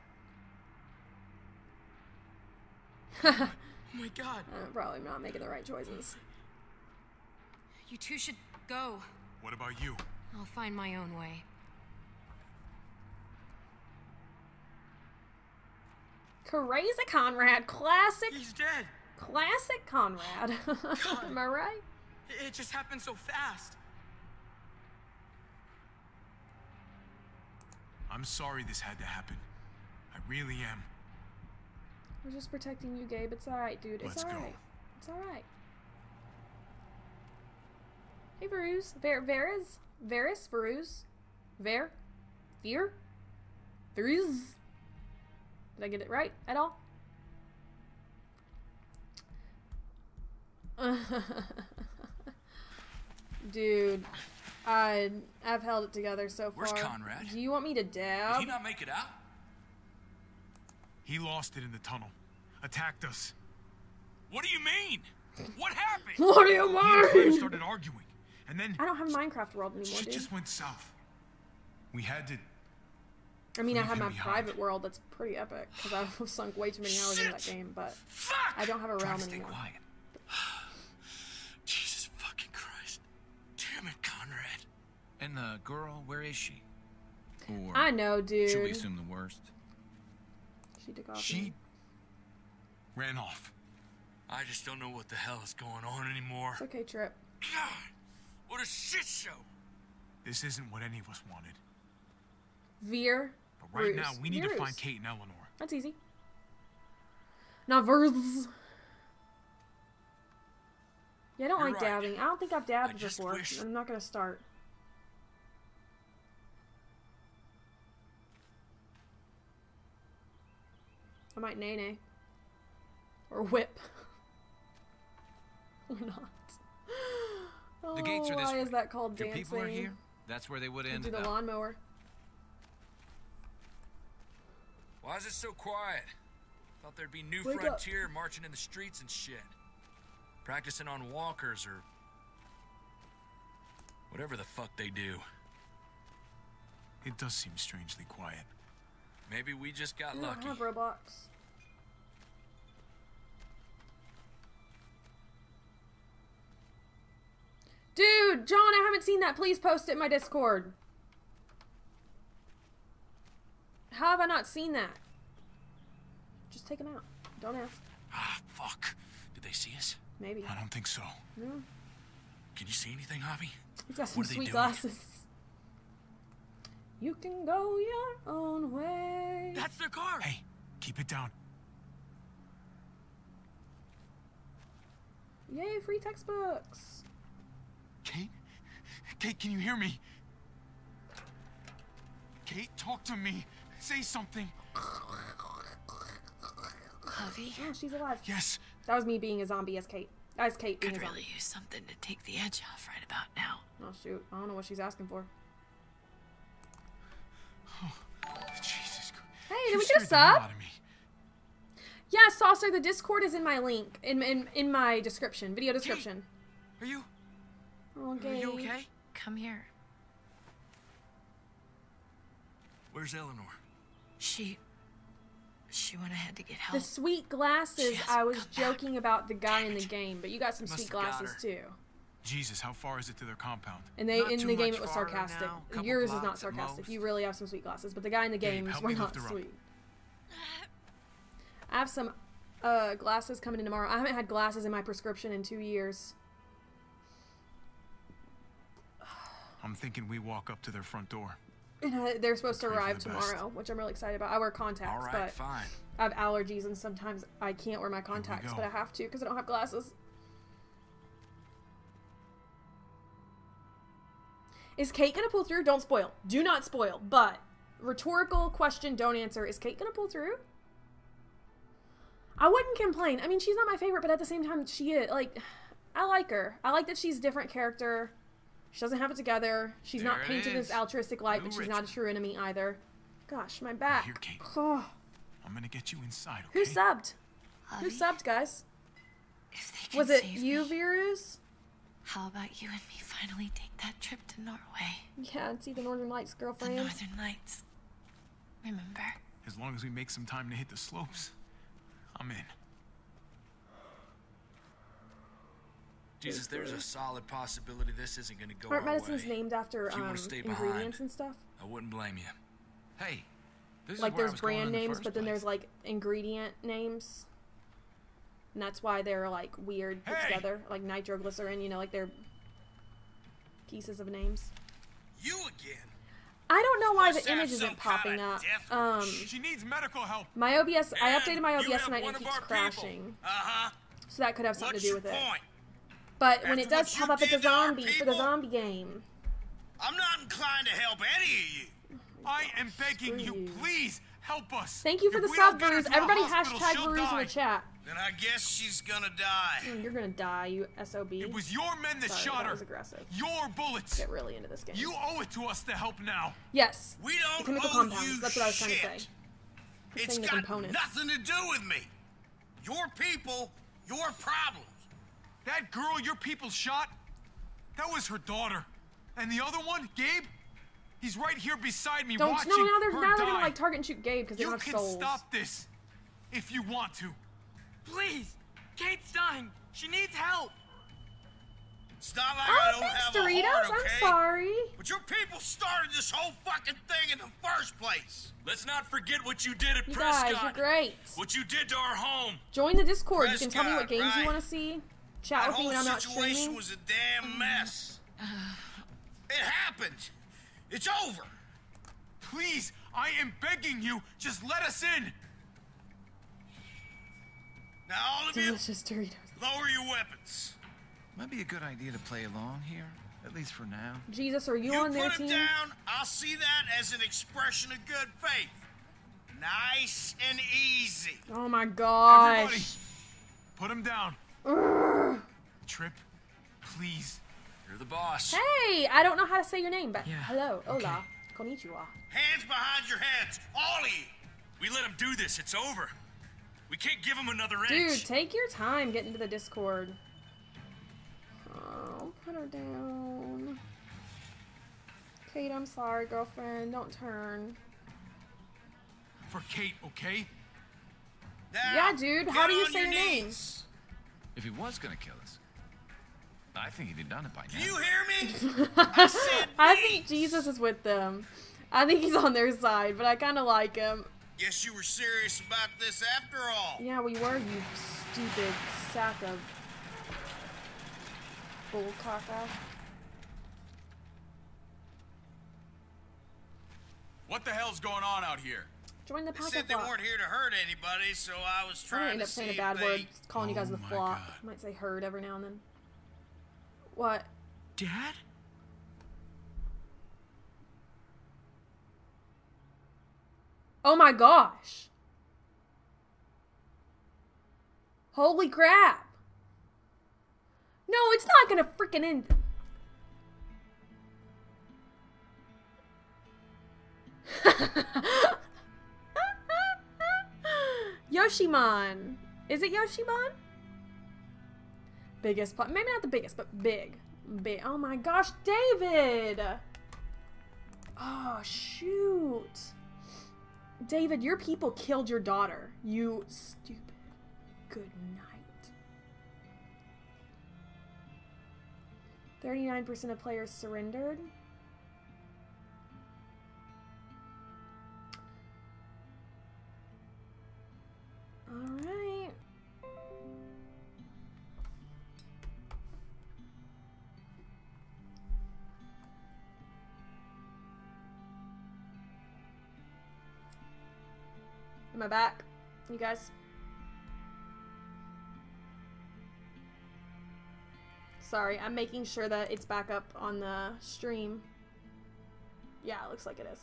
Oh my God. I'm probably not making the right choices. You two should go. What about you? I'll find my own way. Crazy Conrad. Classic. He's dead. Classic Conrad. Am I right? It just happened so fast. I'm sorry this had to happen. I really am. We're just protecting you, Gabe. It's alright, dude. It's Let's go. alright. It's alright. Hey, Varuz. Varus? Varuz? Veer? Varuz? Did I get it right at all? Dude, I've held it together so far. Where's Conrad? Do you want me to dab? Did he not make it out? He lost it in the tunnel. Attacked us. What do you mean? What happened? What do you He and Clem mean? started arguing. And then I don't have Minecraft World anymore, shit dude. just went south. We had to... I mean, I leave have him my behind. private world that's pretty epic, because I've sunk way too many hours into that game, but Fuck! I don't have a Try realm to stay anymore. quiet. Jesus fucking Christ. Damn it, Conrad. And the girl, where is she? Or I know, dude. should we assume the worst? She took off. She ran off. I just don't know what the hell is going on anymore. It's okay, Trip. God, what a shit show. This isn't what any of us wanted. Veer. But right now, Ruse. we need to Veer find Ruse. Kate and Eleanor. That's easy. Now, Verz. Yeah, I don't You're like right. dabbing. I don't think I've dabbed I just before. wish- I'm not gonna start. I might nay-nay. Or whip. Or not. The gates are this why way. is that called If your dancing? people are here, that's where they would have We'll do ended the up. lawnmower. Why is it so quiet? Thought there'd be New Wake up. Frontier marching in the streets and shit. Practicing on walkers or... whatever the fuck they do. It does seem strangely quiet. Maybe we just got I don't lucky. have Roblox. Dude, John, I haven't seen that. Please post it in my Discord. How have I not seen that? Just take him out. Don't ask. Ah, fuck. Did they see us? Maybe. I don't think so. No. Can you see anything, Javi? He's got some What are they sweet doing? glasses. You can go your own way. That's their car. Hey, keep it down. Yay, free textbooks. Kate? Kate, can you hear me? Kate, talk to me. Say something. Javi? Oh, she's alive. Yes. That was me being a zombie as Kate. As Kate being Could a zombie. really use something to take the edge off right about now. Oh, shoot. I don't know what she's asking for. Jesus Christ. Hey, You did we get a scared the hell sub? out of me. Yeah, Saucer, the Discord is in my link. In my description. Video description. Are you? Okay. Are you okay? Come here. Where's Eleanor? She went ahead to get The help. sweet glasses, She I hasn't was come back. joking about the guy in the game, but you got some Must sweet have got glasses her. too. Jesus, how far is it to their compound? And they Not in too the game much it was farther sarcastic. now, couple Yours is blocks not at sarcastic. most. You really have some sweet glasses, but the guy in the Gabe, games help were me not lift her up. sweet. I have some glasses coming in tomorrow. I haven't had glasses in my prescription in 2 years. I'm thinking we walk up to their front door. And they're supposed to Pray for arrive the best. tomorrow, which I'm really excited about. I wear contacts, All right, but fine. I have allergies and sometimes I can't wear my contacts, go. but I have to because I don't have glasses. Is Kate gonna pull through? Don't spoil. Do not spoil. But rhetorical question, don't answer. Is Kate gonna pull through? I wouldn't complain. I mean, she's not my favorite, but at the same time, she is. Like, I like her. I like that she's a different character. She doesn't have it together. She's not There it painted as is. altruistic light, but New she's not a true enemy either. Gosh, my back. Here, Kate. Oh. I'm gonna get you inside, okay? Who subbed? Who Javi, subbed, guys? if they can Was it save you, me, Virus? how about you and me finally take that trip to Norway? Yeah, and see the Northern Lights, The girlfriend. Northern Lights. Remember? As long as we make some time to hit the slopes, I'm in. Jesus, there's a solid possibility this isn't gonna go Aren't our medicines way. named after If you wanna stay ingredients behind, and stuff? I wouldn't blame you. Hey, this Like is where I there's was going brand in the names, first but then place. there's like ingredient names. And that's why they're like weird put Hey! together. Like nitroglycerin, you know, like they're pieces of names. You again? I don't know why Must the have image some isn't popping kinda up. death She needs medical help. My OBS, I And updated my you OBS have tonight one and it of keeps our people. crashing. Uh-huh. So that could have something What's to do your with it. point? But when After it does what pop you up, it's a did to our zombie for the people? zombie game. I'm not inclined to help any of you. I am begging you, you. please help us. Thank you for If the we don't sub, get her Bruce. to the Everybody hospital, hashtag she'll Bruce in die. the chat. Then I guess she's gonna die. Oh, you're gonna die, you SOB. It was your men that Sorry, shot that her. was aggressive. Your bullets. Get really into this game. You owe it to us to help now. Yes. We The don't chemical owe compounds. you That's what I was trying to shit. say. It's saying the got components. nothing to do with me. Your people, your problems. That girl your people shot, that was her daughter. And the other one, Gabe, he's right here beside me Don't watching no, now they're her gonna die. like target and shoot Gabe because they You don't have can souls. stop this if you want to. Please! Kate's dying! She needs help! It's not like Oh, I don't thanks, have Doritos. a heart, okay? I'm sorry. But your people started this whole fucking thing in the first place. Let's not forget what you did at You guys, you're great. What you did to our home. Join the Discord. You can tell me what Prescott, games you right? want to see. Chat That with me whole when I'm not situation streaming. was a damn mess. It happened. It's over. Please, I am begging you, just let us in. Now all of you, Delicious Doritos. lower your weapons. Might be a good idea to play along here, at least for now. Jesus, are you You on their put team? it down, I'll see that as an expression of good faith. Nice and easy. Oh my Everybody, gosh. put him down. Ugh. Trip, please. You're the boss. Hey, I don't know how to say your name, but Yeah, hello, okay. hola, konnichiwa. Hands behind your heads, all of you. We let him do this, it's over. We can't give him another Dude, inch. take your time getting to the Discord. Oh, put her down. Kate, I'm sorry, girlfriend. Don't turn. For Kate, okay? Now, Yeah, dude. How get do you on say your name? knees. If he was gonna kill us, I think he'd have done it by now. You hear me? I said I think Jesus is with them. I think he's on their side, but I kind of like him. Guess you were serious about this after all. Yeah, we were, you stupid sack of bull caca. What the hell's going on out here? Join the They pack said of they flock. weren't here to hurt anybody, so I was I'm gonna trying end to up see saying a if bad they... word, calling you guys the flock. I might say herd every now and then. What? Dad? Oh my gosh. Holy crap. No, it's not gonna freaking end. Yoshimon. Is it Yoshimon? Biggest plot. Maybe not the biggest, but big. Big. Oh my gosh, David. Oh, shoot. David, your people killed your daughter. You stupid. Good night. 39% of players surrendered. Alright. Am I back? You guys? Sorry, I'm making sure that it's back up on the stream. Yeah, it looks like it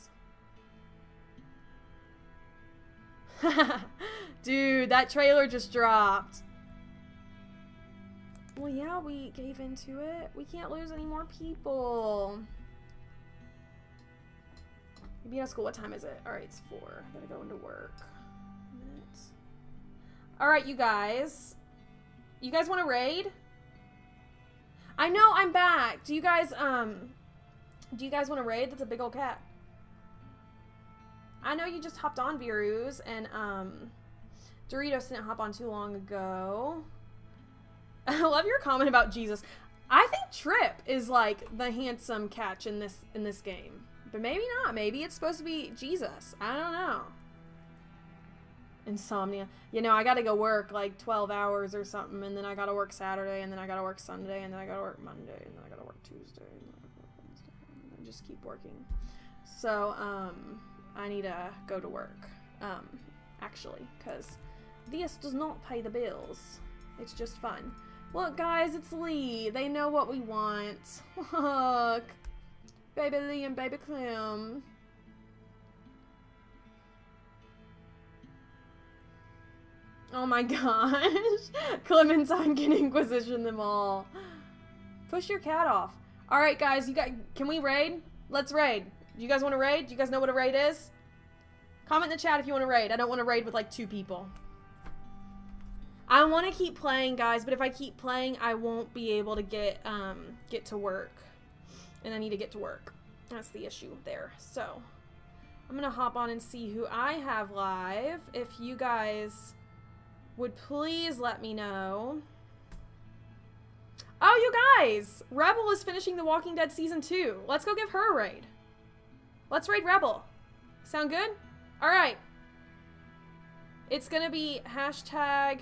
is. Dude, that trailer just dropped. Well, yeah, we gave into it. We can't lose any more people. You beat out school. What time is it? Alright, it's 4. Gotta go into work. Alright, you guys. You guys want to raid? I know I'm back. Do you guys want to raid? That's a big old cat. I know you just hopped on, Virus, and Doritos didn't hop on too long ago. I love your comment about Jesus. I think Trip is like the handsome catch in this game. But maybe not. Maybe it's supposed to be Jesus. I don't know. Insomnia. You know, I gotta go work like 12 hours or something, and then I gotta work Saturday, and then I gotta work Sunday, and then I gotta work Monday, and then I gotta work Tuesday, and then I gotta work Wednesday, and then just keep working. So, I need to go to work, actually, because this does not pay the bills. It's just fun. Look, guys, it's Lee. They know what we want. Look. Baby Lee and Baby Clem. Oh my gosh. Clementine can Inquisition them all. Push your cat off. Alright, guys, can we raid? Let's raid. Do you guys want to raid? Do you guys know what a raid is? Comment in the chat if you want to raid. I don't want to raid with like 2 people. I want to keep playing, guys, but if I keep playing, I won't be able to get to work. And I need to get to work. That's the issue there. So, I'm going to hop on and see who I have live. If you guys would please let me know. Oh, you guys! Rebel is finishing The Walking Dead Season 2. Let's go give her a raid. Let's raid Rebel. Sound good? Alright. It's gonna be hashtag...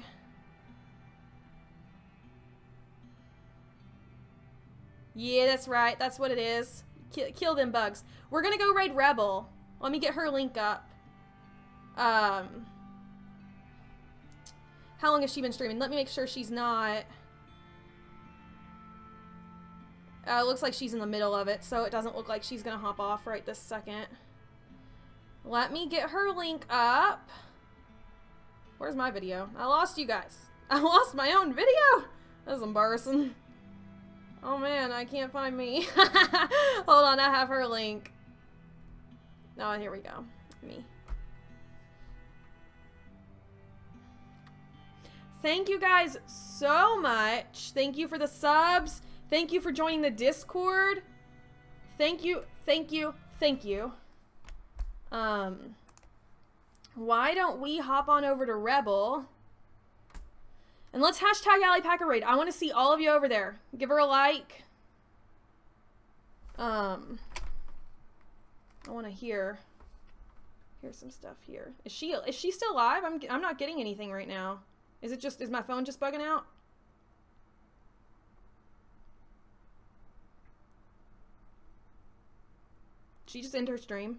Yeah, that's right. That's what it is. Kill them bugs. We're gonna go raid Rebel. Let me get her link up. How long has she been streaming? Let me make sure she's not... it looks like she's in the middle of it, so it doesn't look like she's gonna hop off right this second. Let me get her link up. Where's my video? I lost you guys. I lost my own video! That's embarrassing. Oh man, I can't find me. Hold on, I have her link. Oh, here we go. Me. Thank you guys so much. Thank you for the subs. Thank you for joining the Discord. Thank you, thank you, thank you. Why don't we hop on over to Rebel And let's hashtag Allie Packer Raid. I want to see all of you over there. Give her a like. I want to hear some stuff here. Is she still live? I'm not getting anything right now. Is my phone just bugging out? She just ended her stream.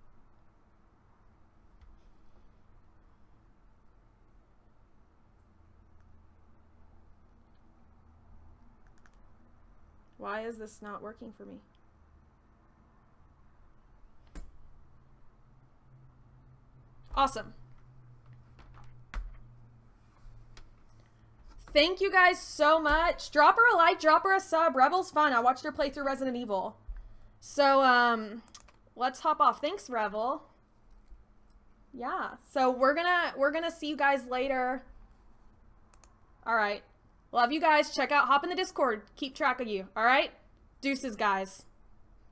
Why is this not working for me? Awesome. Thank you guys so much. Drop her a like, drop her a sub. Rebel's fun. I watched her play through Resident Evil. So, let's hop off. Thanks, Revel. Yeah. So we're gonna see you guys later. All right. Love you guys. Hop in the Discord. Keep track of you. All right? Deuces, guys.